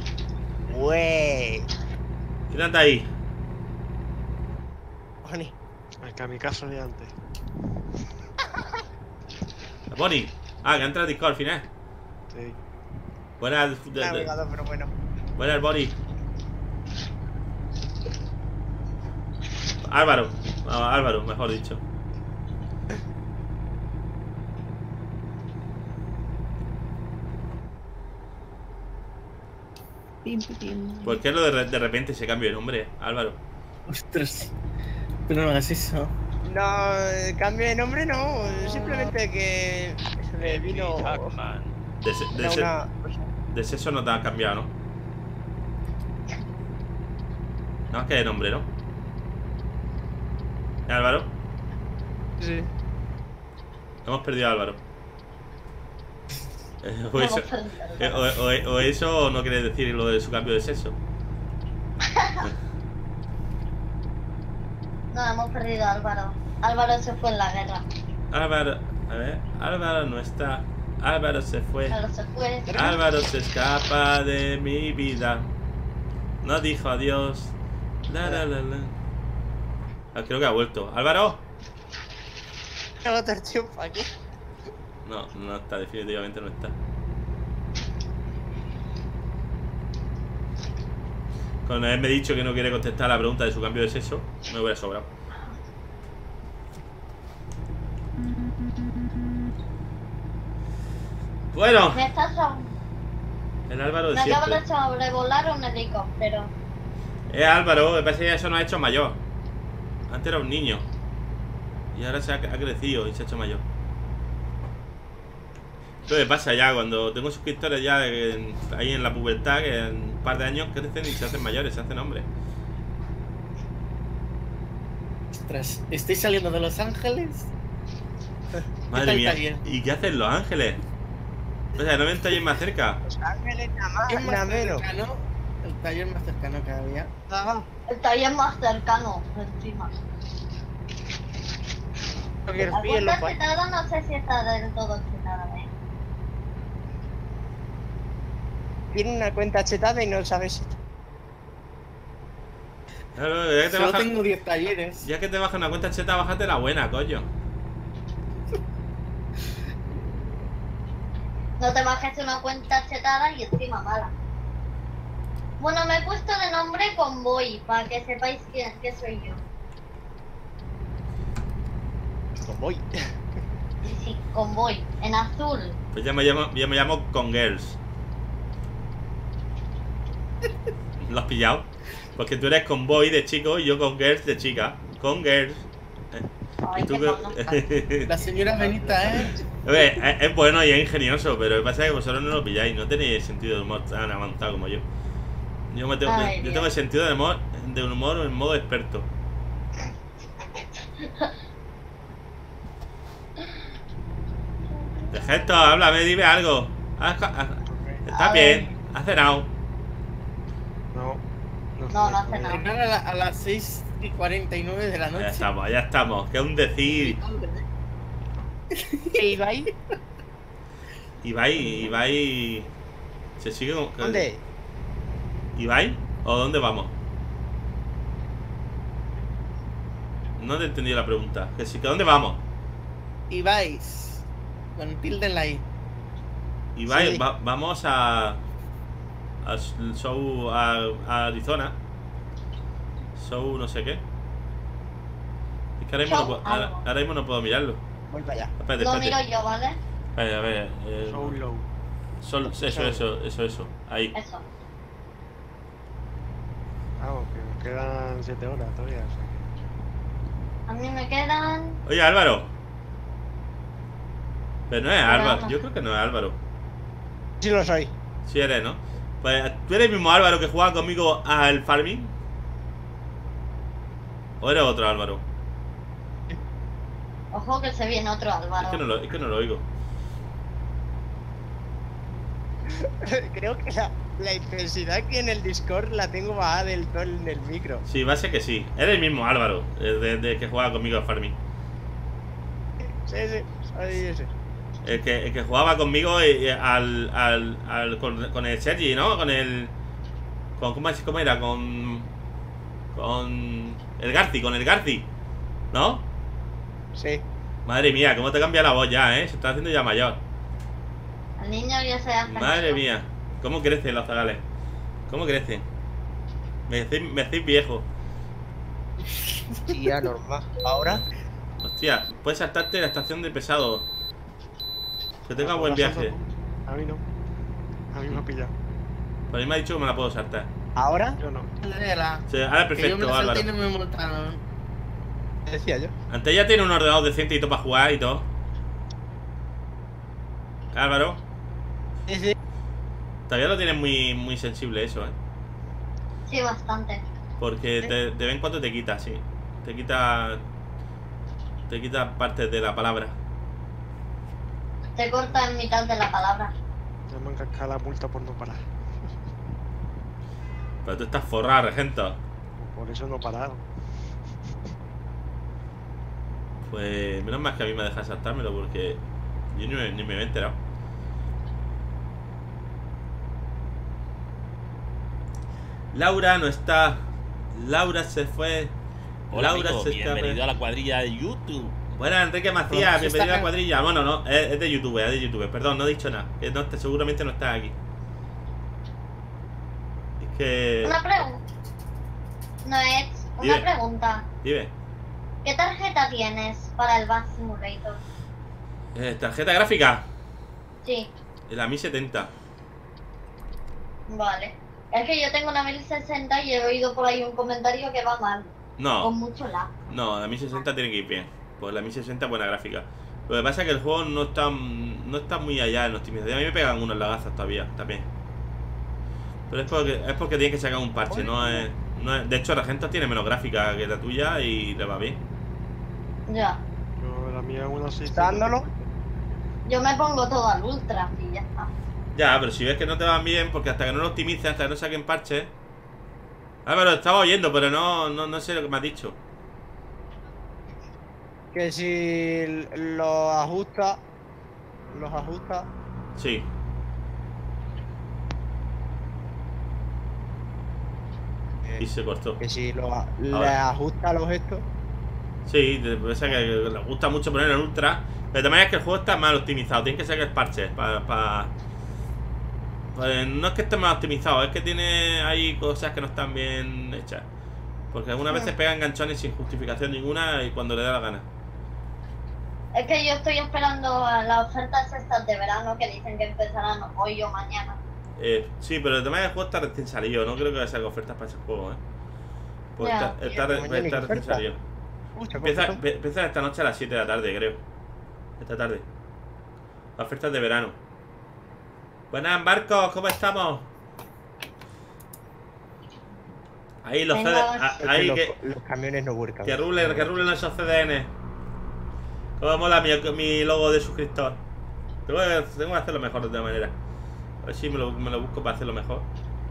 Wey. ¿Quién anda ahí? Bonnie. Es que a mi caso de antes. Bonnie. Ah, que entra al Discord al final. Sí. Buenas, Navegador, pero bueno. buenas, Bonnie. Álvaro. No, Álvaro, mejor dicho. ¿Por qué lo de repente se cambió de nombre, Álvaro? Ostras. Pero no hagas eso. No, cambio de nombre no. Simplemente que se me vino. De sexo no te ha cambiado, ¿no? No, es que de nombre, ¿no? ¿Álvaro? Sí. Hemos perdido a Álvaro. O eso no quiere decir lo de su cambio de sexo. No, hemos perdido a Álvaro. Álvaro se fue en la guerra. Álvaro, a ver, Álvaro no está. Álvaro se fue. Álvaro se fue. Álvaro se escapa de mi vida. No dijo adiós. La, la, la, la. Ah, creo que ha vuelto. ¿Álvaro? Otro tío aquí. No, no está, definitivamente no está. Cuando él me ha dicho que no quiere contestar la pregunta de su cambio de sexo, me hubiera sobrado. Bueno, Me está el Álvaro de Me acabo siempre. de sobrevolar un helicóptero. Es Álvaro, me parece que eso nos ha hecho mayor. Antes era un niño. Y ahora ha crecido y se ha hecho mayor. Esto me pasa ya cuando tengo suscriptores ya ahí en la pubertad, que en un par de años crecen y se hacen mayores, se hacen hombres. Ostras, ¿estoy saliendo de Los Ángeles? Madre tal mía. taller? ¿Y qué hacen Los Ángeles? O sea, ¿no ven taller más cerca? Los Ángeles nada más, ¿Qué es nada más menos. cercano? El taller más cercano que había. Nada. El taller más cercano, encima. Lo que La fui en los cuenta chetada no sé si está del todo chetada, ¿eh? Tiene una cuenta chetada y no sabes si... Claro, ya que te Solo baja, tengo 10 talleres. ya que te baja una cuenta cheta, bájate la buena, coño. No te bajes una cuenta chetada y encima mala. Bueno, me he puesto de nombre Convoy, para que sepáis que soy yo. Convoy. Sí, Convoy, en azul. Pues ya me llamo Con Girls. ¿Lo has pillado? Porque tú eres Convoy de chico y yo Con Girls de chica. Con Girls. Ay, ¿Y tú qué qué? mono. La señora Benita, ¿eh? A ver, es bueno y es ingenioso, pero lo que pasa es que vosotros no lo pilláis, no tenéis sentido de humor tan avanzado como yo. Yo Ay, tengo el sentido de humor en modo experto. De gesto, háblame, dime algo. ¿Estás A ver. bien? ¿Has cenado? No. No hace nada. Cenar a las 6:49 de la noche. Ya estamos. Que es un decir. ¿Y Ibai? Ibai. Se sigue con. ¿Dónde? ¿Ibai? ¿O dónde vamos? No te he entendido la pregunta. Que sí, ¿que dónde vamos? Y vais. Con tilde en la I. Ibai, Sí. vamos al show a Arizona. Show no sé qué. Es que ahora mismo, Show algo. ahora mismo no puedo mirarlo. Voy para allá. Espérate, Lo espérate. miro yo, ¿vale? A ver. Soul Low. Eso. Ahí. Eso. Vamos, que nos quedan 7 horas todavía. O sea A mí me quedan... Oye, Álvaro. Pero no es Hola. Álvaro. Yo creo que no es Álvaro. que... Sí lo soy. Sí eres, ¿no? Pues, ¿tú eres el mismo Álvaro que jugaba conmigo al farming? ¿O eres otro Álvaro? Ojo que se viene otro Álvaro. Es que no lo oigo. Creo que la intensidad aquí en el Discord la tengo bajada del todo en el micro. Sí, va a ser que sí. Eres el mismo Álvaro de que jugaba conmigo al farming. Sí, soy ese. El que jugaba conmigo con el Sergi, ¿no? ¿Cómo era? Con el Garci, ¿no? Sí. Madre mía, cómo te cambia la voz ya, ¿eh? Se está haciendo ya mayor. El niño ya se hace... Madre mía, cómo crecen los zagales. ¿Cómo crecen? Me hacéis viejo. Sí, ya normal. Ahora. Hostia, puedes saltarte la estación de pesado. Que tenga buen viaje. A mí no. A mí me ha pillado. Por mí me ha dicho que me la puedo saltar. ¿Ahora? Yo no. Sí, ahora Que yo me perfecto, la salté Álvaro. y no me multaron. Decía yo. Antes ya tiene un ordenador decente y todo para jugar y todo. Álvaro, Sí, sí. todavía lo tienes muy sensible eso, ¿eh? Sí, bastante. Porque de vez en cuando te quita, sí. Te quita partes de la palabra. Te corta en mitad de la palabra. Ya me han cascado la multa por no parar. Pero tú estás forrado, regento. Por eso no he parado. Pues menos mal que a mí me deja saltármelo porque yo ni me he enterado. Laura no está. Laura se fue. Hola, Laura amigo, se está. bienvenido a la cuadrilla de YouTube. Buenas, Enrique Macías, Pues, bienvenido a la está- cuadrilla. Bueno, no, es de YouTube, perdón, no he dicho nada. Seguramente no está aquí. Es que. Una pregunta. Noet, Dime. una pregunta. Dime. ¿Qué tarjeta tienes para el Bus Simulator? Tarjeta gráfica. Sí, La 1070. vale. Es que yo tengo una 1060 y he oído por ahí un comentario que va mal. Con No, mucho lag. no, la 1060 tiene que ir bien. Pues la 1060 buena gráfica. Lo que pasa es que el juego no está muy allá en optimización. A mí me pegan unos lagazos todavía, también. Pero es porque tiene que sacar un parche, no es... De hecho, la gente tiene menos gráfica que la tuya y le va bien. Ya. Yo la mía es una 6. ¿Está dándolo? Yo me pongo todo al ultra y ya está. Ya, pero si ves que no te van bien, porque hasta que no lo optimicen, hasta que no saquen parches... Ah, me lo estaba oyendo, pero no sé lo que me has dicho. Que si los ajusta, Sí. Y se cortó. que si le ajusta los gestos. Sí, pasa que les gusta mucho poner el ultra. Pero también es que el juego está mal optimizado. Tienes que sacar parches para... Pues no es que esté mal optimizado, es que tiene ahí cosas que no están bien hechas. Porque algunas veces pegan ganchones sin justificación ninguna y cuando le da la gana. Es que yo estoy esperando a las ofertas estas de verano que dicen que empezarán hoy o mañana. Sí, pero el tema del juego está recién salido. No creo que salga ofertas para ese juego, Pues Ya. está recién salido. Empieza esta noche a las 7 de la tarde, creo. Esta tarde. Las ofertas de verano. Buenas, Marcos, ¿cómo estamos? Ahí los Venga, ahí Los camiones no vuelcan. que rulen esos CDN. Cómo mola mi logo de suscriptor. Tengo que hacerlo mejor de otra manera. A ver si me lo busco para hacerlo mejor.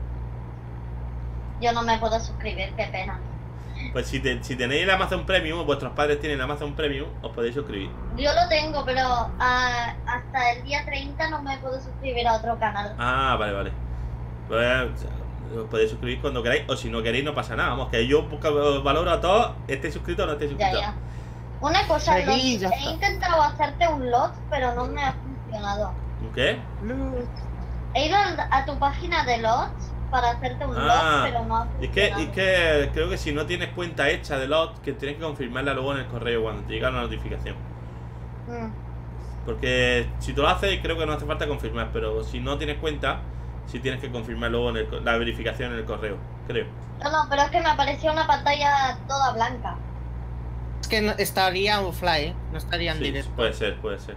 Yo no me puedo suscribir, qué pena. Pues si tenéis el Amazon Premium, o vuestros padres tienen Amazon Premium, os podéis suscribir. Yo lo tengo, pero hasta el día 30 no me puedo suscribir a otro canal. Ah, vale. Pues os podéis suscribir cuando queráis, o si no queréis no pasa nada. Vamos, que yo valoro a todos, estéis suscritos o no estéis Ya, suscritos. ya. Una cosa, Seguí, ya he está. intentado hacerte un lot, pero no me ha funcionado. ¿Qué? He ido a tu página de lots para hacerte un lot, pero no ha Es funcionado. que creo que si no tienes cuenta hecha de lot, que tienes que confirmarla luego en el correo cuando te llega la notificación. Porque si tú lo haces, creo que no hace falta confirmar, pero si no tienes cuenta, sí tienes que confirmar luego en la verificación en el correo, creo. No, pero es que me apareció una pantalla toda blanca. Es que no, estaría offline, no estaría en Sí, directo. puede ser.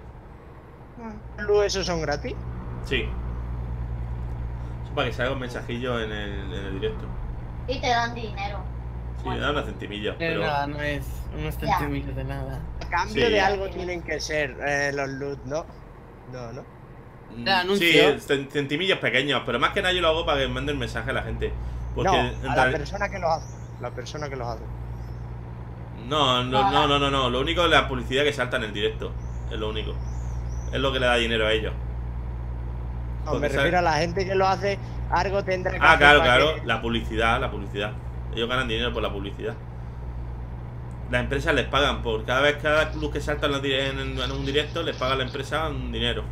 ¿Esos son gratis? Sí. Eso para que salga un mensajillo en el directo. Y te dan dinero. Sí, me da unos centimillos, pero... nada, no es unos Ya. centimillos de nada. A cambio Sí. de algo tienen que ser los loot, ¿no? No. Mm, El anuncio. sí, centimillos pequeños, pero más que nada yo lo hago para que manden mensaje a la gente. Porque No, en a la real- persona que los hace. La persona que los hace. No, lo único es la publicidad que salta en el directo. Es lo único. Es lo que le da dinero a ellos. No, Porque me refiero a la gente que lo hace, algo tendrá que Ah, hacer claro, para claro. que- La publicidad. Ellos ganan dinero por la publicidad. Las empresas les pagan por cada luz que salta en un directo, les paga la empresa un dinero.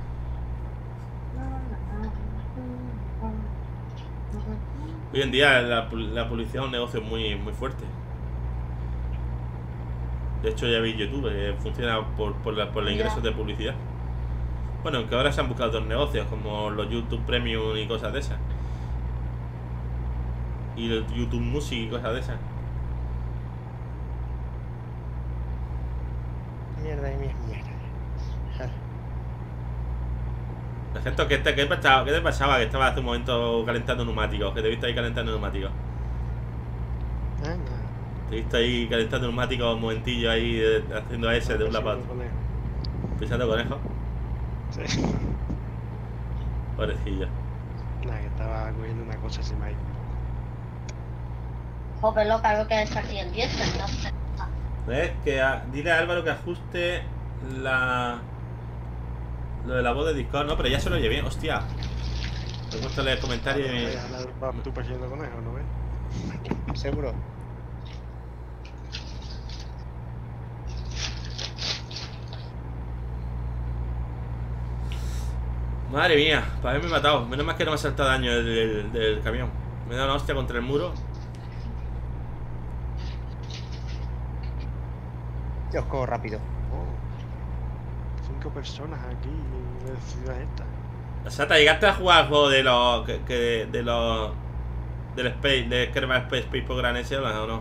Hoy en día la publicidad es un negocio muy fuerte. De hecho ya vi YouTube, que funciona por los ingresos de publicidad. Bueno, aunque ahora se han buscado otros negocios, como los YouTube Premium y cosas de esas. Y el YouTube Music y cosas de esas. Mierda. La gente, ¿qué te pasaba? Que estaba hace un momento calentando neumáticos. Que te he visto ahí calentando neumáticos. Te he visto ahí calentando neumáticos un momentillo ahí haciendo ese de un lado para otro. Pisando conejo. Sí. Pobrecillo. Nada, que estaba cogiendo una cosa así más. Joder, lo caro que es aquí el 10, no sé. ¿Ves? Dile a Álvaro que ajuste lo de la voz de Discord. No, pero ya se lo oye bien. Hostia. Me he puesto a leer el comentario y me... Tú persiguiendo conejos, ¿no ves? Seguro. Madre mía, para haberme matado. Menos mal que no me ha saltado daño del camión. Me he dado una hostia contra el muro. Yo os cojo rápido. Oh, 5 personas aquí en la ciudad esta. Sata, ¿llegaste a jugar al juego de los... de los... del Space, de Kerbal Space Program ese o no?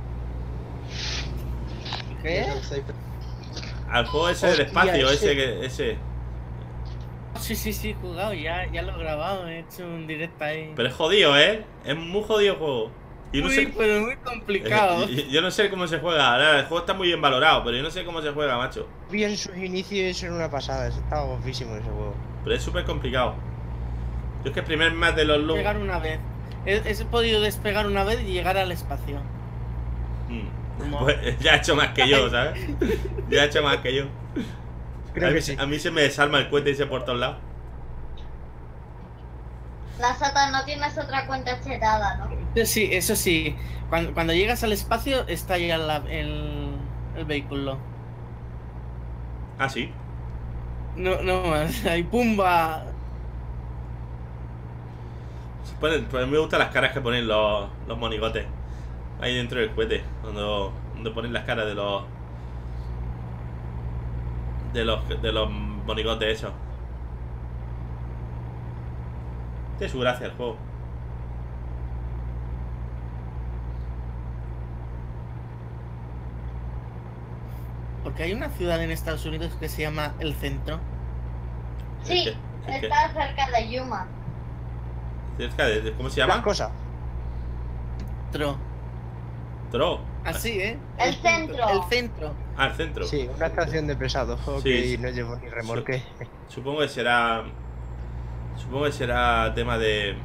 ¿Qué? Al juego ese del Hostia, espacio, ese. ese. Sí, he jugado, ya lo he grabado, he hecho un directo ahí. Pero es jodido, ¿eh? Es muy jodido el juego. Y no sé... pero muy complicado. Yo no sé cómo se juega. Ahora, el juego está muy bien valorado, pero yo no sé cómo se juega, macho. Vi en sus inicios eso era una pasada. Estaba guapísimo ese juego. Pero es súper complicado. Yo es que el primer match de los lobos... Despegar una vez. He podido despegar una vez y llegar al espacio. Pues ya ha hecho más que yo, ¿sabes? Ya ha hecho más que yo. Creo que sí. A mí se me desarma el cohete y se por todos lados. La Sata, no tienes otra cuenta chetada, ¿no? Sí, eso sí. Cuando llegas al espacio está ya el vehículo. Ah, sí. No, ahí pumba. Pues me gustan las caras que ponen los monigotes ahí dentro del cohete. Donde ponen las caras de los monigotes esos. Tiene su gracia el juego. Porque hay una ciudad en Estados Unidos que se llama El Centro. Sí, ¿El qué? está cerca de Yuma. Cerca de... ¿Cómo se Las llama? cosas. Tro. Así, ¿eh? El centro. El centro. Ah, el centro. Sí, una estación de pesados. Ok, Sí. no llevo ni remolque. Supongo que será tema de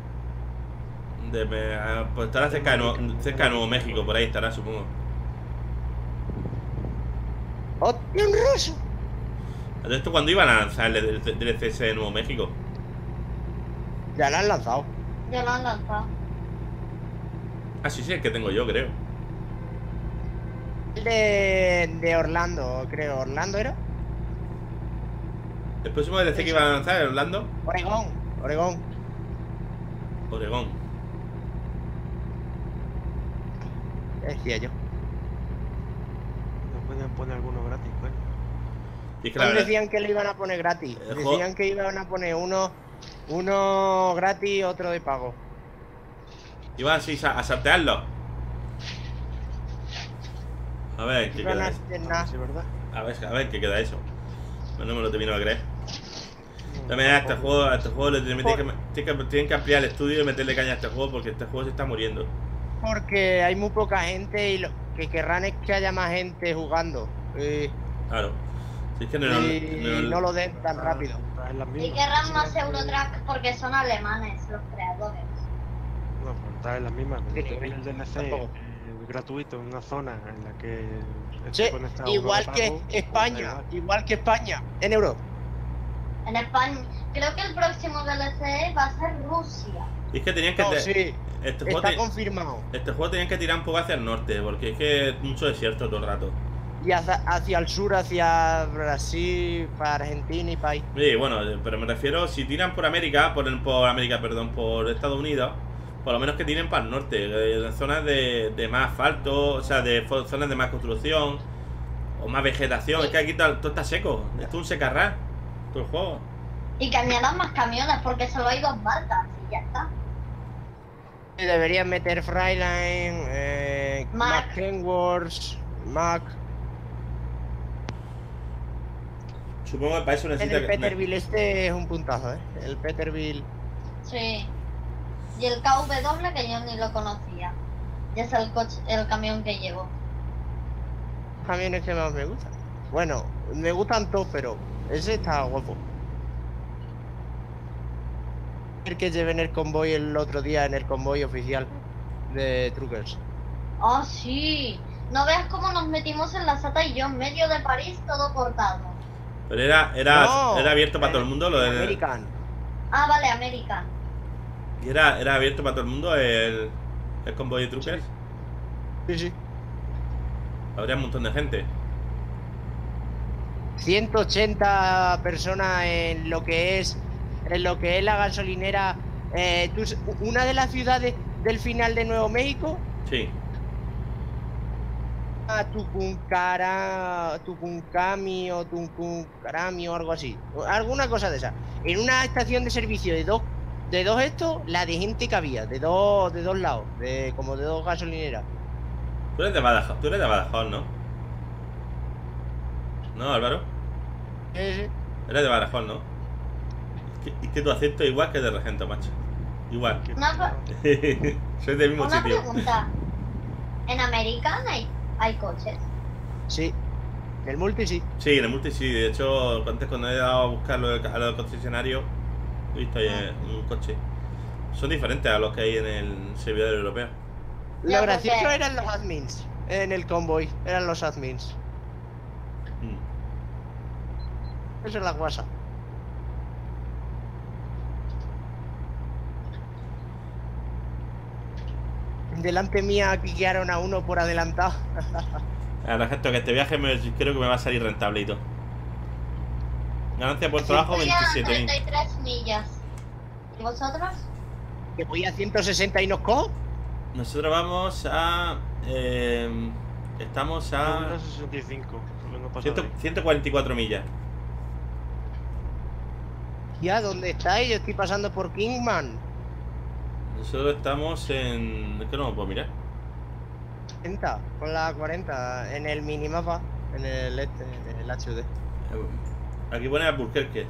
pues estará cerca de Nuevo México, por ahí estará, supongo. ¡Hostia, un ruso! Entonces, ¿esto cuándo iban a lanzar el DLC de Nuevo México? Ya lo han lanzado. Ya lo han lanzado. Ah, sí, el que tengo yo, creo. El de Orlando, creo. ¿Orlando era? El próximo DLC que iban a lanzar en Orlando. Oregón. ¿Qué decía yo? No pueden poner alguno gratis, pues. Y es que la ¿Dónde verdad, decían que lo iban a poner gratis? El juego- Decían que iban a poner uno gratis y otro de pago. iban así a saltearlo. A ver qué No van queda a eso. hacer A nada. ver si es verdad. A ver qué queda eso. Pues no me lo termino de creer. También a este juego tienen que ampliar el estudio y meterle caña a este juego porque este juego se está muriendo. Porque hay muy poca gente y lo que querrán es que haya más gente jugando. Claro. Si es que Y no lo den tan rápido. Traen las Y mismas. querrán más Eurotrack porque son alemanes los creadores. No, pero traen las mismas. Cuando Tiene te que viene el ver. DLC Tampoco. gratuito en una zona en la que Sí, esté conectado uno igual de que pago, España, en Europa. En España, creo que el próximo DLC va a ser Rusia. Y es que tenían que... No, sí, este juego está confirmado. Este juego tenían que tirar un poco hacia el norte, porque es que es mucho desierto todo el rato. Y hacia el sur, hacia Brasil, para Argentina y país. Sí, bueno, pero me refiero, si tiran por América, por Estados Unidos, por lo menos que tiren para el norte, en zonas de más asfalto, o sea, zonas de más construcción, o más vegetación. Es que aquí todo está seco, esto es un secarral, todo el juego. Y que añadan más camiones porque solo hay 2 marcas y ya está. Y deberían meter Freiline, Mac. Kenworth, Mac. Supongo que para eso El necesita Peterbilt este es un puntazo, El Peterbilt. Sí. Y el KW que yo ni lo conocía. Y es el camión que llevo. Camiones que más me gustan. Bueno, me gustan todos, pero ese está guapo. El que llevé en el convoy el otro día, en el convoy oficial de Truckers. ¡Oh, sí! No veas cómo nos metimos en la Sata y yo en medio de París, todo cortado. Pero era abierto para todo el mundo lo de... American. Ah, vale, American. ¿Y era abierto para todo el mundo el convoy de truckers? Sí. Habría un montón de gente. 180 personas en lo que es la gasolinera. Una de las ciudades del final de Nuevo México. Sí. Tucuncami o Tucuncarami o algo así. Alguna cosa de esa. En una estación de servicio de dos estos, la de gente que había, de dos lados, como de dos gasolineras. Tú eres de Badajoz, ¿no? ¿No, Álvaro? Sí. Eres de Badajoz, ¿no? Es que tu acento es igual que de Regento, macho. Igual. Soy del mismo Una sitio. pregunta. ¿En American hay coches? Sí. En el multi sí. Sí, en el multi sí. De hecho, antes cuando he dado a buscarlo a los concesionarios, he visto ahí un coche. Son diferentes a los que hay en el servidor europeo. Lo Ya, gracioso porque- eran los admins. En el convoy, eran los admins. Eso es la guasa. Delante mía quiquearon a uno por adelantado. Ahora, gente, que este viaje creo que me va a salir rentable y todo. Ganancia por trabajo, Estoy a 27.000. 33 millas. ¿Y vosotros? Que voy a 160 y nos cojo. Nosotros vamos a... estamos a... 65. No pasa de ahí. 144 millas. Ya, ¿dónde estáis? Yo estoy pasando por Kingman. Nosotros estamos en... Es que no lo puedo mirar. 40, con la 40, en el minimapa, en el en el HD. Aquí pone Albuquerque.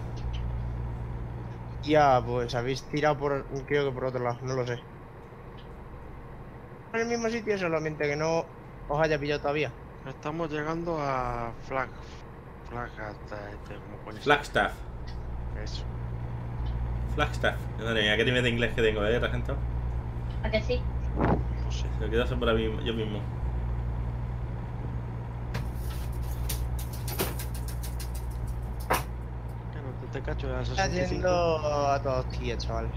Ya, pues habéis tirado por, creo que por otro lado, no lo sé. En el mismo sitio, solamente que no os haya pillado todavía. Estamos llegando a ¿cómo coño se Flagstaff. llama? Eso. Flagstaff. Madre mía, qué nivel de inglés que tengo, gente. ¿A que sí? No sé. Se lo quiero hacer por mí, yo mismo. Que no te cacho a Está 65. yendo a todos tías, chavales.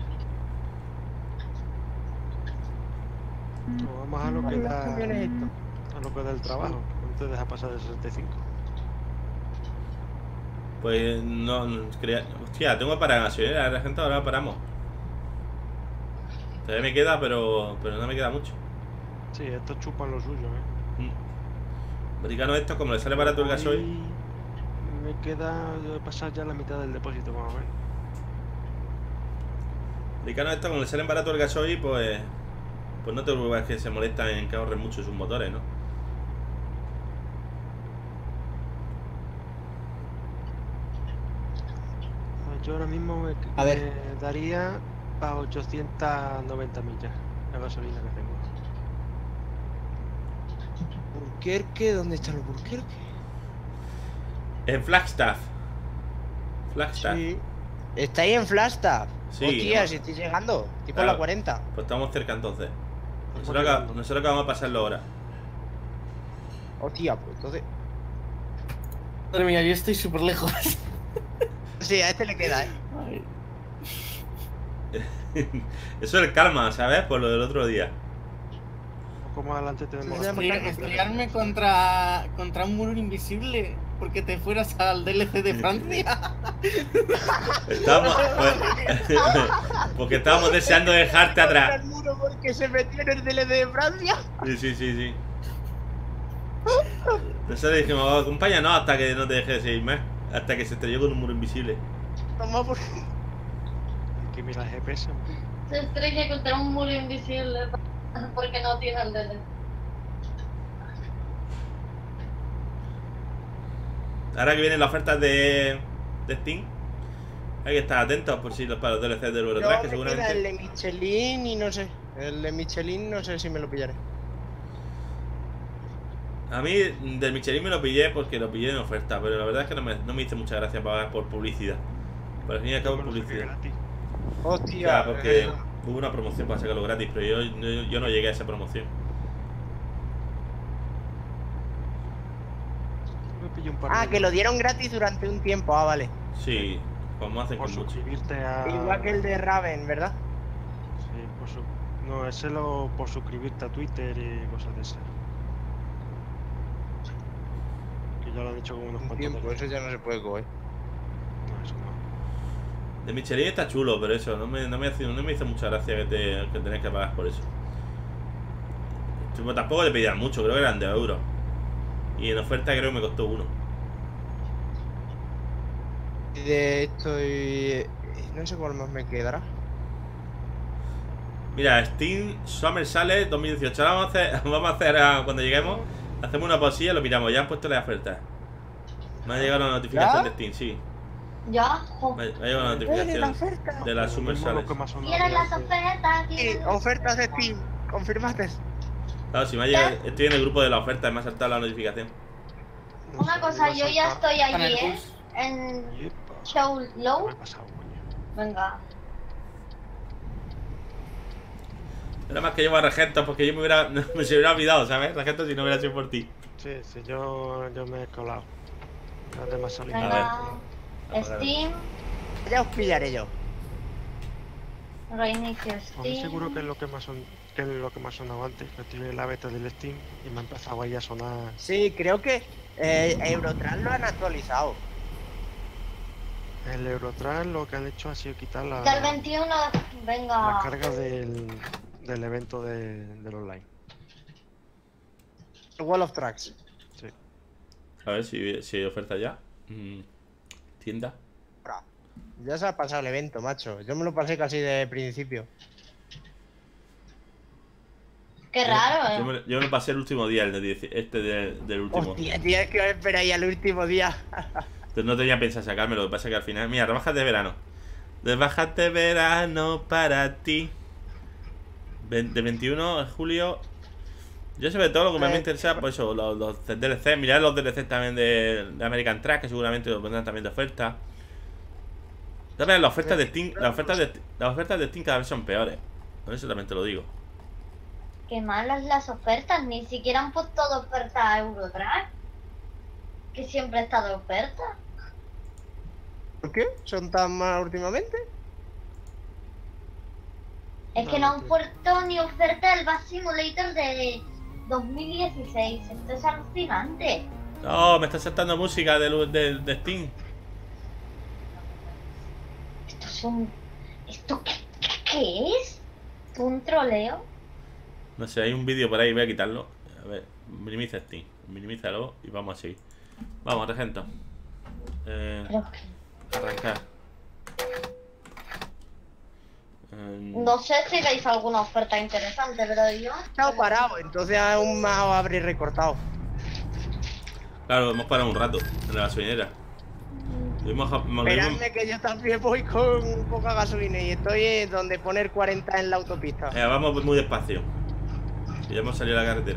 No, vamos a lo que da. ¿Qué camiones es esto? A lo que da el trabajo. No te deja pasar de 65. Pues no, hostia, tengo para gasolinera, la gente, ahora paramos. Todavía me queda, pero no me queda mucho. Sí, estos chupan lo suyo, Americano esto, como le sale barato el gasoil. Ahí me queda pasar ya la mitad del depósito, más o menos. Americano esto, como le salen barato el gasoil, pues no te preocupes que se molestan en que ahorren mucho sus motores, ¿no? Yo ahora mismo me A ver. me daría a 890 millas la gasolina que tengo. ¿Burquerque? ¿Dónde están los Burquerque? En Flagstaff. Flagstaff. Sí. ¿Estáis en Flagstaff? Sí, Hostia, no. si estoy llegando. Tipo Claro. la 40. Pues estamos cerca entonces. Estamos llegando. Nosotros acabamos de pasarlo ahora. Hostia, pues entonces. Madre mía, yo estoy súper lejos. Sí, a este le queda, Ay. Eso es el calma, ¿sabes? Por lo del otro día. Un poco más adelante tenemos Sí, bastante. Estrellarme contra un muro invisible porque te fueras al DLC de Francia. Estábamos, porque estábamos deseando dejarte atrás. El muro porque se metió en el DLC de Francia. Sí. Nosotros dijimos, acompáñanos hasta que no te dejes de seguirme. Hasta que se estrelló con un muro invisible. Toma por. Hay que mirar el GPS. Se estrella contra un muro invisible porque no tiene el dedo. Ahora que vienen las ofertas de Steam, hay que estar atentos por si para los DLCs del Eurotrack, que No, me queda el seguramente. de Michelin y no sé. El de Michelin no sé si me lo pillaré. A mí del Michelin me lo pillé porque lo pillé en oferta, pero la verdad es que no me hizo mucha gracia pagar por publicidad. Por al fin y al cabo Yo me lo saqué publicidad. gratis. Hostia. Ya, porque hubo una promoción para sacarlo gratis, pero yo no llegué a esa promoción. Me pillé un par Ah, de que lo euros dieron gratis durante un tiempo. Ah, vale. Sí, como hacen por con mucho. suscribirte a. Igual que el de Raven, ¿verdad? Sí, no, ese lo por suscribirte a Twitter y cosas de esas. Que ya lo han hecho con unos Un cuantos. tiempo, eso ya no se puede coger. No, eso no. De Michelin está chulo, pero eso, no me hizo mucha gracia que tenés que pagar por eso. Tampoco le pedían mucho, creo que eran de euros. Y en oferta creo que me costó 1. De esto y... no sé cuál más me quedará. Mira, Steam Summer Sale 2018. Ahora vamos a hacer cuando lleguemos, hacemos una pausilla y lo miramos. Ya han puesto las ofertas. Me ha llegado la notificación ¿Ya? de Steam, sí. Ya. Me ha llegado la notificación de la Summer Sale. ¿Quieres las ofertas? Sí, ¿Quieres las ofertas de Steam. ¿Confirmaste? Claro, si me ha llegado, estoy en el grupo de la oferta y me ha saltado la notificación. Una cosa, yo ya estoy Con allí, el ¿eh? bus. En Show Low. Venga. Nada más que llevo a Regento porque yo me se hubiera olvidado, ¿sabes? Regento si no hubiera sido por ti. Sí, sí, yo me he colado. Las demás son Venga. ver. Steam. Ya os pillaré yo. Reinicio Estoy Steam. seguro que es lo que más sonado antes. Que estoy en la beta del Steam y me ha empezado ahí a sonar. Sí, creo que Eurotrack lo han actualizado. El Eurotrack lo que han hecho ha sido quitar Del las 21, venga. cargas del evento del online. Wall of Tracks. Sí. A ver si hay oferta ya. Tienda. Ya se ha pasado el evento, macho. Yo me lo pasé casi de principio. Qué raro, Yo ¿eh? me lo pasé el último día, el de del último. Hostia, tío, es que me esperáis al último día. Entonces no tenía pensado sacarme, lo que pasa es que al final. Mira, rebajas de verano. Rebajas de verano para ti. De 21 de julio. Yo sobre todo lo que más me interesa, pues eso, los DLC. Mirad los DLC también de American Track, que seguramente lo pondrán también de oferta. ¿Sabes? Las ofertas de Steam, las ofertas de Steam cada vez son peores. Por eso también te lo digo. Qué malas las ofertas, ni siquiera han puesto de oferta a Eurotrack. Que siempre está de oferta. ¿Por qué? ¿Son tan malas últimamente? Es que no han puesto ni oferta del Bus Simulator de 2016. Esto es alucinante. No, me está saltando música de Steam. Esto es un... ¿Esto qué es? ¿Un troleo? No sé, hay un vídeo por ahí, voy a quitarlo. A ver, minimiza Steam. Minimízalo y vamos a seguir. Vamos, Regento. Pero Arrancar. no sé si veis alguna oferta interesante, pero yo... He estado parado, entonces aún más os habréis recortado. Claro, hemos parado un rato en la gasolinera. Esperadme que yo también voy con poca gasolina y estoy donde poner 40 en la autopista. Vamos muy despacio. Que ya hemos salido a la carretera.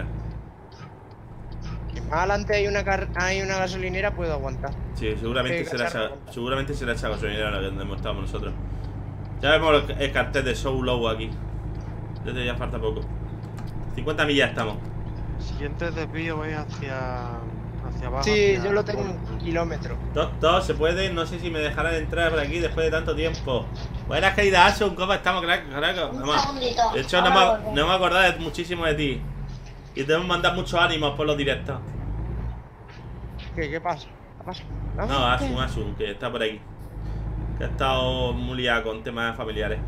Si más adelante hay una gasolinera, puedo aguantar. Sí, seguramente será esa gasolinera donde hemos estado nosotros. Ya vemos el cartel de Show Low aquí. Desde ya falta poco. 50 millas estamos. El siguiente desvío es hacia abajo. Sí, hacia yo lo tengo en 1 kilómetro. Todo se puede, no sé si me dejarán entrar por aquí después de tanto tiempo. Buenas, querida Asun, ¿cómo estamos, crack? Un segundito. De hecho, ahora no me acordaba muchísimo de ti. Y te hemos mandado muchos ánimos por los directos. ¿Qué pasa? ¿Qué pasa? No, Asun, que está por aquí. Que ha estado muy liado con temas familiares.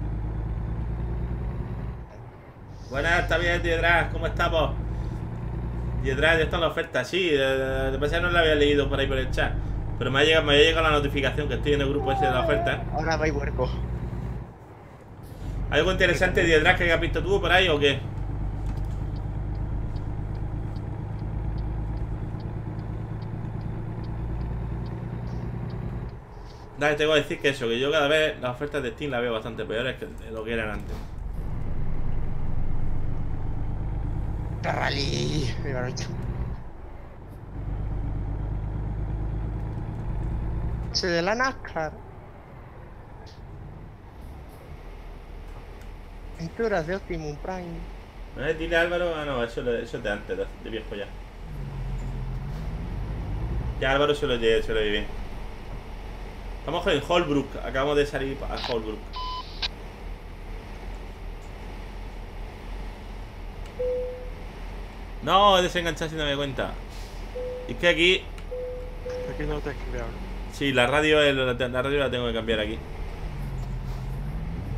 Buenas, está bien, Diedras, ¿cómo estamos? Diedras, ya está en la oferta, sí. De pasar no la había leído por ahí por el chat. Pero me ha llegado la notificación que estoy en el grupo ese de la oferta. Ahora vais huerco. ¿Algo interesante, Diedras, que hayas visto tú por ahí o qué? Dale, tengo que decir que eso, que yo cada vez las ofertas de Steam las veo bastante peores que de lo que eran antes. Rally. Mira, bicho. Se de la NASCAR. Aventuras de Optimum Prime. Dile a Álvaro, no, eso es de antes, de viejo ya. Ya Álvaro se lo lleve bien. Estamos en Holbrook, acabamos de salir a Holbrook. No, he desenganchado sin darme cuenta. Es que aquí... Aquí no te he cambiado. Sí, la radio la tengo que cambiar aquí.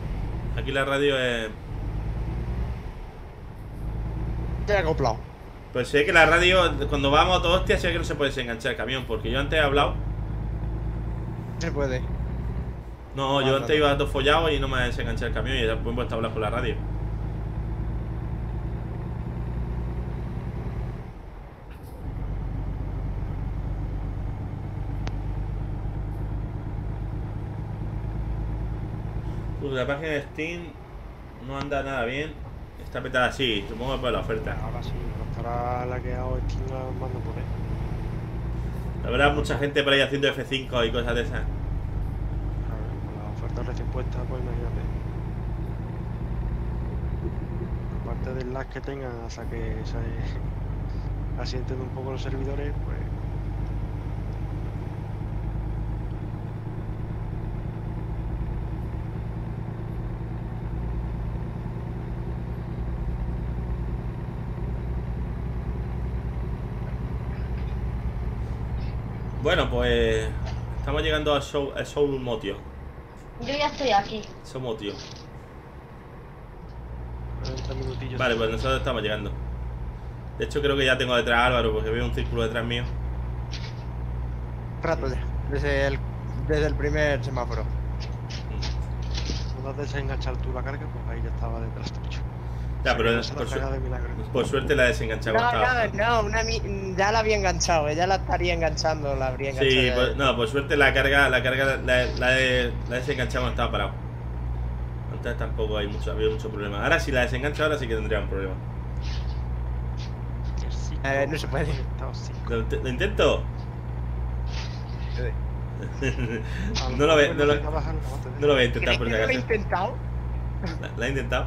Aquí la radio es... Te he acoplado. Pues sé que la radio, cuando vamos a todo hostia, sé que no se puede desenganchar el camión. Porque yo antes he hablado. Se puede. No, yo antes iba todo follado y no me desenganché el camión. Y después he vuelto a hablar por la radio. Pues la página de Steam no anda nada bien. Está petada así, supongo que por la oferta. Ahora sí, no estará laqueado Steam mando por él. La verdad, mucha gente por ahí haciendo F5 y cosas de esas. Claro, con la oferta recién puesta, pues imagínate. Aparte del lag que tengan hasta que se asienten un poco los servidores, pues. Bueno, pues estamos llegando a Soul Motio. Yo ya estoy aquí. Soul Motio. 40 minutillos. Vale, pues nosotros estamos llegando. De hecho creo que ya tengo detrás a Álvaro porque veo un círculo detrás mío. Rato ya. Desde el primer semáforo. Cuando has desenganchado tú la carga, pues ahí ya estaba detrás tuyo. Ya, pero no se la carga de milagro. por suerte la he desenganchado. Ya la había enganchado, ya la estaría enganchando, la habría enganchado. Sí, ya. no, por suerte la carga la he desenganchado cuando estaba parado. Antes tampoco había mucho problema. Ahora si la desengancho ahora sí que tendría un problema. No se puede. ¿Lo intento? No lo voy a intentar por si ¿Lo he acaso. intentado? ¿La he intentado?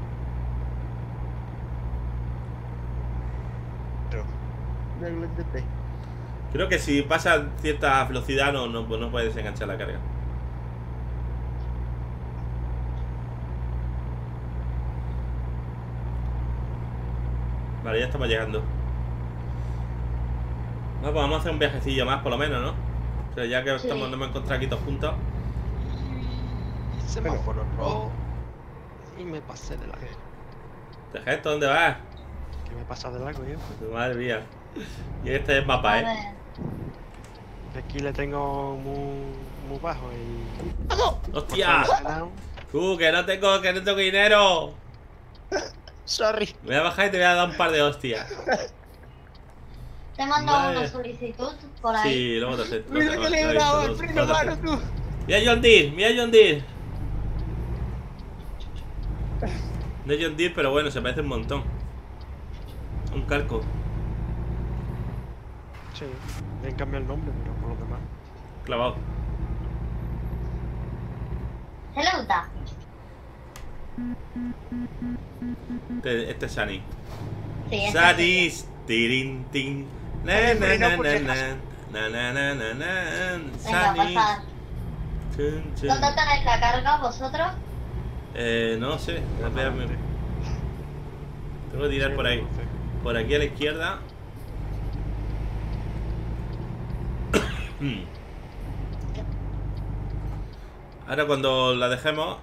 No lo intenté. Creo que si pasa cierta velocidad no puedes enganchar la carga. Vale, ya estamos llegando. Bueno, pues vamos a hacer un viajecillo más por lo menos, ¿no? O sea, ya que Sí. nos hemos encontrado aquí todos juntos. Semáforo rojo. Y me pasé de largo. ¿Dejeto dónde vas? Que me pasa de largo yo. Madre mía. Y este es mapa, A ¿eh? ver. Aquí le tengo muy bajo y. ¡Hostia! Que no tengo dinero. Sorry. Me voy a bajar y te voy a dar un par de hostias. Te he mandado Vale. una solicitud por ahí. Sí, luego te acepto. Mira que le he dado el freno mano, tú. Mira John Deere. No es John Deere, pero bueno, se parece un montón. Un calco. Sí, le han cambiado el nombre, pero por lo demás. Clavado. Hello, Da. Este es Sunny. Sí, este Sunny, tirin, tin. Na, Oye, na, freno na, por na, si na, acaso. na, na, na, na, na. Venga, Sunny. pasad. Chun, chun. ¿Dónde tenéis la carga vosotros? No sé. Espérame. Tengo que tirar por ahí. Por aquí a la izquierda. Ahora cuando la dejemos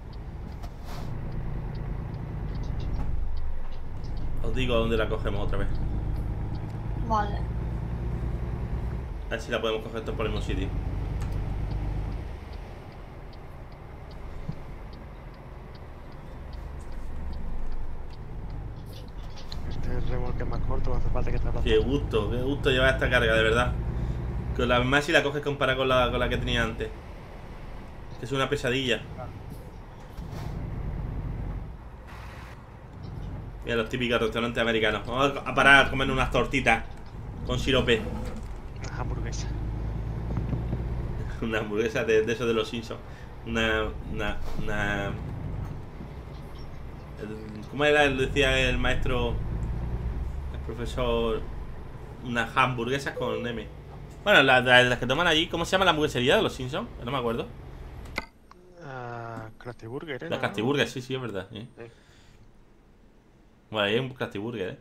os digo a dónde la cogemos otra vez. Vale. A ver si la podemos coger todos por el mismo sitio. Este remolque es más corto, no hace falta que te Qué gusto llevar esta carga, de verdad. Con la más si la coges comparada con la que tenía antes. Es una pesadilla. Mira los típicos restaurantes americanos. Vamos a parar a comer unas tortitas con sirope. Una hamburguesa. Una hamburguesa de esos de los Simpsons. ¿Cómo era? Decía el maestro, el profesor. Unas hamburguesas con M. Bueno, las que toman allí. ¿Cómo se llama la hamburguesería de los Simpsons? No me acuerdo. Krusty Burger, ¿eh? La Krusty Burger, sí, es verdad. ¿Sí? Sí. Bueno, ahí hay un Krusty Burger,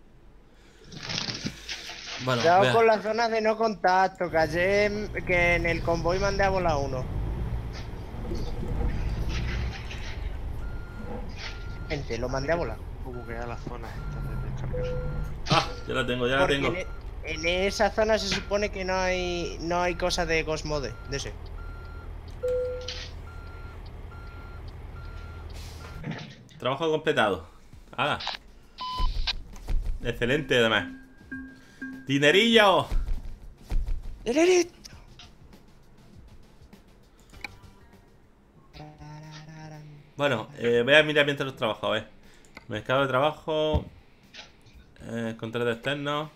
Bueno, Cuidado vea. con las zonas de no contacto, que ayer que en el convoy mandé a volar uno. Gente, lo mandé a volar. Buguea las zonas estas de descargar. Ah, ya la tengo, ya la Porque tengo. en esa zona se supone que no hay cosas de Ghost Mode de ese. Trabajo completado. ¡Hala! Excelente, además. ¡Dinerillo! ¡Dinerito! Bueno, voy a mirar mientras los trabajo, a ver. Mercado de trabajo. Contrato externo.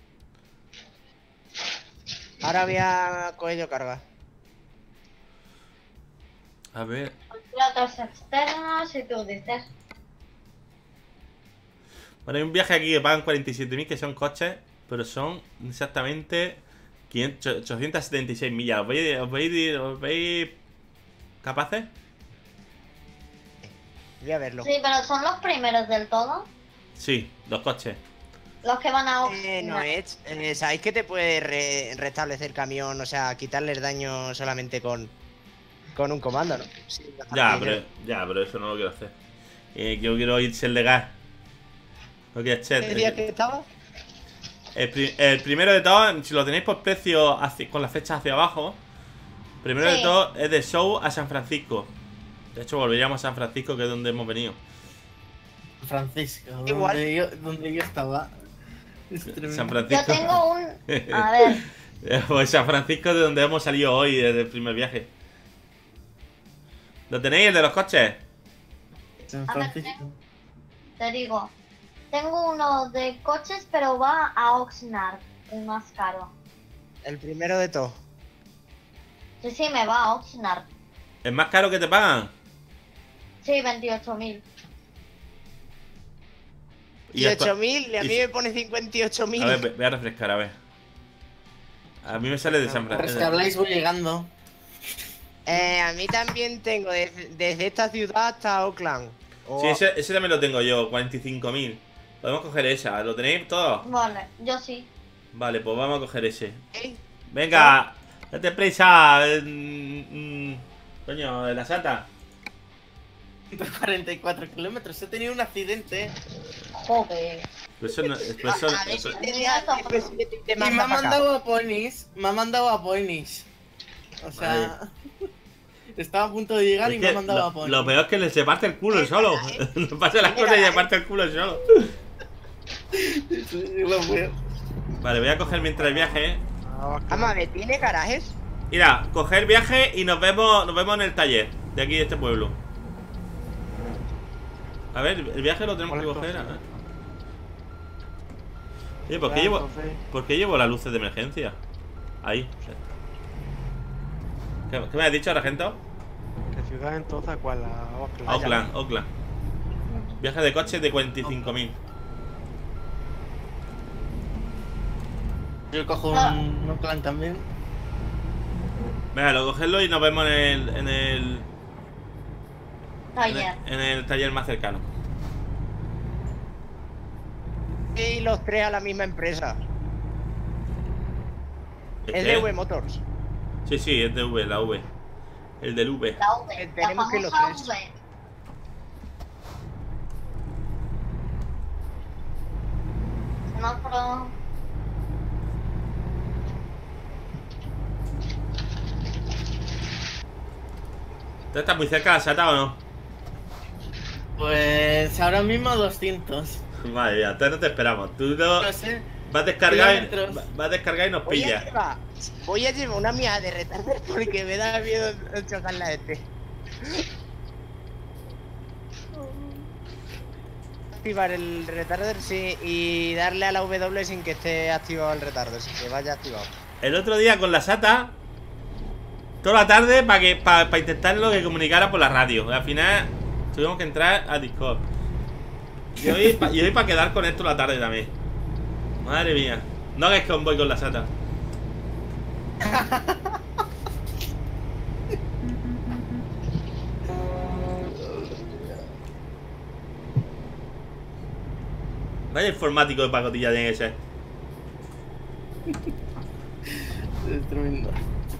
Ahora voy a coger yo carga. A ver. Contratos externos y tú dices. Bueno, hay un viaje aquí que pagan 47.000 que son coches, pero son exactamente 876 millas. ¿Os veis capaces? Voy a verlo. Sí, pero son los primeros del todo. Sí, los coches. Los que van a No es. ¿Sabéis que te puede restablecer camión? O sea, quitarle el daño solamente con un comando, ¿no? Sí, pero eso no lo quiero hacer. Yo quiero ir ser legal. No quiero ¿Qué día que estaba? El primero de todos, si lo tenéis por precio con las fechas hacia abajo, primero de todo es de Show a San Francisco. De hecho, volveríamos a San Francisco, que es donde hemos venido. Francisco, Igual. donde yo estaba. Es tremendo. San Yo Francisco. tengo un... A ver, Pues San Francisco es de donde hemos salido hoy, desde el primer viaje. ¿Lo tenéis, el de los coches? San a ver, Francisco. te digo. Tengo uno de coches, pero va a Oxnard, el más caro. El primero de todos. Sí, me va a Oxnard. ¿Es más caro que te pagan? Sí, 28.000. Y 8.000, y a mí me pone 58.000. A ver, voy a refrescar, a ver. A mí me sale de San Pero es que Francisco. habláis voy llegando. A mí también tengo desde esta ciudad hasta Oakland. Sí, ese también lo tengo yo, 45.000. Podemos coger esa, ¿lo tenéis todo? Vale, yo sí. Vale, pues vamos a coger ese. ¿Eh? Venga, date prisa. Coño, de la sata. 144 kilómetros. He tenido un accidente. Joder. Pero eso no, pero eso- A ver si te Y me ha manda para acá. mandado a Poinis. Me ha mandado a Poinis. O sea, estaba a punto de llegar es y me que ha mandado a Poinis. lo peor es que le se parte el culo el solo. Le pasa las cosas y le parte el culo el solo. Lo veo. Vale, voy a coger mientras el viaje. Vamos a ver, ¿tiene garajes? Mira, coger viaje y nos vemos en el taller de aquí de este pueblo. A ver, el viaje lo tenemos que coger. A ver. Oye, ¿por qué llevo las luces de emergencia? Ahí. ¿Qué me has dicho, Regento? ¿Qué ciudad entonces? ¿Cuál? A Oakland. Oakland. Viaje de coche de 45.000. Yo cojo un clan también. Venga, lo cogerlo y nos vemos en el taller más cercano. Y los tres a la misma empresa. Es ¿Eh? de V Motors. Sí, es de V, la V. El del V. La V. La Tenemos que los famosa tres. V. Semáforo. ¿Tú estás muy cerca de la sata o no? Pues ahora mismo 200. Madre mía, entonces no te esperamos. Tú no No sé. vas a descargar kilómetros. vas a descargar y nos pillas. Voy a llevar una mía de retarder porque me da miedo chocarla a este. Activar el retarder, sí, y darle a la W sin que esté activado el retarder, sin que vaya activado. El otro día con la sata, toda la tarde para intentarlo que comunicara por la radio. Al final tuvimos que entrar a Discord. Y hoy para quedar con esto la tarde también. Madre mía. No hagáis convoy con la sata. Vaya informático de pacotilla tiene que ser. Es tremendo.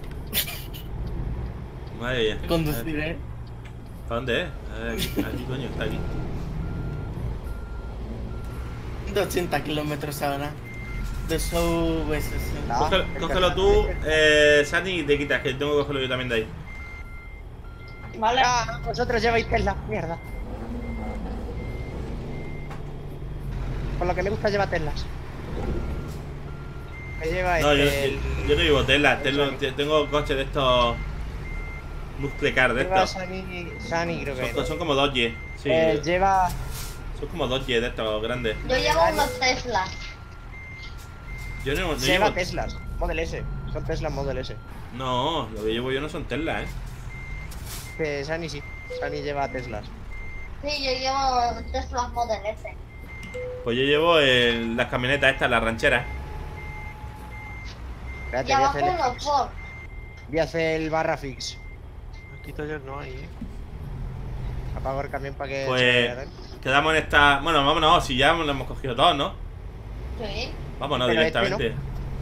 Madre mía. Conduciré. ¿Para dónde es? Aquí, coño, está aquí. 180 kilómetros ahora. De eso ves. Cógelo tú, Sani, y te quitas, que tengo que cogerlo yo también de ahí. Vale. Ah, vosotros lleváis Tesla, mierda. Por lo que me gusta llevar Teslas. Me lleva No, yo no llevo Tesla, tengo coches de estos. Muscle car de lleva estos. Sani creo que Son como Dodge, sí. lleva... Son como Dodge de estos grandes. Yo llevo unos Teslas. Yo no lleva llevo. Teslas, Model S. Son Teslas Model S. No, lo que llevo yo no son Tesla, Que Sani sí. Sani lleva Teslas. Sí, yo llevo Teslas Model S. Pues yo llevo las camionetas estas, las rancheras. Espérate, Y abajo unos Ford. voy a hacer el barra fix. Aquí taller no hay, Apago el camión para que... Pues quedamos en esta. Bueno, vámonos, si ya lo hemos cogido todos, ¿no? Sí. Vámonos Pero directamente.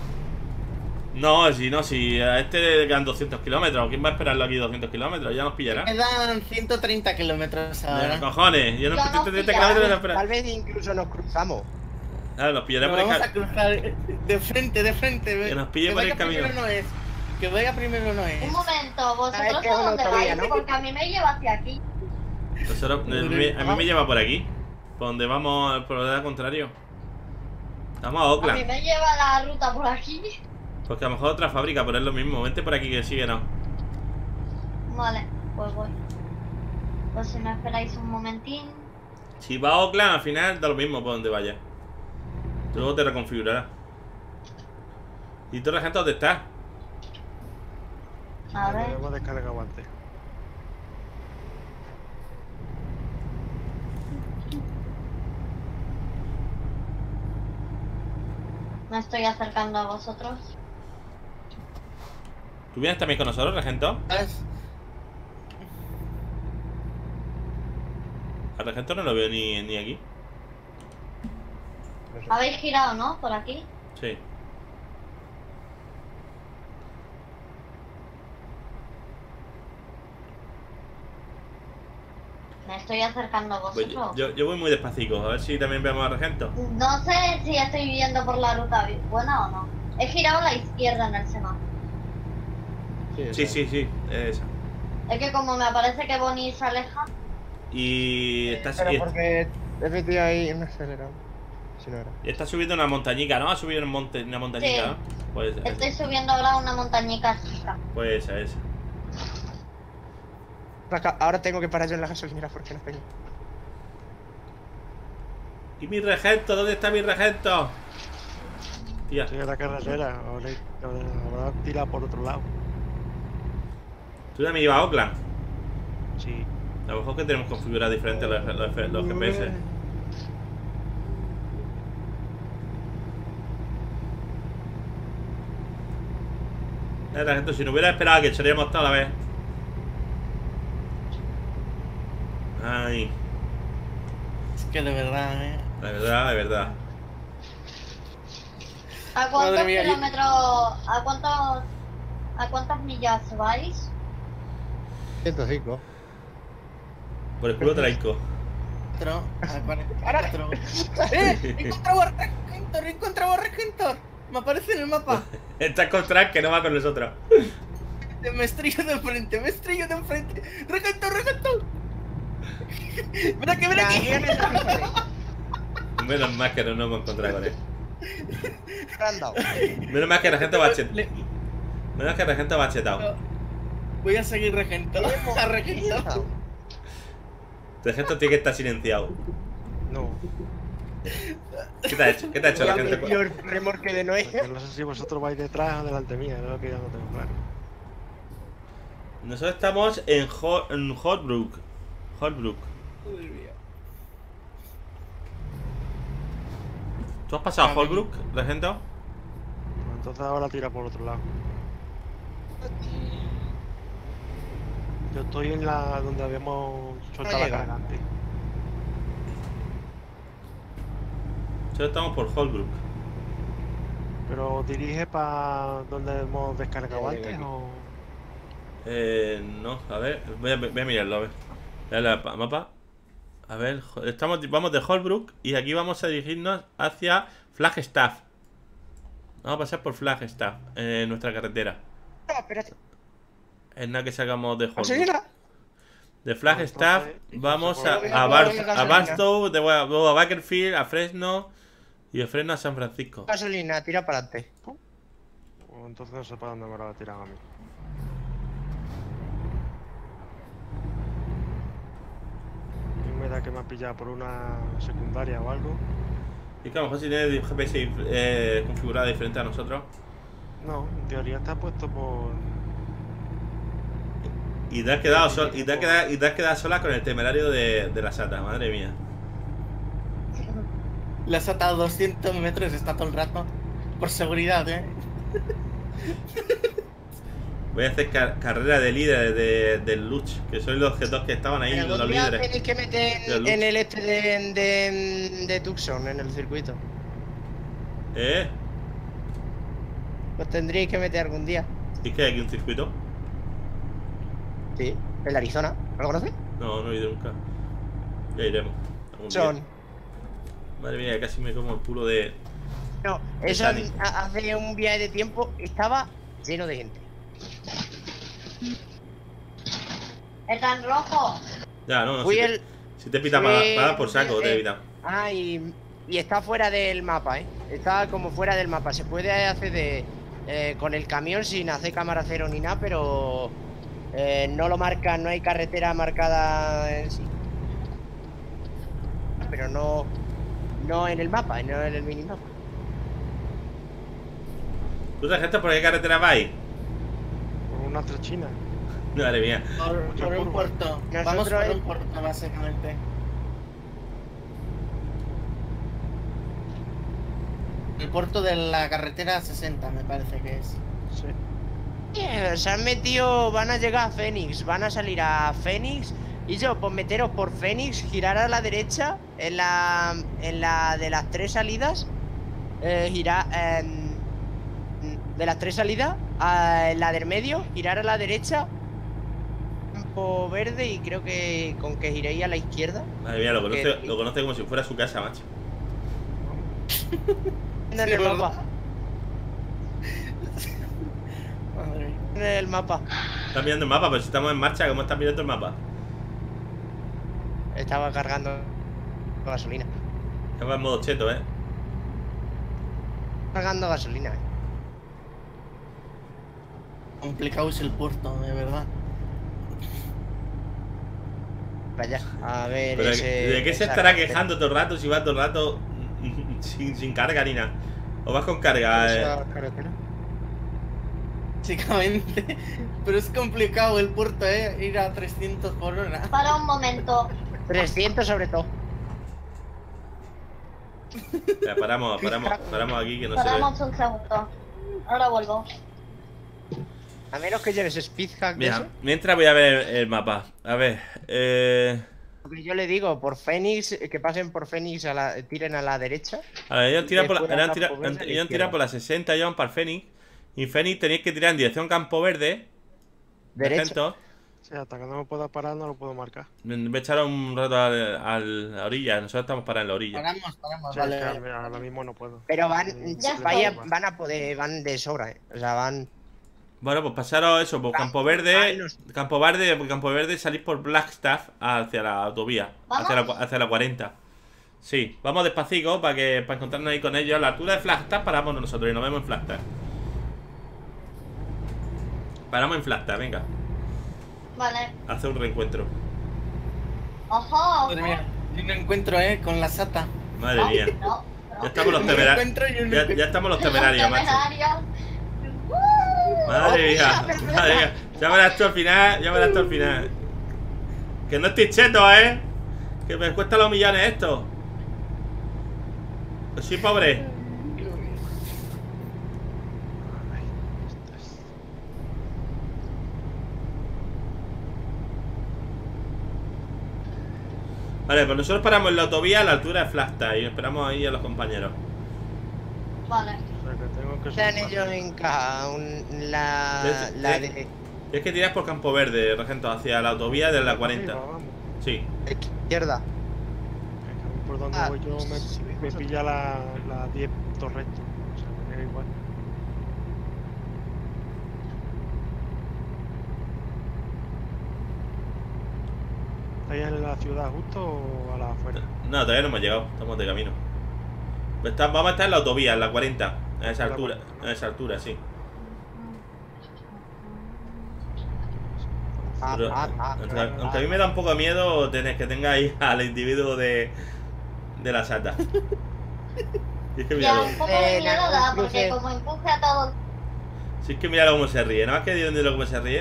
Si a este le quedan 200 kilómetros. ¿Quién va a esperarlo aquí 200 kilómetros? Ya nos pillará. Quedan 130 kilómetros ahora. Cojones, yo no Ya nos 130 pillará. kilómetros de Tal esperar. vez incluso nos cruzamos. Claro, nos pillará Nos por el vamos a camino. cruzar de frente. Que nos pille por el vaya camino. primero no es. Que vaya primero no es. Un momento, ¿vosotros es que a es una dónde autovía, vais? ¿no? Porque a mí me lleva hacia aquí. A mí me lleva por aquí. Por donde vamos, por el lado contrario. Vamos a A mí Oakland. me lleva la ruta por aquí. Porque a lo mejor otra fábrica, pero es lo mismo. Vente por aquí que sigue, no. Vale, pues voy. Pues si me esperáis un momentín. Si va a Oakland, al final da lo mismo por donde vaya. Luego te reconfigurará. ¿Y tú, regente, dónde estás? A ver. Tenemos descarga guante. Me estoy acercando a vosotros. ¿Tú vienes también con nosotros, regento? ¿Sabes? Al regento no lo veo ni aquí. Habéis girado, ¿no? Por aquí. Sí. Me estoy acercando a Pues vosotros. yo voy muy despacito. A ver si también vemos al regento. No sé si estoy yendo por la ruta buena o no. He girado a la izquierda en el semáforo. Sí. Esa. Es que como me parece que Bonnie se aleja. Y estás, Pero porque he metido ahí un acelerado. Si no era. y estás subiendo una montañica, ¿no? Has subido una montañica, Sí. ¿no? Pues Estoy subiendo ahora una montañica chica. pues esa. Ahora tengo que parar yo en la gasolinera porque no tengo. ¿Y mi regento? ¿Dónde está mi regento? Tía, Estoy en la carretera, ahora tira por otro lado. tú ya me llevas a Oakland. Sí. A lo mejor que tenemos configurados diferentes los GPS. Regento, si no hubiera esperado que echaríamos toda la vez. Ay, Es que de verdad, de verdad. ¿A cuántos Madre mía, kilómetros? ¿A cuántas millas vais? 105. Por el culo traico. Otro, a 44. ¡He encontrado a Regentor! Me aparece en el mapa. Estás con Track que no va con nosotros. Me estrello de enfrente. ¡Regentor! ¡Ven aquí! Menos mal que no nos hemos encontrado con él. Random. Menos mal que la gente va chetado. Menos mal que la gente va chetado. Voy a seguir Regentor. A Regentor. El regento tiene que estar silenciado. No. ¿Qué te ha hecho? ¿Qué te ha hecho la Ya gente? metió el remorque de Noé. Porque no sé si vosotros vais detrás o delante mía, es lo que ya no tengo claro. Nosotros estamos en Holbrook. ¿Tú has pasado a Holbrook, regento? Pues entonces ahora tira por otro lado. Yo estoy en la donde habíamos soltado la llega. carga antes. Nosotros estamos por Holbrook. Pero dirige para donde hemos descargado Ya llegué antes aquí. o. No, a ver, voy a mirarlo, a ver. Dale al mapa. A ver, vamos de Holbrook y aquí vamos a dirigirnos hacia Flagstaff. Vamos a pasar por Flagstaff, en nuestra carretera. Espérate. Es nada que sacamos de Holbrook. ¿Gasolina? De Flagstaff Entonces, vamos se a, puede- a, Voy a Bar- poner a gasolina. Barstow, luego a Bakersfield, a Fresno y de Fresno a San Francisco. Gasolina, tira para adelante. Pues entonces no sé para dónde me la tiran a mí. ¿Quién me da que me ha pillado por una secundaria o algo? Y que a lo mejor si tiene el GPS configurado diferente a nosotros. No, en teoría está puesto por... Y te has quedado, y te has quedado sola con el temerario de la Sata, madre mía. Le has atado 200 metros, está todo el rato. Por seguridad, ¿eh? Voy a hacer carrera de líder del Luch, que soy los dos que estaban ahí, Pero los algún día líderes. tenéis que meter Del en el este de Tucson, en el circuito. Los tendríais que meter algún día. ¿Y qué hay aquí un circuito? Sí, el Arizona. ¿No lo conoces? No, no he ido nunca. Ya iremos. algún día. Son. Madre mía, casi me como el culo de. No, eso Dani. hace un viaje de tiempo estaba lleno de gente. Está en rojo. Ya, no, Fui si, el. si te pita fui para por saco, te pita. Ah, y está fuera del mapa, ¿eh? Está como fuera del mapa. Se puede hacer con el camión sin hacer cámara cero ni nada, pero no lo marca, no hay carretera marcada en sí. Pero no en el mapa, no en el minimapa. ¿Tú sabes esto por qué carretera vais? por una trechina. Madre mía. Por un puerto. Nosotros Vamos por es- un puerto, básicamente. El puerto de la carretera 60, me parece que es. Sí. Se han metido, van a llegar a Phoenix, van a salir a Phoenix. Y yo, pues meteros por Phoenix, girar a la derecha en la de las tres salidas. Girar de las tres salidas a la del medio, girar a la derecha. Campo verde y creo que con que giréis a la izquierda. Madre mía, Que- lo conoce como si fuera su casa, macho. En el ¿verdad? mapa. Madre mía. En el mapa. Estás mirando el mapa, pero si estamos en marcha, ¿cómo estás mirando el mapa? Estaba cargando gasolina. Estamos en modo cheto, Cargando gasolina. Complicado es el puerto, de verdad. Vaya, a ver. Pero ¿de qué se estará carretera. quejando todo el rato si va todo el rato sin carga ni nada? ¿O vas con carga? Esa carretera. Básicamente. Pero es complicado el puerto, ir a 300 por hora. Para un momento. 300 sobre todo. Ya, paramos aquí que no se ve. Paramos un segundo. Ahora vuelvo. A menos que lleves speedhack de Mira, eso. mientras voy a ver el mapa. A ver, Porque yo le digo, por Phoenix, que pasen por Phoenix, tiren a la derecha. a ver, ellos tiran por la, Después ellos a tiran- Campo Verde a la ellos tiran izquierda. por la 60 y van para el Fénix. Y Fénix tenéis que tirar en dirección Campo Verde. Derecha. Gente, Sí, hasta que no me pueda parar no lo puedo marcar. me echaron un rato a la orilla. Nosotros estamos parados en la orilla. Paramos, Sí, vale. es que ahora mismo no puedo. Pero van, Ya vaya, estoy. van a poder, van de sobra, O sea, van. Bueno, pues pasaros eso, por Campo Verde. Campo Verde salís por Blackstaff hacia la autovía. ¿Vamos? Hacia la 40. Sí, vamos despacito para encontrarnos ahí con ellos. A la altura de Flagstaff paramos nosotros y nos vemos en Flagstaff. Paramos en Flagstaff, venga. Vale. Hace un reencuentro. Ojo. Madre mía, yo no encuentro, con la SATA. Madre No, mía. no, Ya estamos los Un temerarios. encuentro y un Ya estamos los temerarios, macho. Temerarios. Madre mía. Madre mía. Ya verás tú al final. Ya verás tú al final. Que no estoy cheto, Que me cuesta los millones esto. Que soy pobre. Vale, pues nosotros paramos en la autovía a la altura de Flagstaff y esperamos ahí a los compañeros. Vale. O sea que tengo que Están soltar. ellos en caja. La de Es que tiras por Campo Verde, Regento, hacia la autovía de la 40. Arriba, vamos. Sí. izquierda. por donde voy yo me pilla la 10 torrecto. O sea, me da igual. ¿Estáis en la ciudad justo o a la afuera? No, todavía no hemos llegado, estamos de camino. Vamos a estar en la autovía, en la 40. A esa altura, sí. Pero, aunque a mí me da un poco de miedo que tengáis al individuo de la sata. Y es que Ya, míralo. un poco de miedo da, porque como empuje a todos. Si es que míralo cómo se ríe, nada más que de cómo se ríe.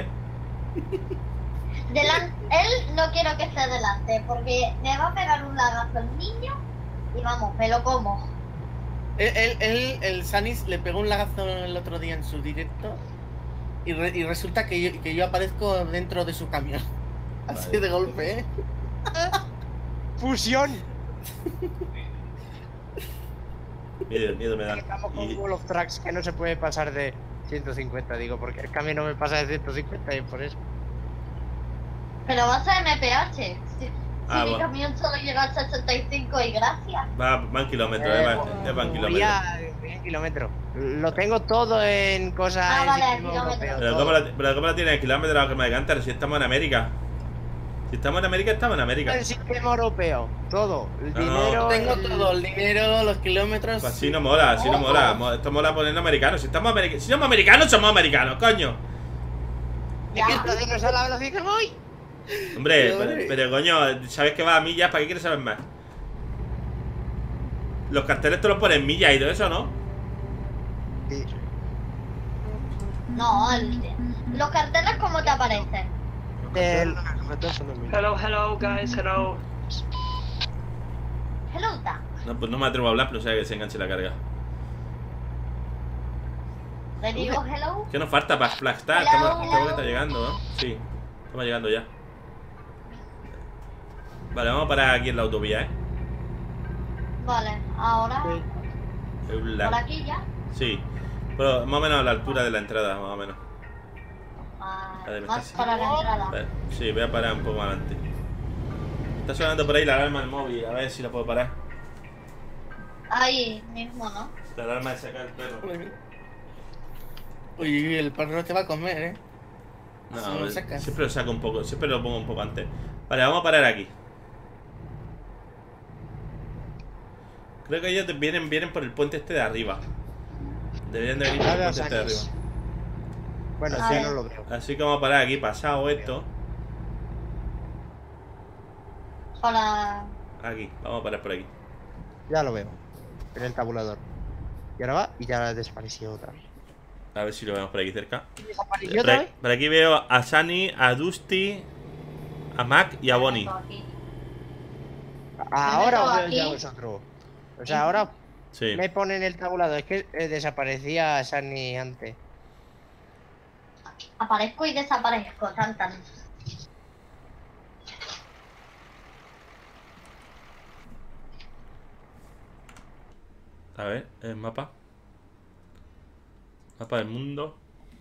Él no quiero que esté delante, porque me va a pegar un lagazo el niño y vamos, me lo como. El Sanis le pegó un lagazo el otro día en su directo y resulta que yo aparezco dentro de su camión. Así Vale. de golpe, ¿eh? ¡Fusión! Miedo me da. Estamos con Y- Wall of Tracks que no se puede pasar de 150, digo, porque el cambio no me pasa de 150 y por eso. Pero vas a MPH. Si Ah, mi bueno. camión solo llega al 65 y gracias. Van kilómetros, van kilómetros. Voy a kilómetros. Lo tengo todo en cosas. Ah, en vale, sistema kilómetros. europeo, Pero todo. ¿cómo la tienes en kilómetros que me decantan? Si estamos en América. Si estamos en América, estamos en América. El sistema europeo, todo. El No, dinero. Tengo todo, el dinero, los kilómetros. Pues así no mola, así no mola. Esto mola poniendo americanos. Si somos americanos, somos americanos, coño. ¿Y qué entonces no es a la velocidad que voy? Hombre, Hombre. pero coño, ¿sabes que va a millas? ¿Para qué quieres saber más? Los carteles te los ponen millas y todo eso, ¿no? Sí. No, los carteles como te aparecen. Del- Hello, guys, hello. Hello, ta. No, pues no me atrevo a hablar, pero sabe que se enganche la carga. Le digo hello. ¿Qué nos falta para Flagstar? Hello, Estamos que hello. está llegando, ¿no? Sí, estamos llegando ya. Vale, vamos a parar aquí en la autovía, ¿eh? Vale, ahora Eula. por aquí ya. Sí, pero más o menos a la altura de la entrada, más o menos. Ah, Vale, me más está para la entrada. Vale, sí, voy a parar un poco más adelante. Está sonando por ahí la alarma del móvil, a ver si la puedo parar. Ahí mismo, ¿no? La alarma de sacar el perro. Uy, el perro te va a comer, ¿eh? No, Si no lo sacas. siempre lo saco un poco, siempre lo pongo un poco antes. Vale, vamos a parar aquí. Creo que ellos vienen por el puente este de arriba. Deberían de venir por el Nada, puente este de arriba. Sanis. Bueno, Vale. sí, no lo veo. Así que vamos a parar aquí, pasado esto. Para. Aquí, vamos a parar por aquí. Ya lo veo. En el tabulador. Y ahora va y ya desapareció otra vez. A ver si lo vemos por aquí cerca. ¿Desapareció Por otra vez? por aquí veo a Sunny, a Dusty, a Mac y a Bonnie. Aquí. Ahora meto os veo aquí. ya vosotros. O sea, ahora Sí. me ponen el tabulador. Es que desaparecía Sunny antes. Aparezco y desaparezco, tan. A ver, el mapa. Mapa del mundo.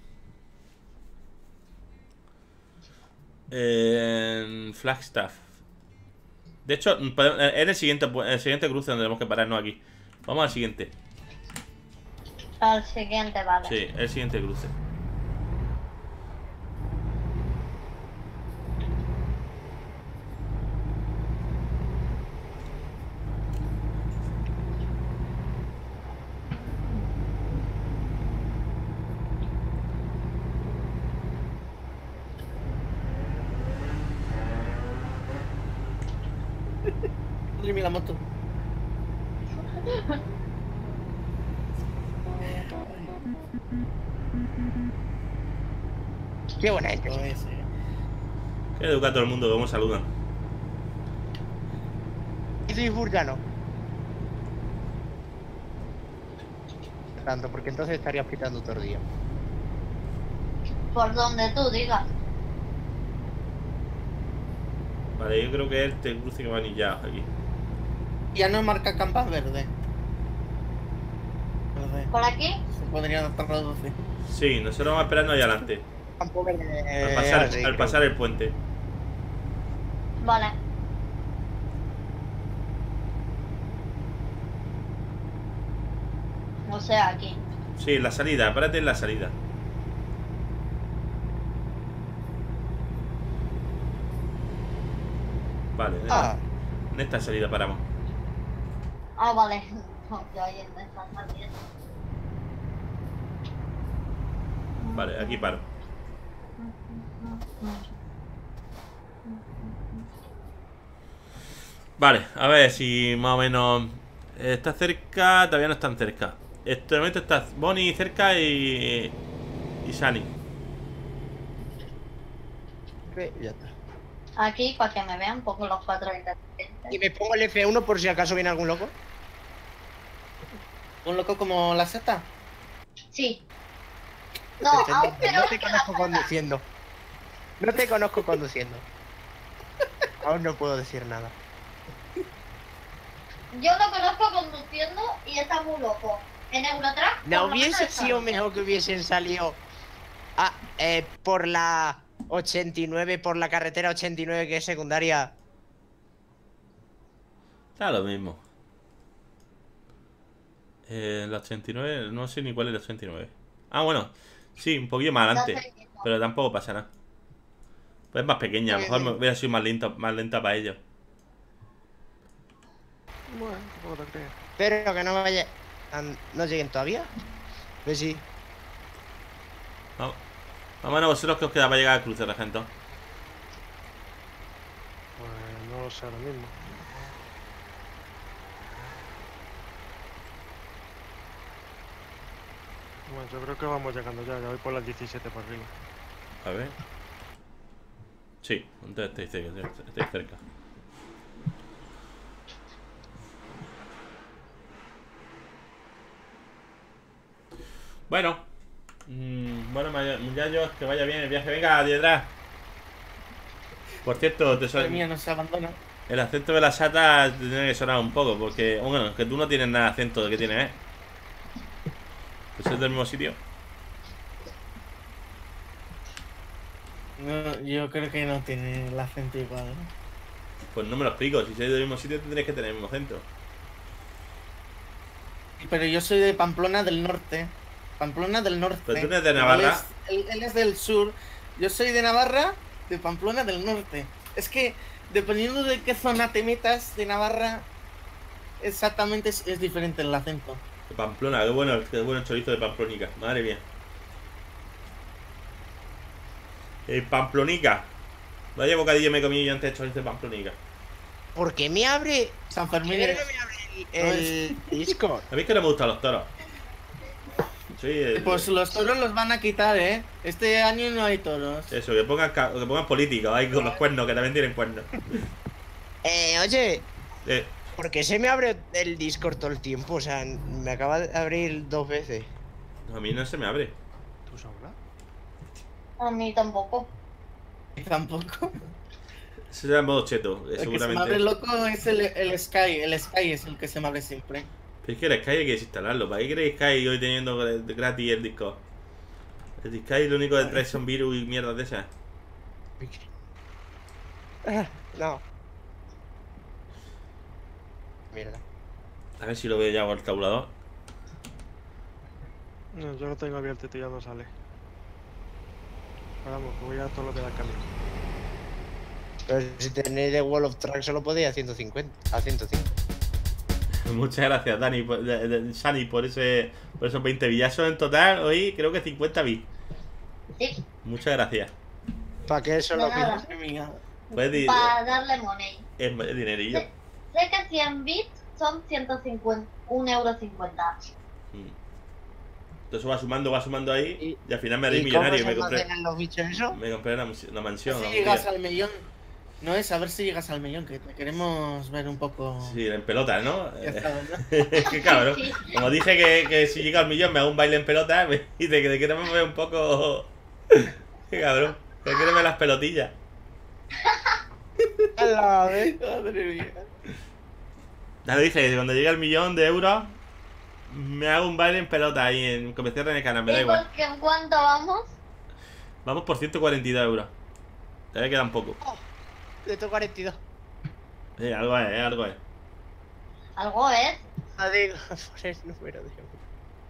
En Flagstaff. De hecho, en el siguiente cruce donde tenemos que pararnos aquí. Vamos al siguiente. Al siguiente, vale. Sí, el siguiente cruce. Mira la moto. Qué buena gente. No es, Que educa a todo el mundo, cómo saludan. Y soy furgano. Tanto, porque entonces estarías pitando todo el día. Por donde tú digas. Vale, yo creo que es este cruce que va anillado aquí. Ya no marca campas verde. Verde. Por aquí. Se podrían traducir. Sí, nosotros vamos a esperarnos ahí adelante. Campo verde. Al pasar el puente. Vale. O sea, aquí. Sí, la salida, párate en la salida. Vale, en esta salida paramos. Ah, vale. No, yo ahí en esta salida. Vale, aquí paro. Vale, a ver si más o menos está cerca, todavía no están cerca. Este momento está Bonnie cerca y Shani. Ya está. Aquí, para que me vean, pongo los 4 intermitentes. Y me pongo el F1 por si acaso viene algún loco. ¿Un loco como la seta? Sí. No, Perfecto. aún peor No te que la conozco seta. conduciendo. No te conozco conduciendo. Aún no puedo decir nada. Yo lo conozco conduciendo y está muy loco. En Eurotrack. por ¿No lo menos hubiese está sido loco. mejor que hubiesen salido por la 89, por la carretera 89 que es secundaria? Está lo mismo. La 89, no sé ni cuál es la 89. Ah, bueno, sí, un poquillo más adelante. Pero tampoco pasa nada. Pues es más pequeña, a lo mejor me hubiera sido más lenta para ellos. Bueno, tampoco te creas. Pero que no vaya. ¿No lleguen todavía? Pues sí. Vamos. Vámonos vosotros que os queda para llegar al cruce, regento. Pues no lo sé ahora mismo. Bueno, yo creo que vamos llegando ya. Ya voy por las 17 por arriba. A ver. Sí, entonces estáis cerca. Bueno. Bueno, muchachos, que vaya bien el viaje. Venga, detrás. Por cierto, Madre mía, no se abandona. el acento de la sata te tiene que sonar un poco, porque, bueno, que tú no tienes nada de acento que tienes, ¿eh? ¿Pues es del mismo sitio? No, yo creo que no tiene el acento igual, ¿no? Pues no me lo explico, si sois del mismo sitio tendréis que tener el mismo acento. Pero yo soy de Pamplona del norte. Pamplona del norte. Pero tú no eres de Navarra. Él es del sur. Yo soy de Navarra, de Pamplona del norte. Es que, dependiendo de qué zona te metas de Navarra, exactamente es diferente el acento. De Pamplona, qué bueno el chorizo de Pamplónica, madre mía. Pamplonica. Vaya bocadillo me comí yo antes de chorizo de Pamplónica. ¿Por qué me abre? San ¿Por Fermín qué es... no me abre el Discord? A mí es que no me gustan los toros. Soy Pues los toros los van a quitar, ¿eh? Este año no hay toros. eso, que pongan políticos ahí con los cuernos, que también tienen cuernos. Oye, Eh, ¿por qué se me abre el Discord todo el tiempo? O sea, me acaba de abrir 2 veces. a mí no se me abre. ¿Tú sabrás? A mí tampoco. Tampoco. Ese será en modo cheto, El que se me abre seguramente. loco es el Sky. El Sky es el que se me abre siempre. Pero es que el Sky hay que desinstalarlo. ¿Para qué queréis Sky hoy teniendo gratis el Discord? El Sky lo único que trae son virus y mierdas de esas. No. Mierda. A ver si lo veo ya por el tabulador. No, yo lo tengo abierto y ya no sale. Vamos, que voy a todo lo que da camino. Pero si tenéis de Wall of Track solo podéis a 150, a 105. Muchas gracias, Dani, Shani, por esos 20 villazos en total. Hoy creo que 50 bits. Sí, Muchas gracias. ¿Para qué eso de lo nada. Madre mía. Puedes Para darle money. es dinerillo. Sé que 100 bits son 150, 1,50 €. Entonces va sumando ahí y al final me haré ¿Y millonario. cómo Me se compré, almacenan los bichos eso? me compré una mansión. A ver algún si llegas día. al millón. No es a ver si llegas al millón, que te queremos ver un poco. Sí, en pelota, ¿no? Ya sabes, ¿no? Qué cabrón. Sí. Como dije que si llega al millón me hago un baile en pelota y te queremos ver un poco. Qué cabrón. Que quieres ver las pelotillas. Madre mía. Ya lo dije, que cuando llegue al millón de euros me hago un baile en pelota ahí en que me cierren el canal, me da ¿Y igual. porque en cuánto vamos? Vamos por 142 euros. Todavía quedan poco. 142. Algo es, algo es. Algo es. No digo por el número de euros.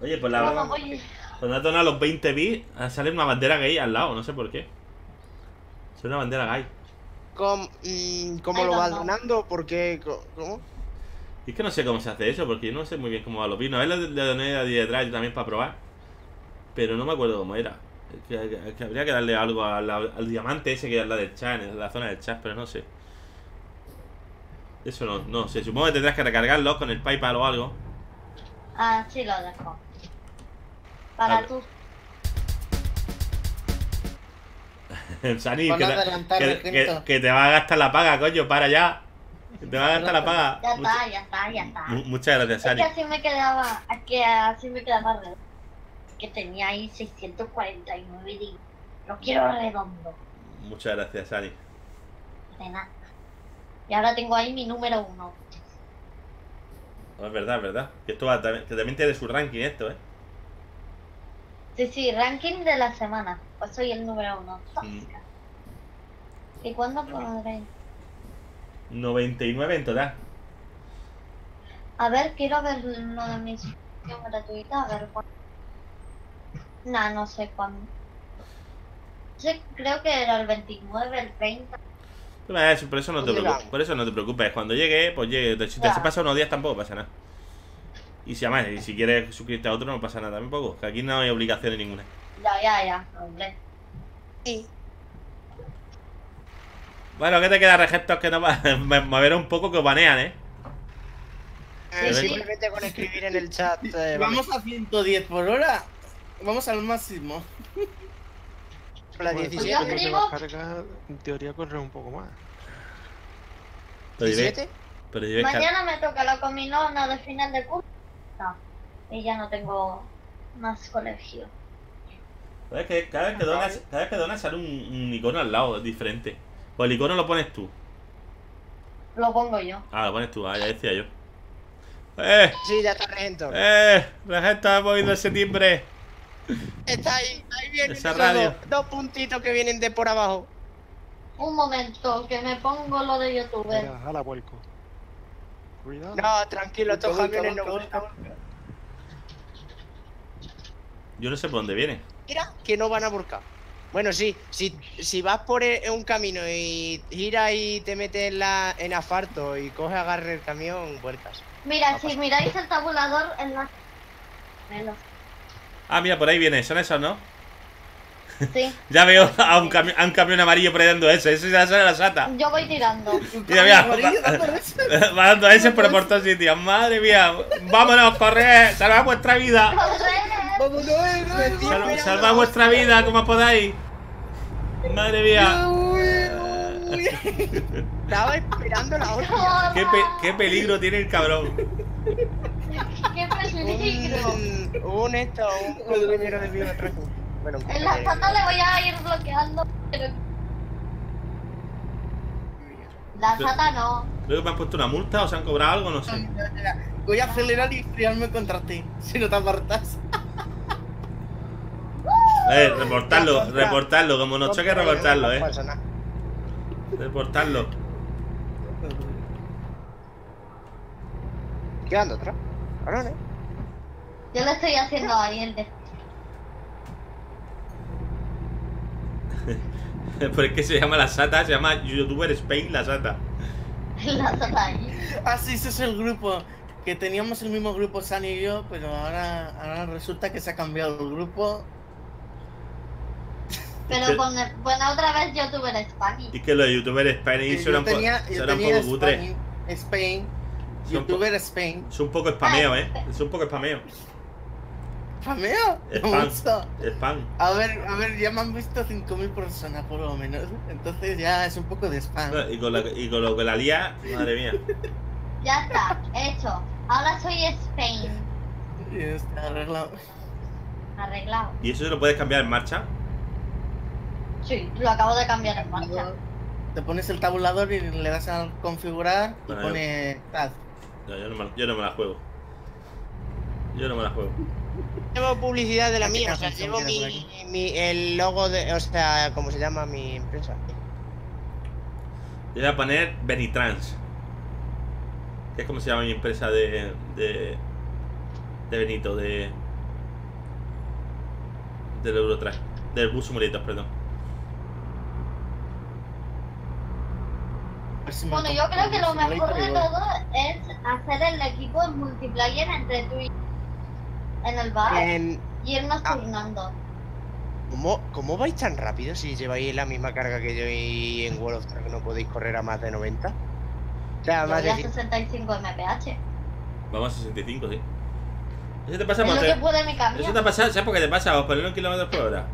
Oye, pues Bueno, voy. cuando has donado los 20 bits, sale una bandera gay al lado, no sé por qué. Sale una bandera gay. ¿Cómo Ay, lo vas no. donando? ¿Por qué? ¿Cómo? Y es que no sé cómo se hace eso, porque yo no sé muy bien cómo va los bits. Una vez le doné a detrás yo también para probar, pero no me acuerdo cómo era. Que habría que darle algo al diamante ese que es la del chat, en la zona del chat, pero no sé. Eso no sé. Supongo que tendrás que recargarlos con el PayPal o algo. Ah, sí, lo dejo. A Para ver. tú. Sani, Van que, a adelantar el quinto. que te va a gastar la paga, coño, para ya. Que te va a gastar la paga. Ya está, ya está, ya está. Muchas gracias, Es Sani. que así me quedaba, así me quedaba redondo. Que tenía ahí 649 y digo, lo quiero redondo. Muchas gracias, Sani. De nada. Y ahora tengo ahí mi número 1. No, es verdad. Que también tiene su ranking esto, ¿eh? Sí, ranking de la semana. Pues soy el número 1. Tóxica. ¿Y cuándo podré? 99 en total. A ver, quiero ver uno de mis suscripciones gratuitas. A ver cuándo. Nah, no sé cuándo. Sí, creo que era el 29, el 30. Por eso no te preocupes. Cuando llegue, pues llegue. Si te Ya. se pasa unos días tampoco pasa nada. Y si quieres suscribirte a otro no pasa nada tampoco. Que aquí no hay obligaciones ninguna. Ya, hombre. Sí. Bueno, ¿qué te queda, Regestos? Que no va me veré un poco que os banean, ¿eh? Sí. Simplemente con escribir en el chat. Vamos a 110 por hora. Vamos al máximo. La Bueno, 17. Yo cuando te escribo- vas a cargar, en teoría corre un poco más. Pero diré- 17. pero diré que- Mañana me toca la cominona de final de curso. No, y ya no tengo más colegio. Cada vez que donas sale un icono al lado, es diferente. O el icono lo pones tú. Lo pongo yo. Ah, lo pones tú, ya decía yo. Sí, ya está Regento. Regestos, hemos oído ese timbre. Está ahí vienen Esa esos radio. dos puntitos que vienen de por abajo. Un momento, que me pongo lo de youtuber. Mira, jala vuelco. Cuidado. No, tranquilo, estos Volca, camiones no volca, vuelcan. Yo no sé por dónde viene. Mira, que no van a volcar. Bueno, sí, si vas por un camino y giras y te metes en asfalto y coges agarre el camión, vuelcas. Mira, si miráis el tabulador en la... Ah, mira, por ahí viene. Son esos, ¿no? Sí, Ya veo a un camión amarillo por ahí dando ese. Ese ya sale la sata. yo voy tirando. Mira, Amarillo, dándole eso. va dando ese por todos sitios. Madre mía. Vámonos, corred. Salvad vuestra vida. Vamos, no, Salvad vuestra vida como podáis. Madre mía. Estaba esperando la hostia. Qué peligro tiene el cabrón. ¡Qué peligro! Un compañero de vida atrás. Bueno, un En la compañero. zona le voy a ir bloqueando, pero... La sata no. Creo que me han puesto una multa o se han cobrado algo, no sé. Voy a acelerar y enfriarme contra ti. Si no te apartas. Reportarlo. Como nos choque, reportarlo, No pasa nada. Reportarlo. ¿Qué ando atrás? Cabrón, Yo le estoy haciendo ahí el de... Pero es que se llama la sata, se llama YouTuber Spain la sata. La sata ahí. Ah, sí, ese es el grupo. Que teníamos el mismo grupo Sani y yo, pero ahora resulta que se ha cambiado el grupo. Pero pon otra vez youtuber Spanish. Y que los de YouTuber Spain Yo suenan un tenía poco cutre. Spain, Son youtuber Spain. Es un poco spameo, Es un poco spameo. ¿Spameo? Spam. Mucho. Spam. A ver, ya me han visto 5.000 personas por lo menos. Entonces ya es un poco de spam. Y con lo que la lía, madre mía. Ya está, hecho. Ahora soy Spain. Y está arreglado. Arreglado. ¿Y eso se lo puedes cambiar en marcha? Sí, lo acabo de cambiar en marcha. Te pones el tabulador y le das a configurar y Bueno, pone tab. No, yo no me la juego. Yo no me la juego. Llevo publicidad de la ¿Qué mía, o sea, canción llevo quieres por el logo de, o sea, ¿cómo se llama mi empresa? Yo voy a poner Benitrans. Que es como se llama mi empresa de Benito, de del Eurotrack. Del Bus Simulator, perdón. Bueno, yo creo que lo mejor de todo es hacer el equipo en multiplayer entre tú y en el bar y irnos turnando. ¿Cómo vais tan rápido si lleváis la misma carga que yo y en World of Tanks no podéis correr a más de 90? O sea, Yo más voy a de 65 mph. Vamos a 65, sí. Eso te pasa, Es lo Monte. que puede mi Eso camión. te pasa, ¿sabes por qué te pasa? Os ponerlo en kilómetros por hora.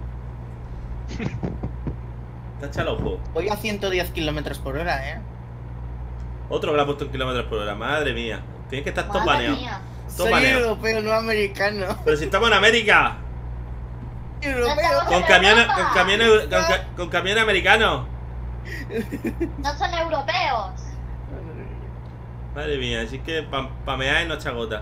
Te echa el ojo. Voy a 110 kilómetros por hora, Otro que lo ha puesto en kilómetros por hora. Madre mía. Tienes que estar todo Madre baneado. mía. Todo Soy baneado. europeo, no americano. Pero si estamos en América. Europeo. Con camiones, con camiones americanos. No son europeos. Madre mía, así que pamear no echa gota.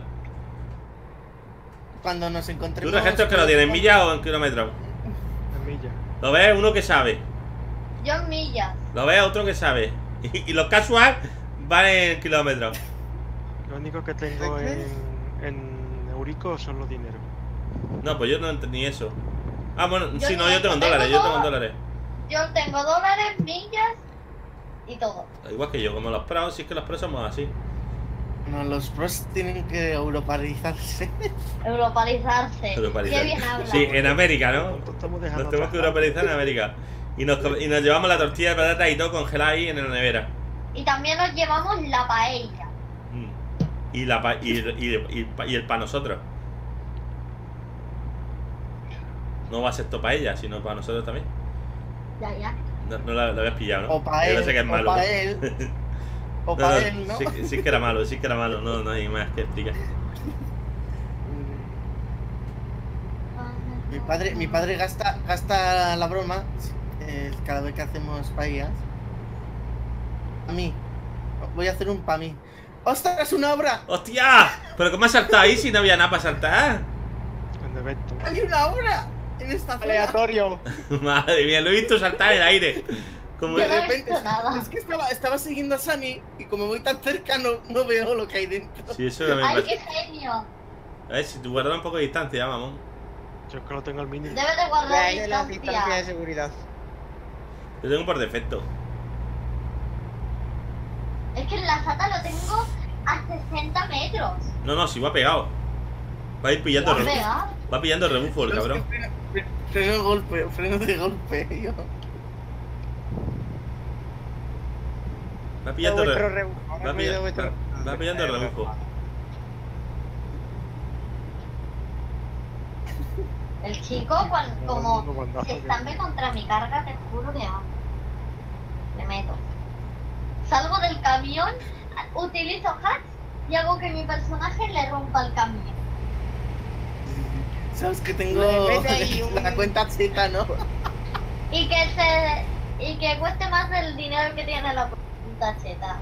Cuando nos ¿Tú encontremos... registros que lo tienes en millas o en kilómetros? En millas. ¿Lo ves? Uno que sabe. Yo en millas. ¿Lo ves? Otro que sabe. Y los casual van en kilómetros. Lo único que tengo en Eurico son los dineros. No, pues yo no entendí eso. Ah, bueno, Yo sí, no, no, yo tengo en yo dólares, tengo yo tengo en dólares. Yo tengo dólares, millas y todo. Igual que yo, como los pros, si es que los pros somos así. No, los pros tienen que europarizarse. Europalizarse. Europalizar. Qué bien habla. Sí, en América, ¿no? Estamos dejando Nos tenemos que atrás. europeizar en América. Y nos llevamos la tortilla de patata y todo congelada ahí en la nevera. Y también nos llevamos la paella. Y el para nosotros. No va a ser esto para ella, sino para nosotros también. Ya. No la habías pillado, ¿no? O para Yo no él, sé que es o malo. para ¿no? él. O No, para no, él, ¿no? sí que era malo, sí que era malo. No hay más que explicar. Mi padre gasta la broma cada vez que hacemos paellas. A mí. Voy a hacer un pa' mí. ¡Ostras, una obra! ¡Hostia! ¿Pero cómo has saltado ahí si no había nada para saltar? En evento. ¡Hay una obra! En esta zona. aleatorio. Madre mía, lo he visto saltar en el aire. Como... Yo De no he repente, visto nada. es que estaba siguiendo a Sunny y como voy tan cerca no veo lo que hay dentro. Sí, eso también ¡Ay, pasa. qué genio! A ver, si tú guardas un poco de distancia, mamón. Yo es que lo tengo al mínimo. Debes de guardar Ahí de la distancia de distancia. seguridad. Lo tengo por defecto. Es que en la SATA lo tengo a 60 metros. No, si va pegado. Va a ir pillando ¿Lo has rebufo. pegado? Va pillando rebufo el cabrón. Freno de golpe, yo. Va pillando Vuestro rebufo. rebufo, ahora Va he oído vuestro- pillando rebufo. El chico, como Cuando se estampe contra mi carga, te juro que vamos. Le meto. Salgo del camión, utilizo hacks y hago que mi personaje le rompa el camión. Sabes que tengo Le mete ahí la cuenta Z, ¿no? Y que cueste más del dinero que tiene la puta cheta.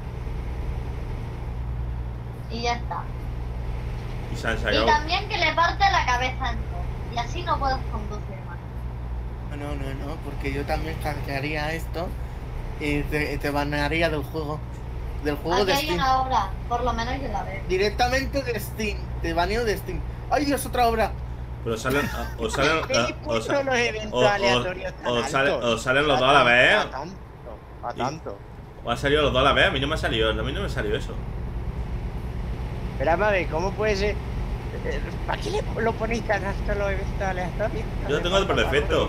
Y ya está. Y se han Y sacado. también que le parte la cabeza en dos. Y así no puedes conducir más. No, porque yo también hackearía esto y te banearía del juego. Del juego Aquí de hay Steam. una obra, por lo menos yo la veo. Directamente de Steam. Te baneo de Steam. ¡Ay, Dios, otra obra! Pero salen. O salen. ¿Qué puesto los eventos o- aleatorios tan o salen- altos? o salen los dos a la vez. A tanto, a Y- tanto. O han salido los dos a la vez. A mí no me ha salido. A mí no me salió eso. Espera, a ver, ¿cómo puede ser? ¿Para qué lo ponéis tan alto los eventos aleatorios? Yo lo tengo por defecto.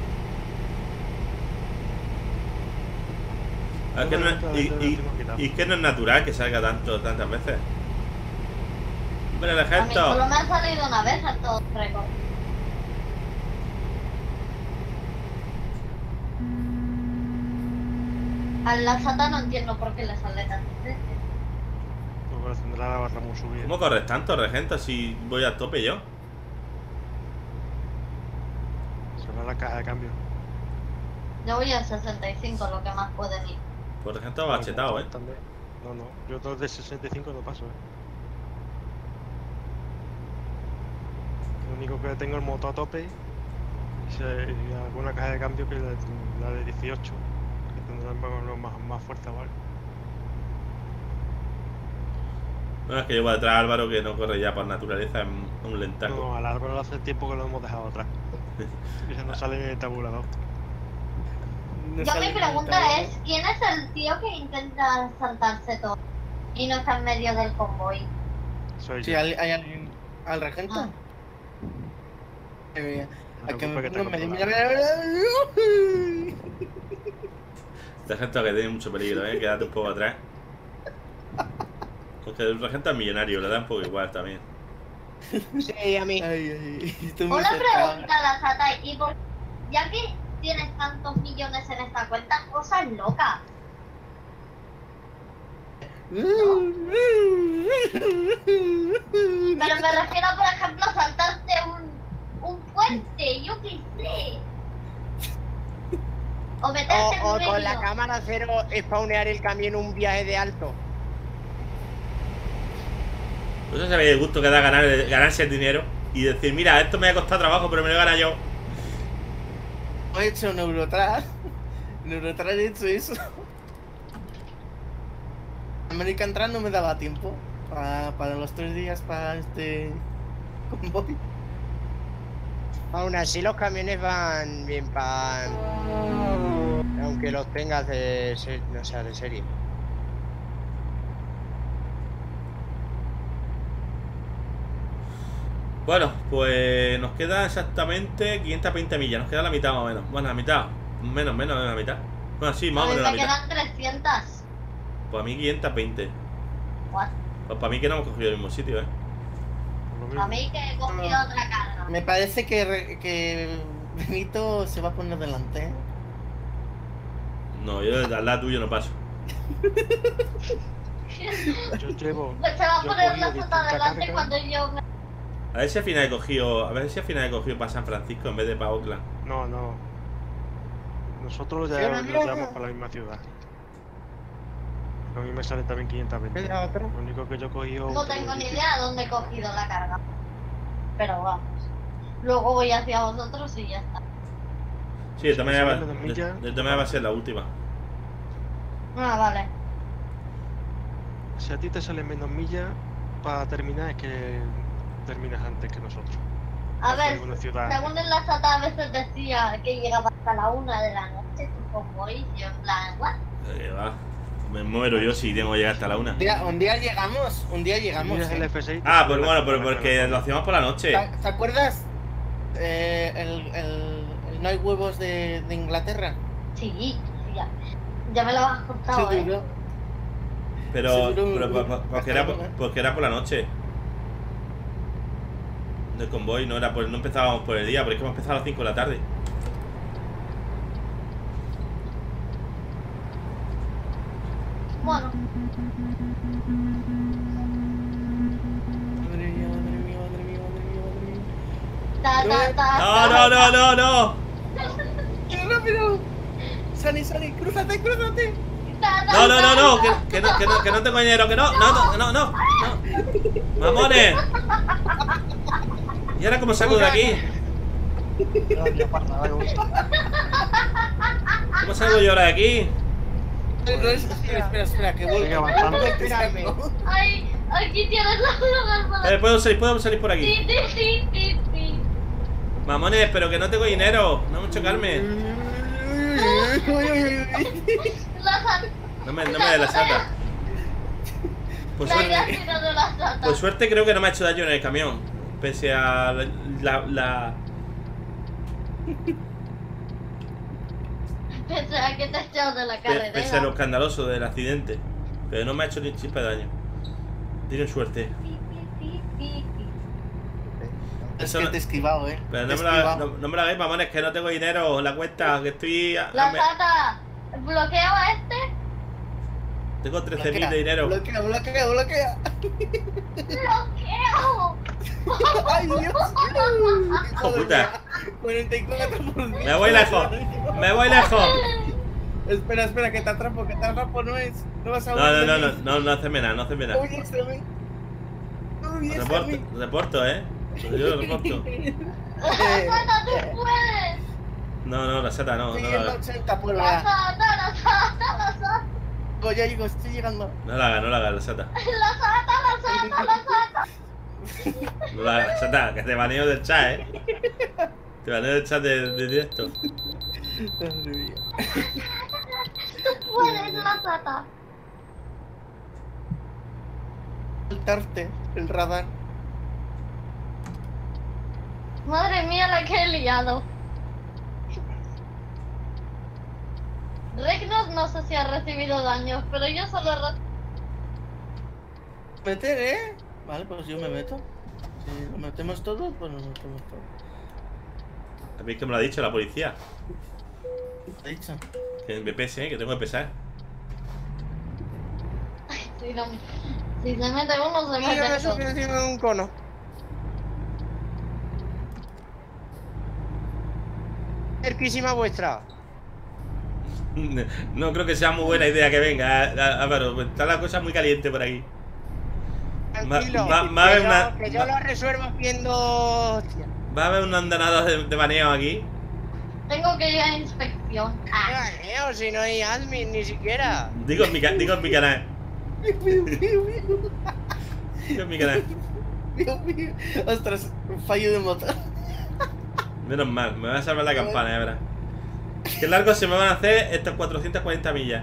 Es que no es- y es que no es natural que salga tantas veces. Hombre, el A mí solo ejemplo. me ha salido una vez en todo el récord. A la SATA no entiendo por qué le sale tantas veces. Luego tendrá la barra muy subida. ¿Cómo corres tanto, Regento, si voy a tope yo? Será la caja de cambio. Yo voy a 65, lo que más puede ir. Pues Regento va chetado, También. No, yo todo de 65 no paso, Lo único que tengo el motor a tope y alguna caja de cambio que es la de 18, que tendrá más fuerza, ¿vale? No, es que llevo detrás a Álvaro que no corre ya por naturaleza, es un lentaco. No, al árbol hace tiempo que lo hemos dejado atrás. Eso no sale en el tabulador. No Yo sale mi en el pregunta tablero. es, ¿quién es el tío que intenta saltarse todo y no está en medio del convoy? Soy Sí, yo. hay alguien. ¿Al regento? Ah. Mira, No a que me preocupes que pongo te en medio. controlamos. Mira. Esta gente que tiene mucho peligro, quédate un poco atrás. Porque el regente es millonario, le da un poco igual también. Sí, a mí. Ay, ay, estoy muy Una cerca. pregunta, la Sata, y por... ya que tienes tantos millones en esta cuenta, cosas locas. Pero me refiero, por ejemplo, a saltarte un puente, yo qué sé. O meterte en O medio. con la cámara cero spawnear el camión un viaje de alto. Pues eso sabéis el gusto que da ganarse el dinero y decir, mira, esto me ha costado trabajo, pero me lo he ganado yo. He hecho un Eurotrack. En Eurotrack he hecho eso. American Track no me daba tiempo para los 3 días para este convoy. Aún así los camiones van bien para... Aunque los tengas de serie. Bueno, pues nos queda exactamente 520 millas. Nos queda la mitad más o menos. Bueno, la mitad. Menos de la mitad. Bueno, sí, más A o mí menos la me mitad. quedan 300. Pues a mí 520. What? Pues para mí que no hemos cogido el mismo sitio, Lo mismo. A mí que he cogido otra carga. Me parece que Benito se va a poner delante. ¿Eh? No, yo al lado tuyo no paso. Yo llevo. Pues se va a yo he poner cogido la Sata distintas delante cargas. cuando yo me... A ver si al final he cogido. A ver si al final he cogido para San Francisco en vez de para Oakland. No, no. Nosotros Sí, ya no, lo no. llevamos para la misma ciudad. A mí me salen también 520. ¿Qué otro? Lo único que yo he cogido. No tengo ni idea de dónde he cogido la carga. Pero vamos. Luego voy hacia vosotros y ya está. Sí, de todas maneras salen las millas. de todas maneras va a ser la última. Ah, vale. Si a ti te salen menos millas, para terminar es que terminas antes que nosotros. A Hacia ver, alguna ciudad. según en la Sata a veces decía que llegaba hasta la 1 de la noche, tu convoy, y yo en plan, ¿what? Va. Me muero yo si tengo que llegar hasta la 1. Un día llegamos, Miras el ¿eh? F6. Ah, pues bueno, pero porque lo hacíamos por la noche. ¿Te acuerdas? El no hay huevos de Inglaterra. Sí, sí, ya me lo has contado, Se ¿eh? duró. Pero, Seguro porque era por la noche. Del convoy, no era no empezábamos por el día, pero es que hemos empezado a las 5 de la tarde. Bueno, Madre mía, madre mía, madre mía, madre mía, madre mía. No. ¡Qué rápido! Sani, crúzate. No, que no tengo dinero, que no. Mamones. ¿Y ahora cómo salgo de aquí? ¿Cómo salgo yo ahora de aquí? Espera, que Sigue vuelvo. avanzando. Espérame. ay, aquí tienes la lugar para... ¿Puedo salir por aquí? Sí. Mamones, pero que no tengo dinero. No me chocarme. La Sata, No me des la sata. Por la idea suerte, ha sido de la Sata. por suerte creo que no me ha hecho daño en el camión. Pese a la... Pese a que te he echado de la carretera. Pese a lo escandaloso del accidente. Pero no me ha hecho ni chispa de daño. Tiene suerte. Es Eso que no- te he esquivado, Pero Te he no me, esquivado. no me la hagáis, mamones, que no tengo dinero en la cuenta, que estoy... La Sata, ¿bloqueo a este? Tengo 13.000 de dinero. Bloquea. ¡Bloqueo! ¡Ay, Dios! Hijo puta. 44%. Me voy lejos. Espera, que te atrapo, no es. No vas a No hacenme nada, Huye, Reporto, yo lo reporto. ¡Sata, tú puedes! No, la seta no la hagas. 80 por ¡La hora. Sata! Ya digo, estoy llegando. No la hagas, la seta. ¡La Sata! No la hagas, seta, que te baneo del chat, Te van a echar de directo. Madre mía. Tú puedes, la Sata. Saltarte el radar. Madre mía, la que he liado. Regnos no sé si ha recibido daños, pero yo solo he recibido... Meter, ¿eh? Vale, pues yo me meto. Si lo metemos todos, pues nos metemos todos. A mí es que me lo ha dicho la policía. ¿Te he dicho? Que me pese, que tengo que pesar. Si, no, si se mete uno, se Mira, me mete subió otro. encima de un cono. Cerquísima vuestra. No creo que sea muy buena idea que venga, Álvaro. Pues está la cosa muy caliente por aquí. Tranquilo. Va a haber una... Que yo lo resuelvo haciendo... Hostia. Va a haber una andanada de baneo aquí. Tengo que ir a inspección. Ah, Baneo, si no hay admin ni siquiera. Digo en mi canal. Digo en mi canal. Dios mío. Ostras, un fallo de motor. Menos mal, me va a salvar la campana, ya verás. Qué largo se me van a hacer estas 440 millas.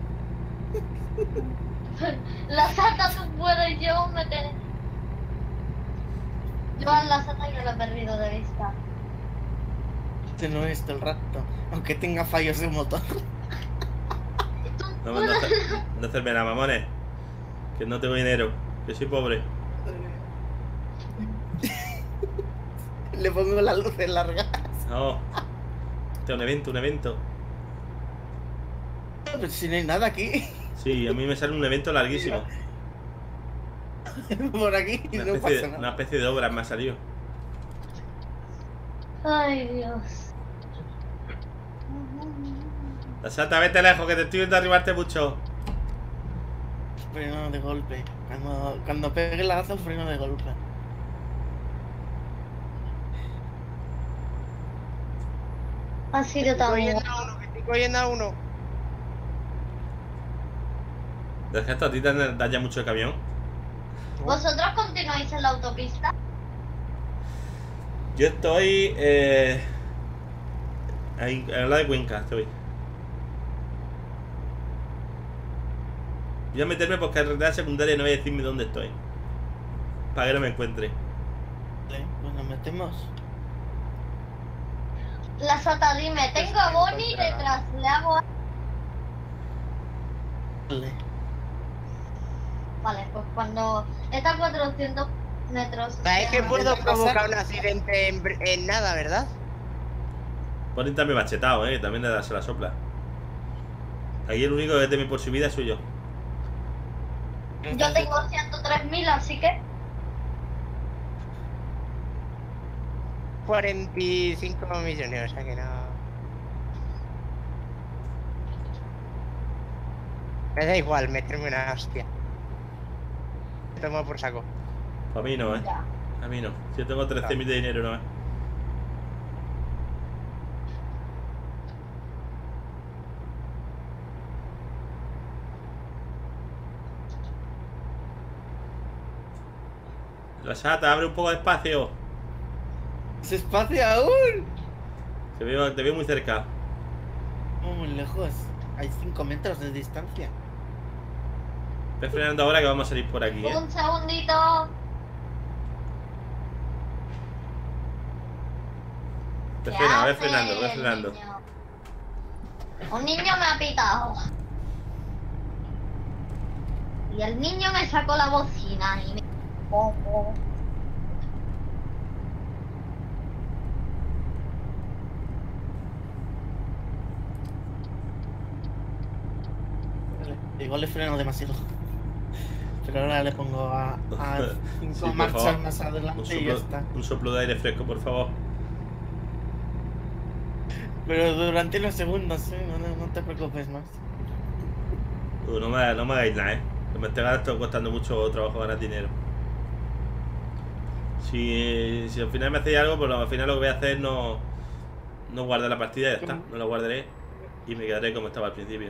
la Sata, tú puedes, yo me tengo... Yo a la Sata ya lo he perdido de vista. Este no es todo el rato. Aunque tenga fallos de motor. No hacerme nada, mamones. Que no tengo dinero, que soy pobre. Le pongo las luces largas. No. Este es un evento. Pero si no hay nada aquí. Sí, a mí me sale un evento larguísimo. Por aquí y no pasa nada. Una especie de obra me ha salido. Ay, Dios. La Sata, vete lejos, que te estoy viendo arribarte mucho. Freno de golpe. Cuando pegue el lagazo, freno de golpe. Ha sido tan Estoy cogiendo a uno, que estoy cogiendo a uno. ¿Es que esto a ti te daña mucho el camión? ¿Vosotros continuáis en la autopista? Yo estoy... ahí, en la de Cuenca estoy. Voy a meterme por carretera secundaria y no voy a decirme dónde estoy. Para que no me encuentre. Vale, pues nos metemos. La Sata, dime, tengo a Bonnie detrás, le hago... Vale. Vale, pues cuando está a 400 metros... ¿Sabes que puedo pasar? provocar un accidente en nada, verdad? Bonnie también machetado, también se la sopla. Aquí el único que teme por su vida soy yo. Yo tengo 103.000, así que... 45 millones, o sea que no... Me da igual meterme una hostia. Me tomo por saco. A mí no, Ya. A mí no. Si yo tengo 13.000 de dinero, no. La Sata, abre un poco de espacio. ¿Es espacio aún? Te veo muy cerca. No, muy lejos. Hay 5 metros de distancia. Ve frenando ahora que vamos a salir por aquí, Un segundito. Ve ¿Qué frenando, hace ve frenando. el niño? Un niño me ha pitado. Y el niño me sacó la bocina y me... Igual le freno demasiado. Pero ahora le pongo a 5 Sí, por marchas favor. más adelante y ya está. Un soplo de aire fresco, por favor. Pero durante los segundos, no te preocupes más. No me hagáis nada, Que me está costando mucho trabajo ganar dinero. Si al final me hacéis algo, pues al final lo que voy a hacer no guardar la partida y ya está. No la guardaré y me quedaré como estaba al principio.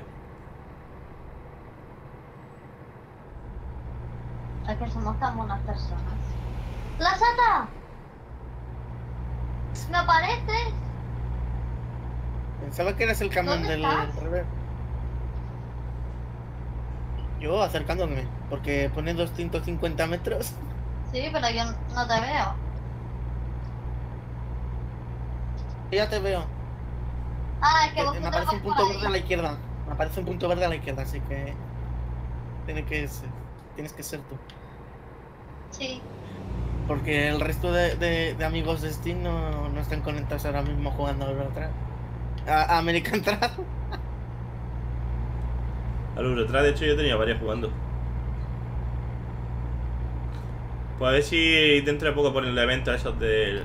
Es que somos tan buenas personas. ¡La Sata! ¿Me apareces? Pensaba que eras el camión ¿Dónde del estás? revés. Yo acercándome, porque pone 250 metros. Sí, pero yo no te veo. Ya te veo. Ah, es que vosotros Me aparece un vais por punto ahí. verde a la izquierda. Me aparece un punto verde a la izquierda, así que tienes que ser tú. Sí. Porque el resto de amigos de Steam no están conectados ahora mismo jugando a Eurotrack. A American Track. Al Eurotrack, de hecho, yo tenía varias jugando. Pues a ver si dentro de poco ponen el evento esos del...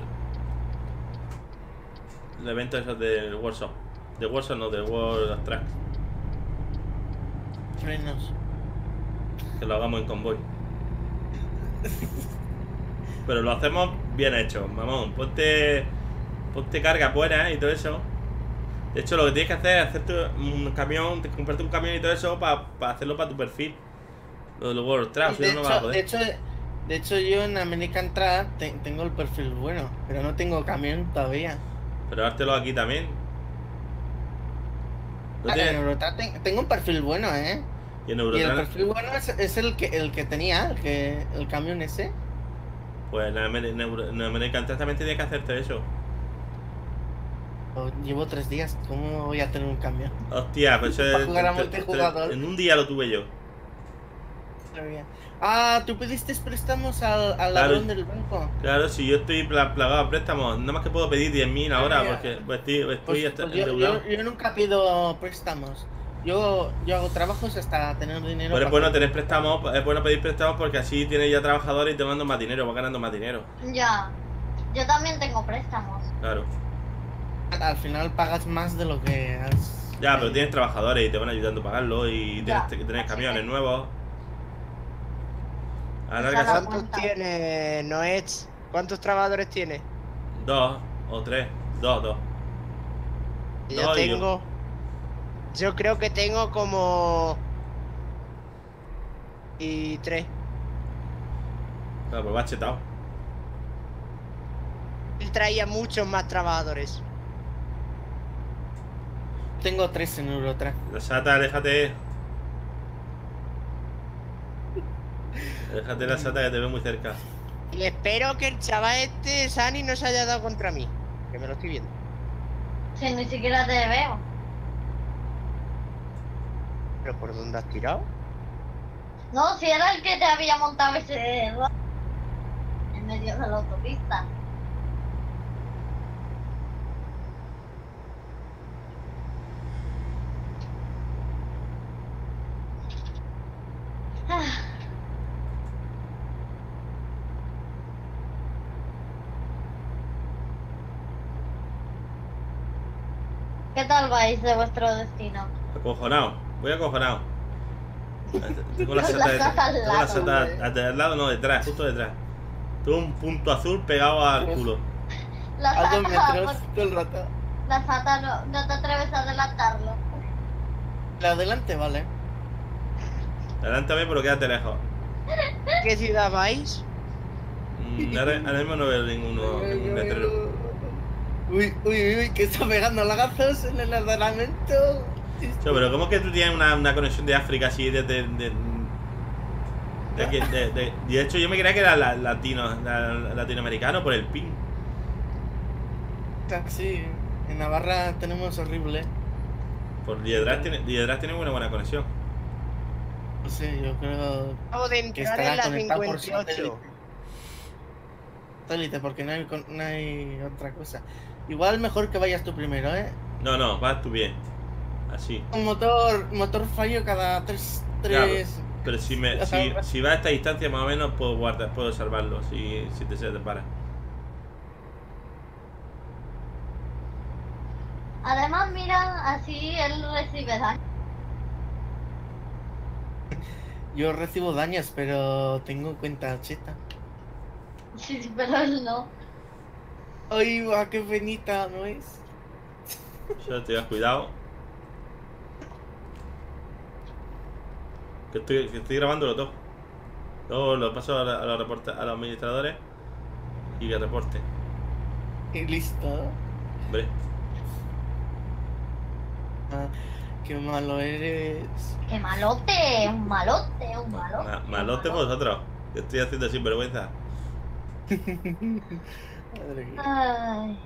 El evento esos del Warzone. De Warzone no, del World of Tracks. Frenos. Que lo hagamos en convoy. Pero lo hacemos bien hecho, mamón. Ponte carga buena y todo eso. De hecho, lo que tienes que hacer es hacerte un camión, comprarte un camión y todo eso para hacerlo para tu perfil. Lo del World of Tracks, si no, no vas a poder. De hecho, yo en American Track tengo el perfil bueno, pero no tengo camión todavía. Pero dártelo aquí también. ¿No En tienes? Eurotrack tengo un perfil bueno, ¿eh? Y en Y el Eurotrack, perfil bueno es el que tenía, el camión ese. pues en American Track también tienes que hacerte eso. Llevo 3 días, ¿cómo voy a tener un camión? Hostia, pues Para jugar a multijugador. en un día lo tuve yo. Ah, tú pediste préstamos al ladrón del banco. Claro, si yo estoy plagado a préstamos, nada más que puedo pedir 10.000 ahora Mira. porque pues, estoy Pues endeudado. yo nunca pido préstamos. Yo hago trabajos hasta tener dinero. Pero es para bueno comprar. tener préstamos, es bueno pedir préstamos porque así tienes ya trabajadores y te mandan más dinero, vas ganando más dinero. Ya. Yo también tengo préstamos. Claro. Al final pagas más de lo que has. Ya, pero tienes trabajadores y te van ayudando a pagarlo y Ya, tienes así camiones que- nuevos. Ahora Esa que la son ¿Cuántos cuenta. tiene Noech? ¿Cuántos trabajadores tiene? 2 o 3, 2. Yo No, y yo. tengo. Yo creo que tengo como. Y 3. Claro, pues vas chetado. Él traía muchos más trabajadores. Tengo 3 en Eurotrack. La Sata, déjate. Déjate la Sata que te veo muy cerca. Y espero que el chaval este, Sani, no se haya dado contra mí. Que me lo estoy viendo. Si ni siquiera te veo. ¿Pero por dónde has tirado? No, si era el que te había montado ese en medio de la autopista. Ah. ¿Qué tal vais de vuestro destino? Acojonado, voy acojonado. Tengo la La Sata, Sata al tengo la lado, Sata hombre. al lado, no, detrás, justo detrás. Tengo un punto azul pegado al culo. La A 2 Sata, metros pues, todo el rato. la Sata no te atreves a adelantarlo. La adelante, vale. Adelántame, pero quédate lejos. ¿Qué ciudad vais? Ahora mismo no veo ningún letrero. Uy, que está pegando lagazos en el ordenamiento. Cho, pero ¿cómo que tú tienes una conexión de África así de hecho yo me creía que era latinoamericano por el ping. Sí, en Navarra tenemos horrible. Por Liedras tiene buena conexión. No sé, yo creo Acabo de que entrar estará en la conectado por 58. satélite, porque no hay otra cosa. Igual mejor que vayas tú primero, ¿eh? No, vas tú bien. Así. Un motor fallo cada 3. Pero si va a esta distancia más o menos puedo salvarlo si se te para. Además, mira, así él recibe daño. Yo recibo daños, pero tengo cuenta cheta. Sí, pero él no. Ay, va, qué penita, ¿no es? Yo te cuidado. Que estoy grabándolo todo. Luego lo paso a los administradores y que reporte. Y listo. Hombre, Ah, qué malo eres. ¡Qué malote! ¡Un malote! ¡Un malote! malote vosotros. Que estoy haciendo sinvergüenza. Madre mía. Ay.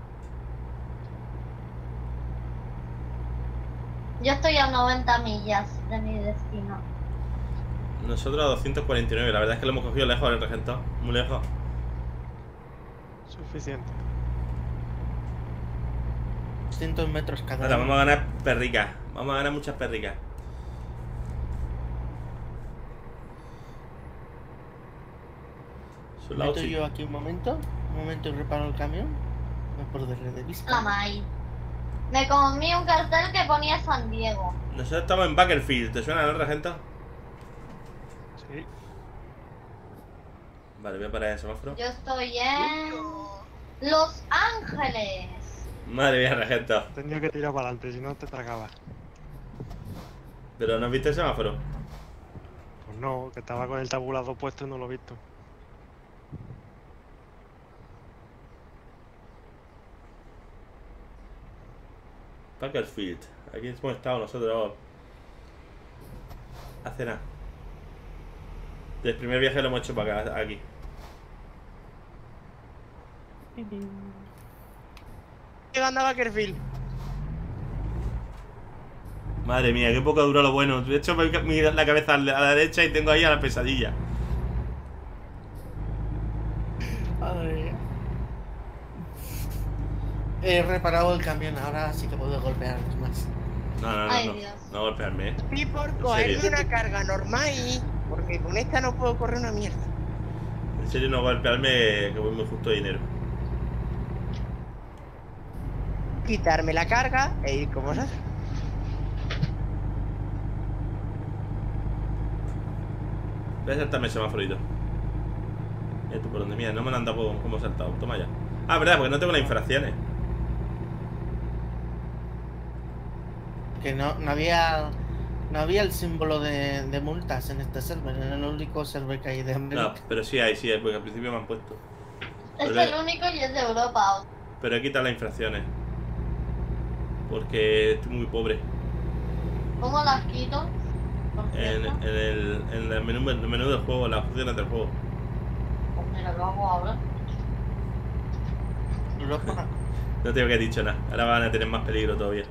Yo estoy a 90 millas de mi destino. Nosotros a 249. La verdad es que lo hemos cogido lejos el regento. Muy lejos. Suficiente. 200 metros cada Ahora uno. vamos a ganar perricas. Vamos a ganar muchas perricas. Son las Meto 8 y- yo aquí un momento y reparo el camión. Me perderé de La vista. maíz. Me comí un cartel que ponía San Diego. Nosotros estamos en Bakersfield. ¿Te suena, no, regento? Sí. Vale, voy a parar el semáforo. Yo estoy en Los Ángeles. Madre mía, regento. Tenía que tirar para adelante, si no te tragaba. ¿Pero no has visto el semáforo? Pues no, que estaba con el tabulador puesto y no lo he visto. Bakersfield. Aquí hemos estado nosotros hace nada. El primer viaje lo hemos hecho para acá, aquí. Llegando a Bakersfield. Madre mía, qué poco duró lo bueno. De hecho, la cabeza a la derecha y tengo ahí a la pesadilla. Madre mía. He reparado el camión, ahora sí que puedo golpear más. No, Ay, no. Dios. No golpearme, eh. Y por serio? cogerme una carga normal. Porque con esta no puedo correr una mierda. En serio, no golpearme, que voy muy justo de dinero. Quitarme la carga e ir como se hace. Voy a saltarme el semáforito. Mira tú por donde, mira, no me lo han dado como he saltado. Toma ya. Ah, verdad, porque no tengo las infracciones. Que no había el símbolo de multas en este server, era el único server que hay de No, América. pero sí hay, porque al principio me han puesto. Es Pero- el único y es de Europa. Pero he quitado las infracciones. Porque estoy muy pobre. ¿Cómo las quito? Por En cierto. el menú del juego, las opciones del juego. Pues mira, lo hago ahora. Europa. No tengo que he dicho nada. Ahora van a tener más peligro todavía.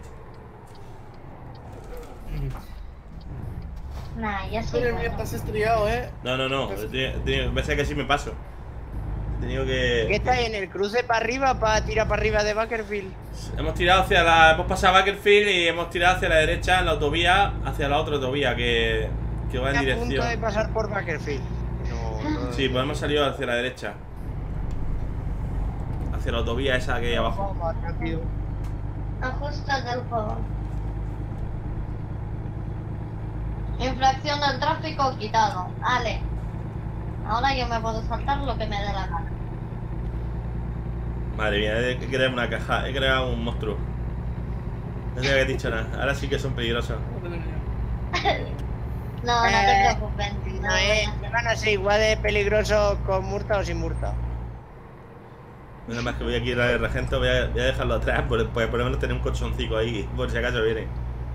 Nah, ya sí. Madre mía, estás estriado, No. Va a ser que sí me paso. He tenido ¿Qué que. está en el cruce para arriba para tirar para arriba de Bakersfield? Hemos tirado hacia la. Hemos pasado Bakersfield y hemos tirado hacia la derecha en la autovía, hacia la otra autovía que va en Estoy a punto de dirección. pasar por Bakersfield. No, Sí, pues hemos salido hacia la derecha. Hacia la autovía esa que hay abajo. Vamos más rápido. Ajustes del juego. Infracción del tráfico quitado. Vale. Ahora yo me puedo saltar lo que me dé la gana. Madre mía, he creado una caja, he creado un monstruo. No tengo que haber dicho nada. Ahora sí que son peligrosos. No, no te preocupes. No van a ser igual de peligrosos con multa o sin multa. Nada más que voy aquí a ir al regento, voy a dejarlo atrás, por lo menos tener un colchoncito ahí, por si acaso viene.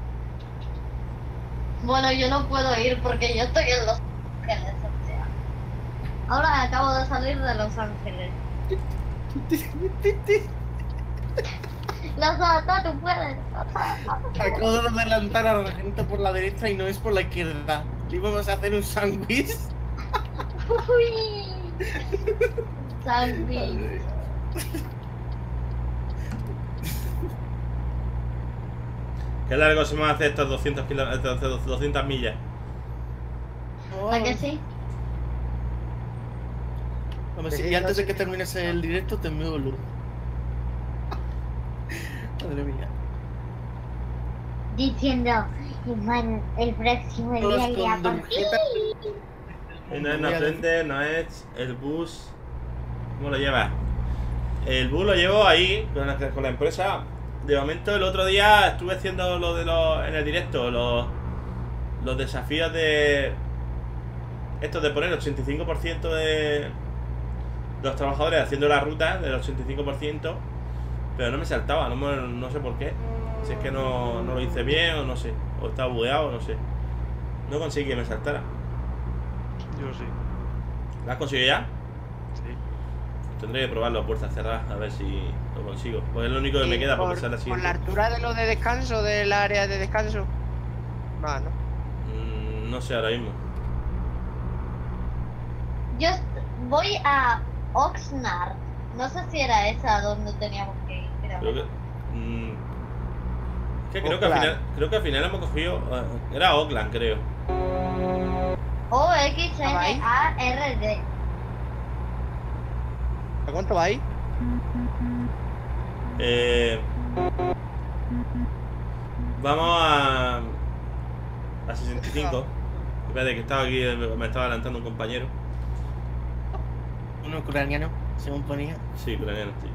Bueno, yo no puedo ir porque yo estoy en Los Ángeles, o sea. Ahora acabo de salir de Los Ángeles. Lazata, tú puedes. Acabo de adelantar a la gente por la derecha y no es por la izquierda. Íbamos a hacer un sándwich. Uy. Sándwich. ¿Qué largo se me va a hacer estos 200 millas? ¿A que sí? Vamos, y antes de que termines el directo te envío luz. Madre mía. Diciendo, Iván, el próximo día Todos irá con por ti. tarjeta. Y no es la frente, no es el bus. ¿Cómo lo llevas? El bus lo llevo ahí con la empresa. De momento, el otro día estuve haciendo en el directo los desafíos de estos de poner 85% los trabajadores haciendo la ruta del 85%, pero no me saltaba, no sé por qué. Si es que no lo hice bien o no sé, o estaba bugueado, no sé. No conseguí que me saltara. Yo sí. ¿La has conseguido ya? Sí. Tendré que probarlo a puertas cerradas a ver si lo consigo. Pues es lo único que me queda porque sale la Por siguiente. la altura de lo de descanso, del área de descanso. Va, ¿no? No sé ahora mismo. Yo voy a Oxnard. No sé si era esa donde teníamos que ir. Creo. Creo que. Es que creo que al final hemos cogido. Era Oakland, creo. OXNARD. ¿A cuánto va ahí? Vamos a 65. Espérate que estaba aquí, me estaba adelantando un compañero. Un ucraniano, según ponía. Sí, ucraniano, sí.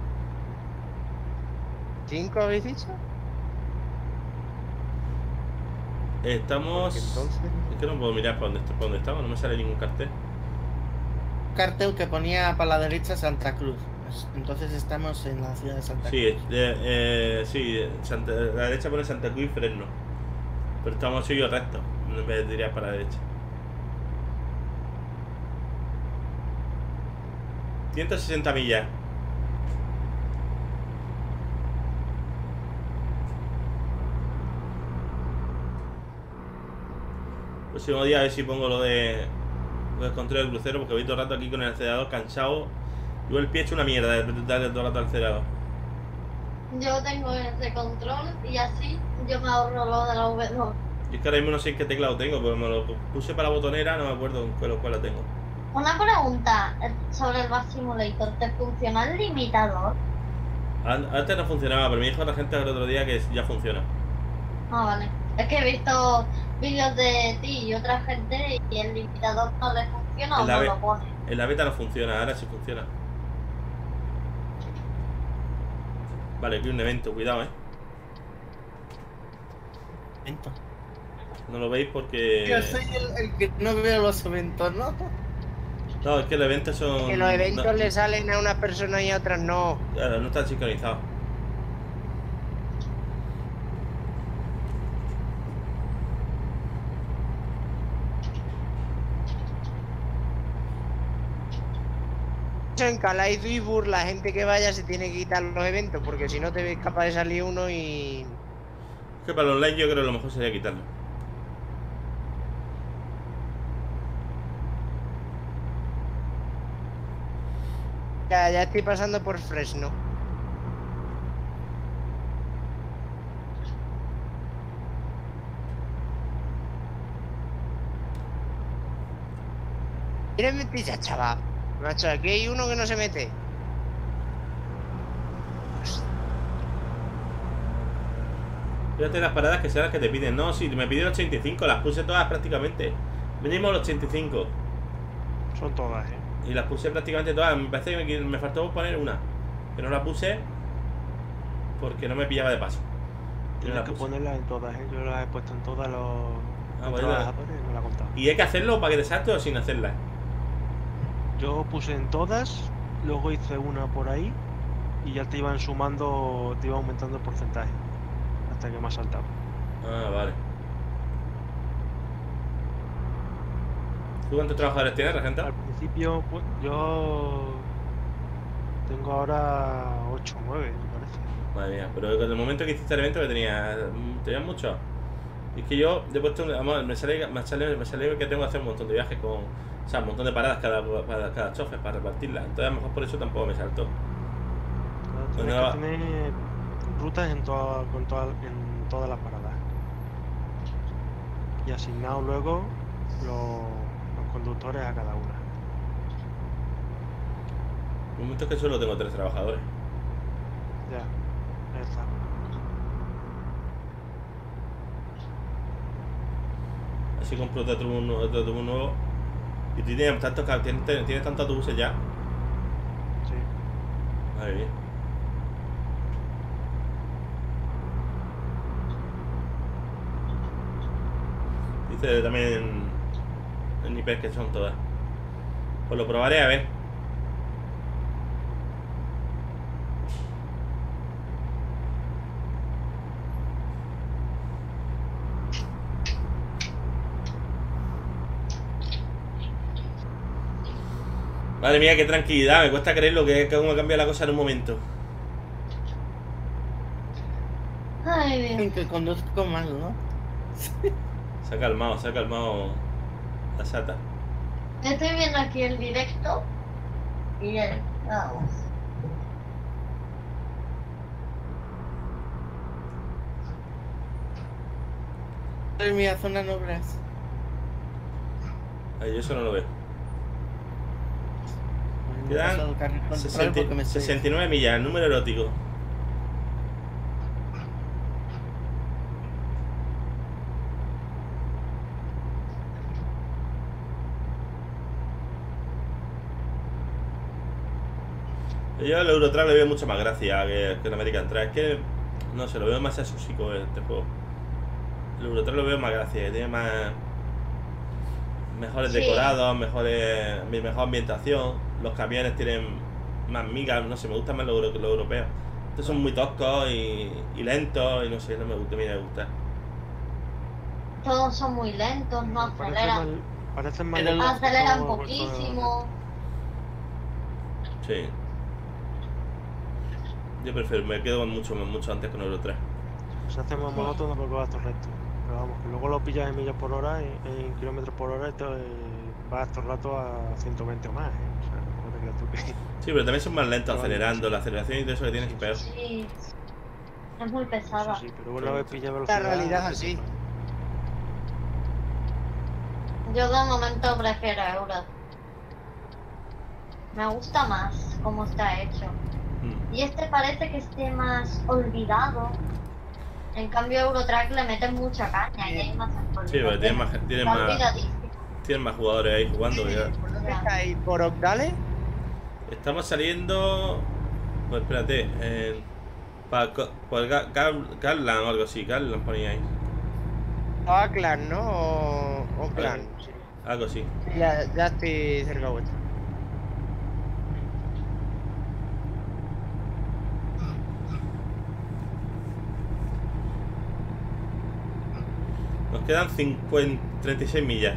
¿5 habéis dicho? Estamos. Porque entonces... Es que no puedo mirar para dónde estamos, no me sale ningún cartel. Cartel que ponía para la derecha Santa Cruz. Entonces estamos en la ciudad de Santa Cruz. Sí, la derecha pone Santa Cruz y Fresno. Pero estamos seguidos rectos, en vez de tirar para la derecha. 160 millas. Próximo día a ver si pongo lo del control del crucero, porque voy todo el rato aquí con el acelerador cansado. Yo el pie hecho una mierda de darle todo el rato al acelerador. Yo tengo ese control y así yo me ahorro lo de la W. Y es que ahora mismo no sé en qué teclado tengo, porque me lo puse para la botonera, no me acuerdo en cuál lo tengo. Una pregunta sobre el Bus Simulator. ¿Te funciona el limitador? Antes no funcionaba, pero me dijo la gente el otro día que ya funciona. Ah, vale. Es que he visto vídeos de ti y otra gente y el limitador no le funciona o no lo pone. En la beta no funciona, ahora sí funciona. Vale, aquí un evento, cuidado, Evento. No lo veis porque... Yo soy el que no veo los eventos, ¿no? No, es que los eventos son... Que los eventos le salen a unas personas y a otras no. Claro, no están sincronizados. En Calais Duisburg la gente que vaya se tiene que quitar los eventos, porque si no te ves capaz de salir uno y... Es que para los online yo creo que lo mejor sería quitarlo. Ya estoy pasando por Fresno. ¿Quieres meter ya, chaval? Macho, aquí hay uno que no se mete. Fíjate las paradas que sean las que te piden. No, sí, me pidieron 85, las puse todas prácticamente. Mínimo los 85. Son todas, Y las puse prácticamente todas. Me parece que me faltó poner una. Que no la puse porque no me pillaba de paso. Tienes que ponerlas en todas, Yo las he puesto en todas los trabajadores y no la he contado. ¿Y hay que hacerlo para que te salte o sin hacerla? Yo puse en todas, luego hice una por ahí y ya te iban sumando, te iba aumentando el porcentaje hasta que me ha saltado. Ah, vale. ¿Tú cuántos trabajadores tienes, Regenta? Al principio, pues, yo tengo ahora 8 o 9, me parece. Madre mía, pero en el momento que hiciste el evento que tenías mucho. Y es que yo he puesto, vamos, me sale que tengo que hacer un montón de viajes con, o sea, un montón de paradas cada chofer para repartirlas. Entonces a lo mejor por eso tampoco me saltó. Tienes que tener rutas en todas las paradas. Y asignado luego los conductores a cada una. En el momento es que solo tengo 3 trabajadores. Ya está. Así compro otro autobús nuevo. Y tú tienes tantos autobuses ya. Sí. Madre mía. Dice también en Nipes que son todas. Pues lo probaré a ver. Madre mía, qué tranquilidad. Me cuesta creer lo que cómo cambia la cosa en un momento. Ay, Dios. Que conduzco mal, ¿no? Se ha calmado la sata. Estoy viendo aquí el directo. Y bien, vamos. Madre mía, zona en obras. Ay, yo eso no lo veo. Me he pasado Quedan el carril contrario porque me sé. 69 millas, el número erótico. Yo al Eurotrack le veo mucha más gracia que el American Track. Es que, no sé, lo veo más asúsico este juego. El Eurotrack lo veo más gracia, que tiene más... mejores Sí. decorados, mejor ambientación. Los camiones tienen más migas, no sé, me gusta más lo europeo. Estos son muy toscos y lentos y no sé, no me gusta, me gusta. Todos son muy lentos, no aceleran. Parecen más Pero lentos Aceleran por todo. poquísimo. Sí. Yo prefiero, me quedo mucho antes con Euro 3. Se hace más monótono porque vas todo recto. Pero vamos, que luego lo pillas en millas por hora, en kilómetros por hora, y vas todo el rato a 120 o más, ¿eh? O sea, no te creas tú que... Sí, pero también son más lentos acelerando, la aceleración y todo eso que tienes es peor. Sí. Es muy pesada. Sí, pero una vez pillas velocidad... La realidad es así. Yo de momento prefiero Euro. Me gusta más cómo está hecho. Y este parece que esté más olvidado. En cambio Eurotrack le meten mucha caña y hay más actualizaciones. Sí, pero Está olvidadísimo. tienen más jugadores ahí jugando ya. ¿Por dónde estáis? ¿Por Ogdale? Estamos saliendo... Pues espérate, por Garland o algo así, Garland ponía ahí. O Aklan, ¿no? O Clan. Sí. Algo así. Ya estoy cerca vuestro. Nos quedan 36 millas.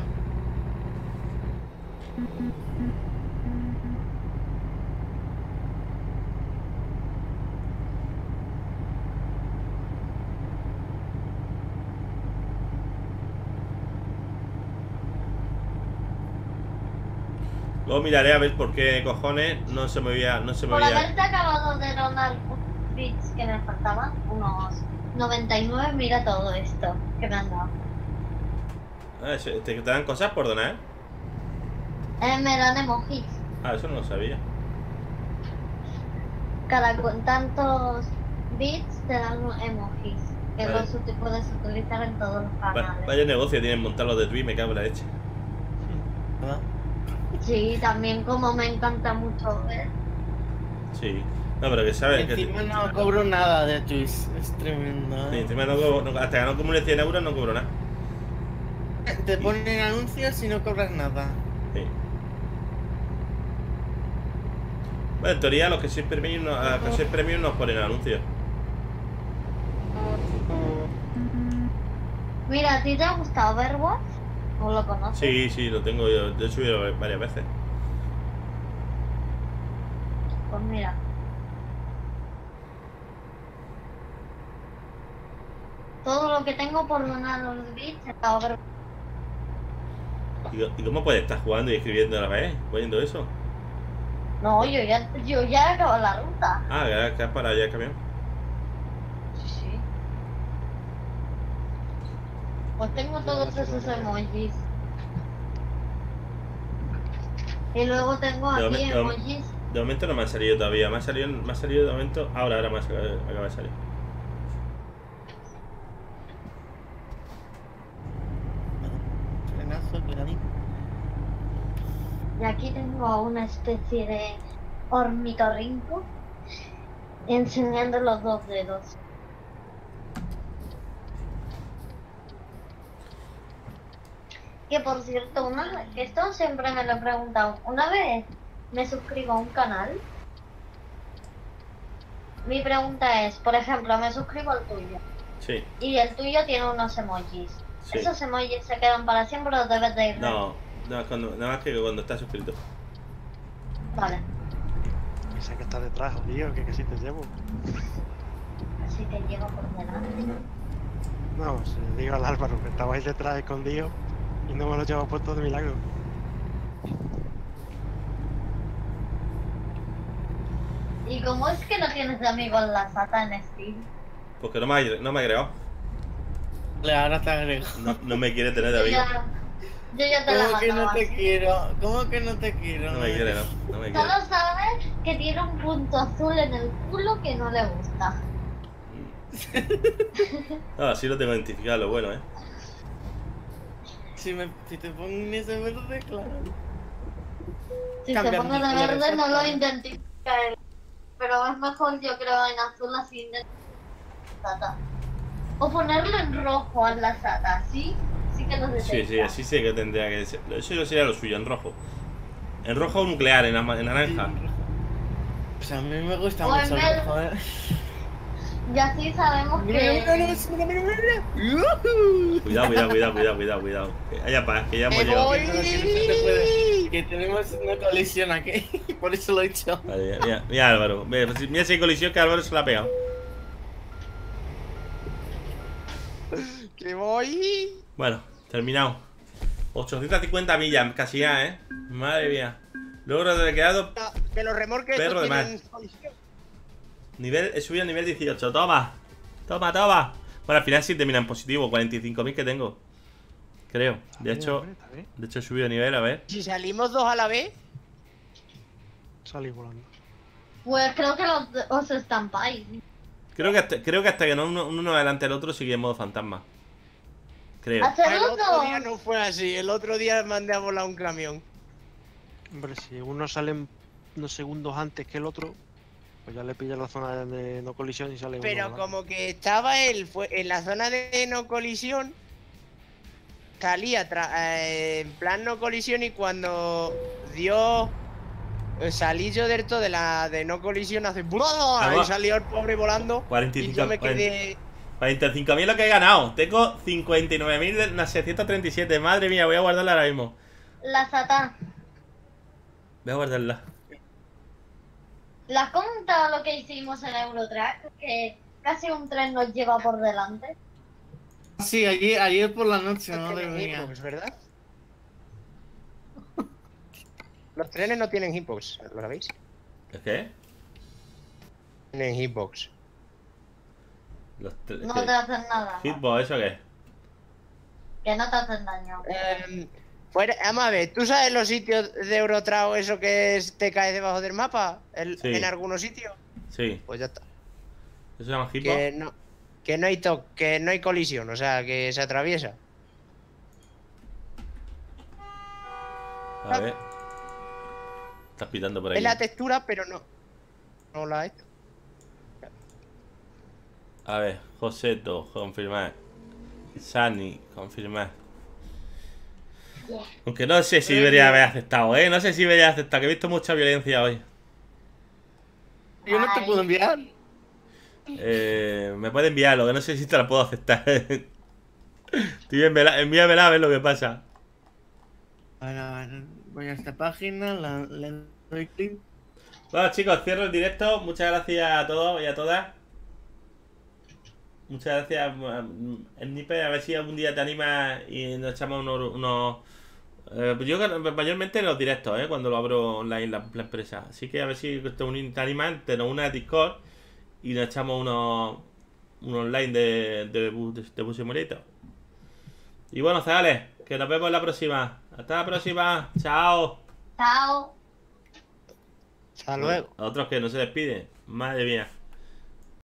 Luego miraré a ver por qué cojones no se movía. Por haberte acabado de donar unos bits que me faltaban, unos 99, mira todo esto que me han dado. ¿Te dan cosas por donar? Me dan emojis. Ah, eso no lo sabía. Con tantos bits te dan emojis. Que Vale. los puedes utilizar en todos los canales. Vaya negocio tienen montarlos de Twitch, me cago en la leche. ¿Ah? Sí, también como me encanta mucho ver. Sí. No, pero que sabes que... Encima no cobro nada de Twitch. Es tremendo. Sí, ¿eh? encima hasta que no acumule 100 euros no cobro nada. Te ponen anuncios y no cobras nada. Sí. Bueno, en teoría los que sois premium, a los que sois premium nos ponen anuncios. Mira, ¿a ti te ha gustado Overwatch? ¿O lo conoces? Sí, lo tengo yo. Lo he subido varias veces. Pues mira. Todo lo que tengo por donar los bits está Overwatch. ¿Y cómo puedes estar jugando y escribiendo a la vez? ¿Poniendo eso? No, yo ya he acabado la ruta. Ah, que has parado ya el camión. Sí. Pues tengo todos esos emojis. Y luego tengo De aquí momento- emojis. De momento no me han salido todavía. Me ha salido de momento. Ahora me acaba de salir. Frenazo, cuidadito. Y aquí tengo una especie de ornitorrinco enseñando los dos dedos. Que por cierto, esto siempre me lo he preguntado. Una vez me suscribo a un canal. Mi pregunta es, por ejemplo, me suscribo al tuyo. Sí, Y el tuyo tiene unos emojis. sí. ¿Esos emojis se quedan para siempre o debes de ir? No, nada más que cuando estás suscrito. Vale, Esa que está detrás, jodido, que sí te llevo. así te llevo por delante. No, se le digo al Álvaro que estaba ahí detrás escondido y no me lo llevo puesto de milagro. ¿Y cómo es que no tienes de amigo en la SATA en Steam? Porque no me ha agregado. Ahora te agrego. No me quiere tener de Yo amigo. ya te la ¿Cómo que no mandaba. te quiero? ¿Cómo que no te quiero? No me quiere, no me quiere. Solo sabe que tiene un punto azul en el culo que no le gusta. Ah, sí lo tengo identificado, lo bueno, Si te pones de verde, claro. Si Cambia se pone el de color, verde no lo exactamente. identifica él. Pero es mejor, yo creo, en azul así identifica la SATA. O ponerlo en rojo a la SATA, ¿sí? Sí que lo detecta. Sí, así sé que tendría que ser. Eso sería lo suyo, en rojo. En rojo nuclear, en naranja. Pues a mí me gusta O en mucho el verde. rojo, Y así sabemos que... Cuidado. Que haya paz, que ya hemos ¡Me llegado. voy! Que tenemos una colisión aquí, por eso lo he dicho. Vale, mira Álvaro. Mira si hay colisión que Álvaro se la ha pegado. ¡Que voy! Bueno, terminado. 850 millas, casi ya, Madre mía. Logro de quedado. Que los remorques Perro de estos mar. tienen colisión. He subido a nivel 18. Toma. Bueno, al final sí termina en positivo. 45.000 que tengo. Creo. De hecho he subido de nivel, a ver. Si salimos dos a la vez, Salí volando. Pues creo que os estampáis. Creo que hasta que no uno adelante del otro sigue en modo fantasma. Creo. el ¡Hacerlo otro día dos! no fue así. El otro día mandé a volar un camión. Hombre, si uno sale unos segundos antes que el otro, pues ya le pilla la zona de no colisión y sale uno Pero volando. como que estaba él en la zona de no colisión, salía en plan no colisión y cuando dio salí yo del todo de la de no colisión hace y salió el pobre volando 45, y yo me quedé 45.000 lo que he ganado. Tengo 59.637. Madre mía, voy a guardarla ahora mismo. La SATA. Voy a guardarla. ¿Le has comentado lo que hicimos en Eurotrack? Que casi un tren nos lleva por delante. Sí, ayer por la noche, no madre tienen mía. hitbox, ¿verdad? Los trenes no tienen hitbox, ¿lo sabéis? ¿Es qué? Tienen hitbox. No te hacen nada. Hitbox, ¿eso qué? Que no te hacen daño. Vamos a ver, ¿tú sabes los sitios de Eurotrack eso que te cae debajo del mapa? Sí. En algunos sitios. Sí. Pues ya está. ¿Eso se llama hitbox? Que no hay que no hay colisión, o sea, que se atraviesa. A ver. Estás pitando por ahí. Es la textura, pero no. No la esto. A ver, Joseto, confirmar. Sani, confirmar. Aunque no sé si debería haber aceptado, No sé si debería haber aceptado, que he visto mucha violencia hoy. Yo no te puedo enviar. Me puede enviarlo, que no sé si te la puedo aceptar. Envíamela a ver lo que pasa. Bueno, voy a esta página, le doy clic. Bueno, chicos, cierro el directo. Muchas gracias a todos y a todas. Muchas gracias, Sniper. A ver si algún día te animas y nos echamos unos yo mayormente en los directos, cuando lo abro online la empresa. Así que a ver si te animas, te nos unes a Discord y nos echamos unos online de Bus Simulator. Y bueno, chavales, que nos vemos en la próxima. Hasta la próxima. Chao. Chao. Hasta luego. A otros que no se despiden. Madre mía.